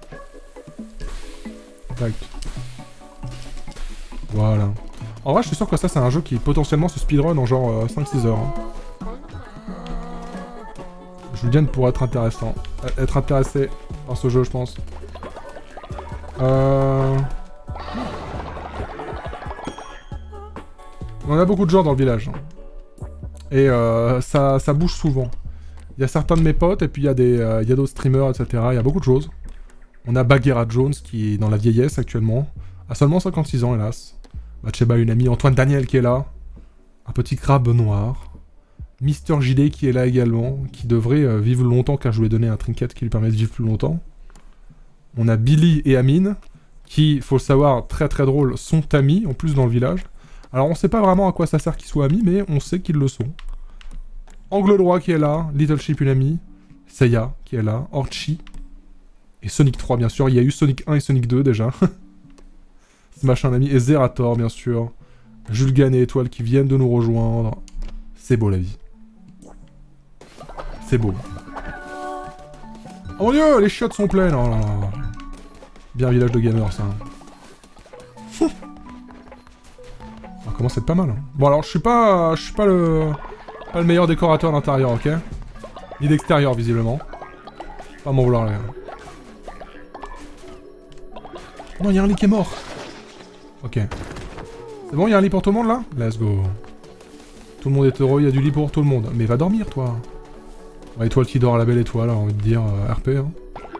Tac. Voilà. En vrai, je suis sûr que ça, c'est un jeu qui potentiellement se speedrun en genre 5-6 heures. Hein. Julien pourrait être intéressant. Être intéressé par ce jeu, je pense. On a beaucoup de gens dans le village. Et ça bouge souvent. Il y a certains de mes potes, et puis il y a d'autres streamers, etc. Il y a beaucoup de choses. On a Bagheera Jones, qui est dans la vieillesse actuellement. A seulement 56 ans, hélas. Bathsheba, une amie. Antoine Daniel, qui est là. Un petit crabe noir. Mister JD, qui est là également. Qui devrait vivre longtemps, car je lui ai donné un trinket qui lui permet de vivre plus longtemps. On a Billy et Amine, qui, faut le savoir, très très drôle, sont amis, en plus dans le village. Alors on sait pas vraiment à quoi ça sert qu'ils soient amis, mais on sait qu'ils le sont. Angle droit qui est là, Little Sheep une amie, Seiya qui est là, Orchi, et Sonic 3 bien sûr, il y a eu Sonic 1 et Sonic 2 déjà. Smash un ami, et Zerator bien sûr, Julgan et Étoile qui viennent de nous rejoindre. C'est beau la vie. C'est beau. Oh mon dieu, les chiottes sont pleines, oh là là. Bien village de gamers ça. Ça commence à être pas mal. Hein. Bon alors je suis pas le meilleur décorateur d'intérieur, ok? Ni d'extérieur visiblement. Pas m'en vouloir les gars. Non, il y a un lit qui est mort. Ok. C'est bon, il y a un lit pour tout le monde là? Let's go. Tout le monde est heureux, il y a du lit pour tout le monde. Mais va dormir toi. Ouais, étoile qui dort, la belle étoile, j'ai envie de dire RP. Hein.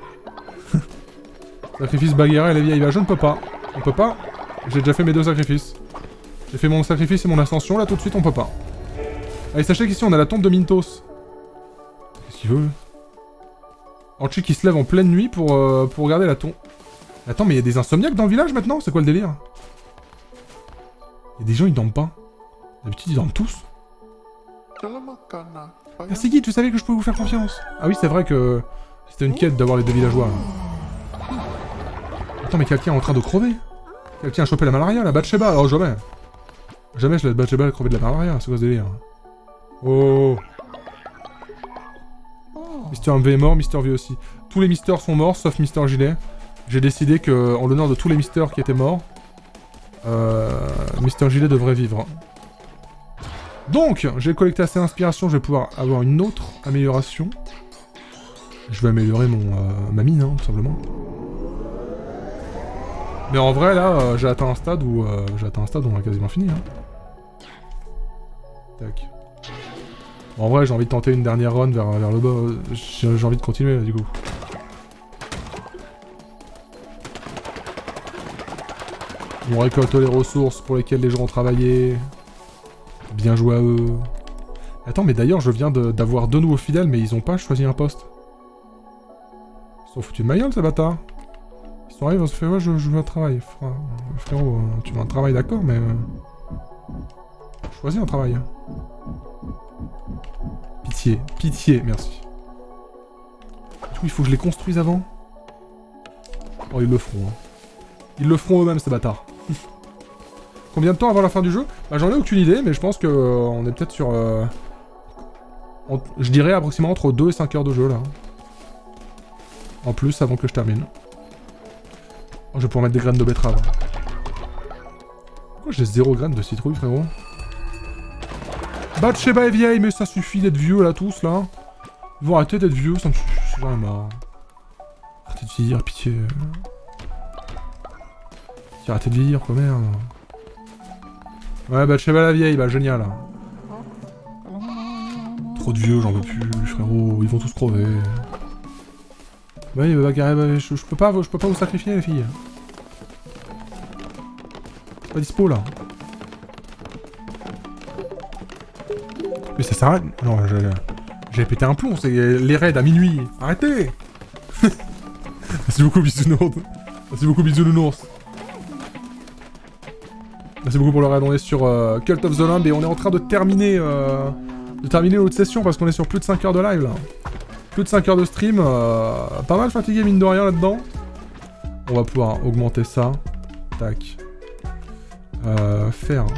Sacrifice Bagheera et la vieille. Bah je ne peux pas. On peut pas. J'ai déjà fait mes 2 sacrifices. J'ai fait mon sacrifice et mon ascension, là tout de suite on peut pas. Allez, sachez qu'ici on a la tombe de Mintos. Qu'est-ce qu'il veut? Archie qui se lève en pleine nuit pour regarder la tombe. Attends, mais il y a des insomniaques dans le village maintenant? C'est quoi le délire? Il y a des gens, ils dorment pas. D'habitude, ils dorment tous. Merci Guy, tu savais que je pouvais vous faire confiance. Ah oui, c'est vrai que c'était une quête d'avoir les 2 villageois. Là. Attends, mais quelqu'un est en train de crever. Quelqu'un a chopé la malaria, la Bathsheba. Oh, jamais. Jamais je laisse Bathsheba crever de la malaria, c'est quoi ce délire? Oh. Mister MV est mort, Mister V aussi. Tous les Misters sont morts, sauf Mister Gilet. J'ai décidé que, en l'honneur de tous les Misters qui étaient morts, Mister Gilet devrait vivre. Donc, j'ai collecté assez d'inspiration, je vais pouvoir avoir une autre amélioration. Je vais améliorer ma mine, hein, tout simplement. Mais en vrai, là, j'ai atteint un stade où on a quasiment fini. Hein. Tac. Bon, en vrai, j'ai envie de tenter une dernière run vers le bas. J'ai envie de continuer, là, du coup. On récolte les ressources pour lesquelles les gens ont travaillé. Bien joué à eux. Attends, mais d'ailleurs, je viens d'avoir 2 nouveaux fidèles, mais ils ont pas choisi un poste. Ils sont foutus de ma gueule, ces bâtards. Ils sont arrivés, on se fait, ouais, je veux un travail. Frérot, tu veux un travail, d'accord, mais... choisis un travail. Pitié, pitié, merci. Du coup, il faut que je les construise avant. Oh, ils le feront, hein. Ils le feront eux-mêmes, ces bâtards. Combien de temps avant la fin du jeu? Bah, j'en ai aucune idée, mais je pense que on est peut-être sur... je dirais approximativement entre 2 et 5 heures de jeu, là. En plus, avant que je termine. Oh, je vais pouvoir mettre des graines de betterave. Pourquoi j'ai 0 graines de citrouille, frérot? Bathsheba est vieille, mais ça suffit d'être vieux, là, tous, là. Ils vont arrêter d'être vieux, ça me suffit, j'en ai marre. Arrêtez de vieillir, pitié. Arrêtez de vieillir, quoi, merde. Ouais, Bathsheba la vieille, bah génial. Trop de vieux, j'en veux plus, frérot, ils vont tous crever. Ouais, bah, je peux pas vous sacrifier, les filles. C'est pas dispo, là. Mais ça s'arrête. Non, j'ai pété un plomb, c'est les raids à minuit. Arrêtez. C'est beaucoup bisounours. Merci beaucoup, bisous nounours. Merci beaucoup pour le raid, on est sur Cult of the Lamb et on est en train de terminer l'autre session parce qu'on est sur plus de 5 heures de live là. Plus de 5 heures de stream, pas mal fatigué mine de rien là-dedans. On va pouvoir augmenter ça. Tac. Faire.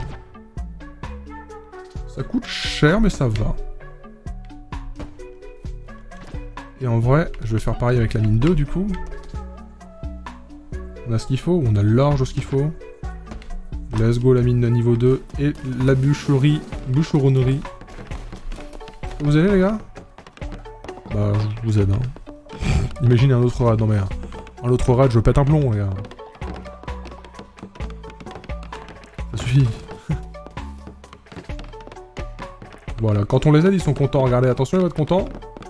Ça coûte cher mais ça va. Et en vrai, je vais faire pareil avec la mine 2 du coup. On a ce qu'il faut, on a large ce qu'il faut. Let's go la mine de niveau 2 et la bûcheronnerie. Vous allez les gars? Bah je vous aide hein. Imaginez un autre raid, non mais un autre raid je pète un plomb les gars. Ça suffit. Voilà, quand on les aide ils sont contents, regardez, attention ils vont être contents.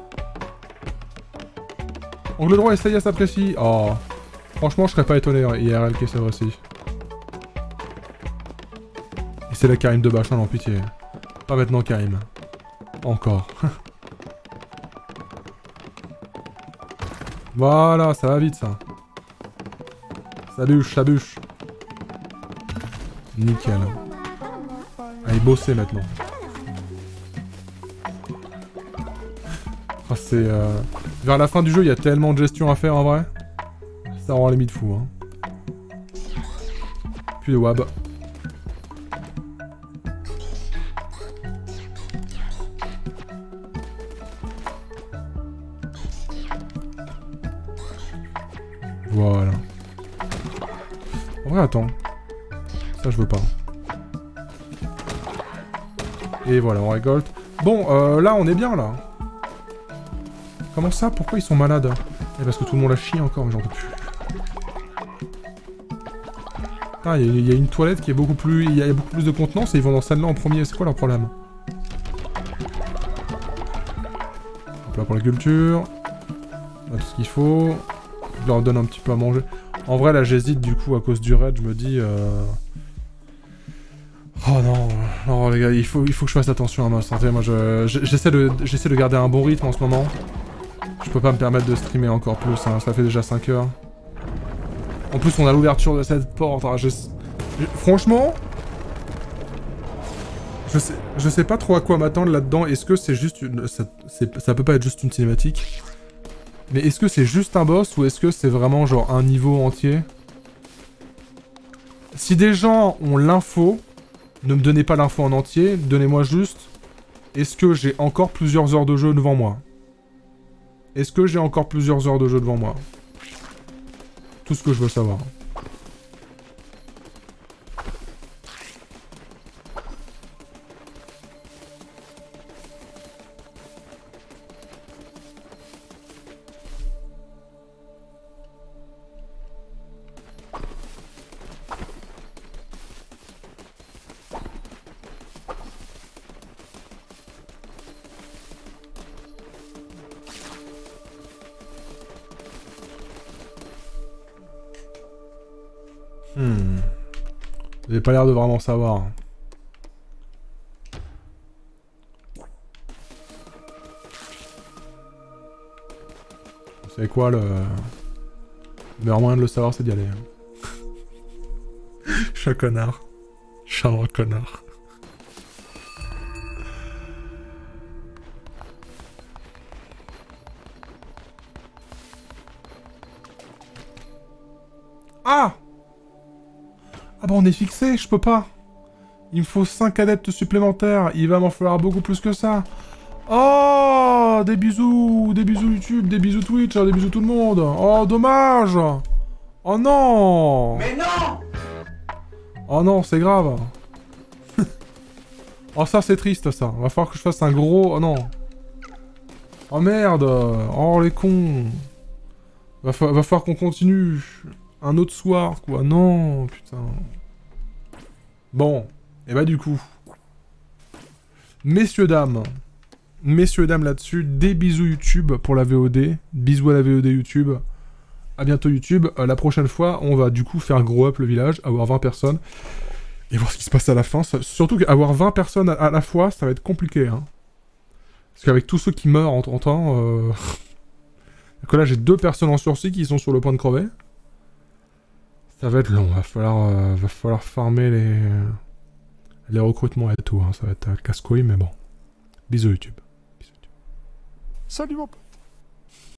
Angle droit et ça y est, ça s'apprécie. Oh. Franchement je serais pas étonné IRL que ça aussi. Et c'est la Karim de bâche, non pitié. Pas maintenant Karim. Encore. Voilà, ça va vite ça. Ça bûche, ça bûche. Nickel. Allez, bosser maintenant. Ah, c'est... Vers la fin du jeu, il y a tellement de gestion à faire en vrai. Ça rend limite fou, hein. Puis de wab. Voilà. En vrai, attends. Ça, je veux pas. Et voilà, on récolte. Bon, là, on est bien, là. Comment ça? Pourquoi ils sont malades? Eh, parce que tout le monde a chié encore, mais j'en peux plus. Ah, il y a une toilette qui est beaucoup plus... Il y a beaucoup plus de contenance et ils vont dans celle-là en premier. C'est quoi leur problème? Hop là pour la culture. On a tout ce qu'il faut. Je leur donne un petit peu à manger. En vrai, là, j'hésite du coup à cause du raid. Je me dis... Oh non, non les gars, il faut que je fasse attention à ma santé. Moi, j'essaie de garder un bon rythme en ce moment. Je peux pas me permettre de streamer encore plus, hein. Ça fait déjà 5 heures. En plus, on a l'ouverture de cette porte. Ah, franchement... Je sais pas trop à quoi m'attendre là-dedans. Est-ce que c'est juste une... Ça peut pas être juste une cinématique. Mais est-ce que c'est juste un boss ou est-ce que c'est vraiment genre un niveau entier? Si des gens ont l'info, ne me donnez pas l'info en entier, donnez-moi juste... Est-ce que j'ai encore plusieurs heures de jeu devant moi? Est-ce que j'ai encore plusieurs heures de jeu devant moi? Tout ce que je veux savoir. Vous avez pas l'air de vraiment savoir. Vous savez quoi, le meilleur moyen de le savoir, c'est d'y aller. Je suis un connard. Je suis un vrai connard. Ah! Ah bah on est fixé, je peux pas. Il me faut 5 adeptes supplémentaires, il va m'en falloir beaucoup plus que ça. Oh, des bisous YouTube, des bisous Twitch, des bisous tout le monde. Oh, dommage. Oh non. Mais non. Oh non, c'est grave. Oh ça c'est triste ça, va falloir que je fasse un gros... Oh non. Oh merde. Oh les cons. Va falloir qu'on continue. Un autre soir, quoi. Non, putain. Bon. Et bah du coup. Messieurs, dames là-dessus, des bisous YouTube pour la VOD. Bisous à la VOD YouTube. À bientôt YouTube. La prochaine fois, on va du coup faire grow up le village, avoir 20 personnes. Et voir ce qui se passe à la fin. Surtout qu'avoir 20 personnes à la fois, ça va être compliqué. Hein. Parce qu'avec tous ceux qui meurent en temps... que là, j'ai 2 personnes en sursis qui sont sur le point de crever. Ça va être long, va falloir farmer les recrutements et tout, hein. Ça va être casse-couille, mais bon. Bisous YouTube. Salut mon pote.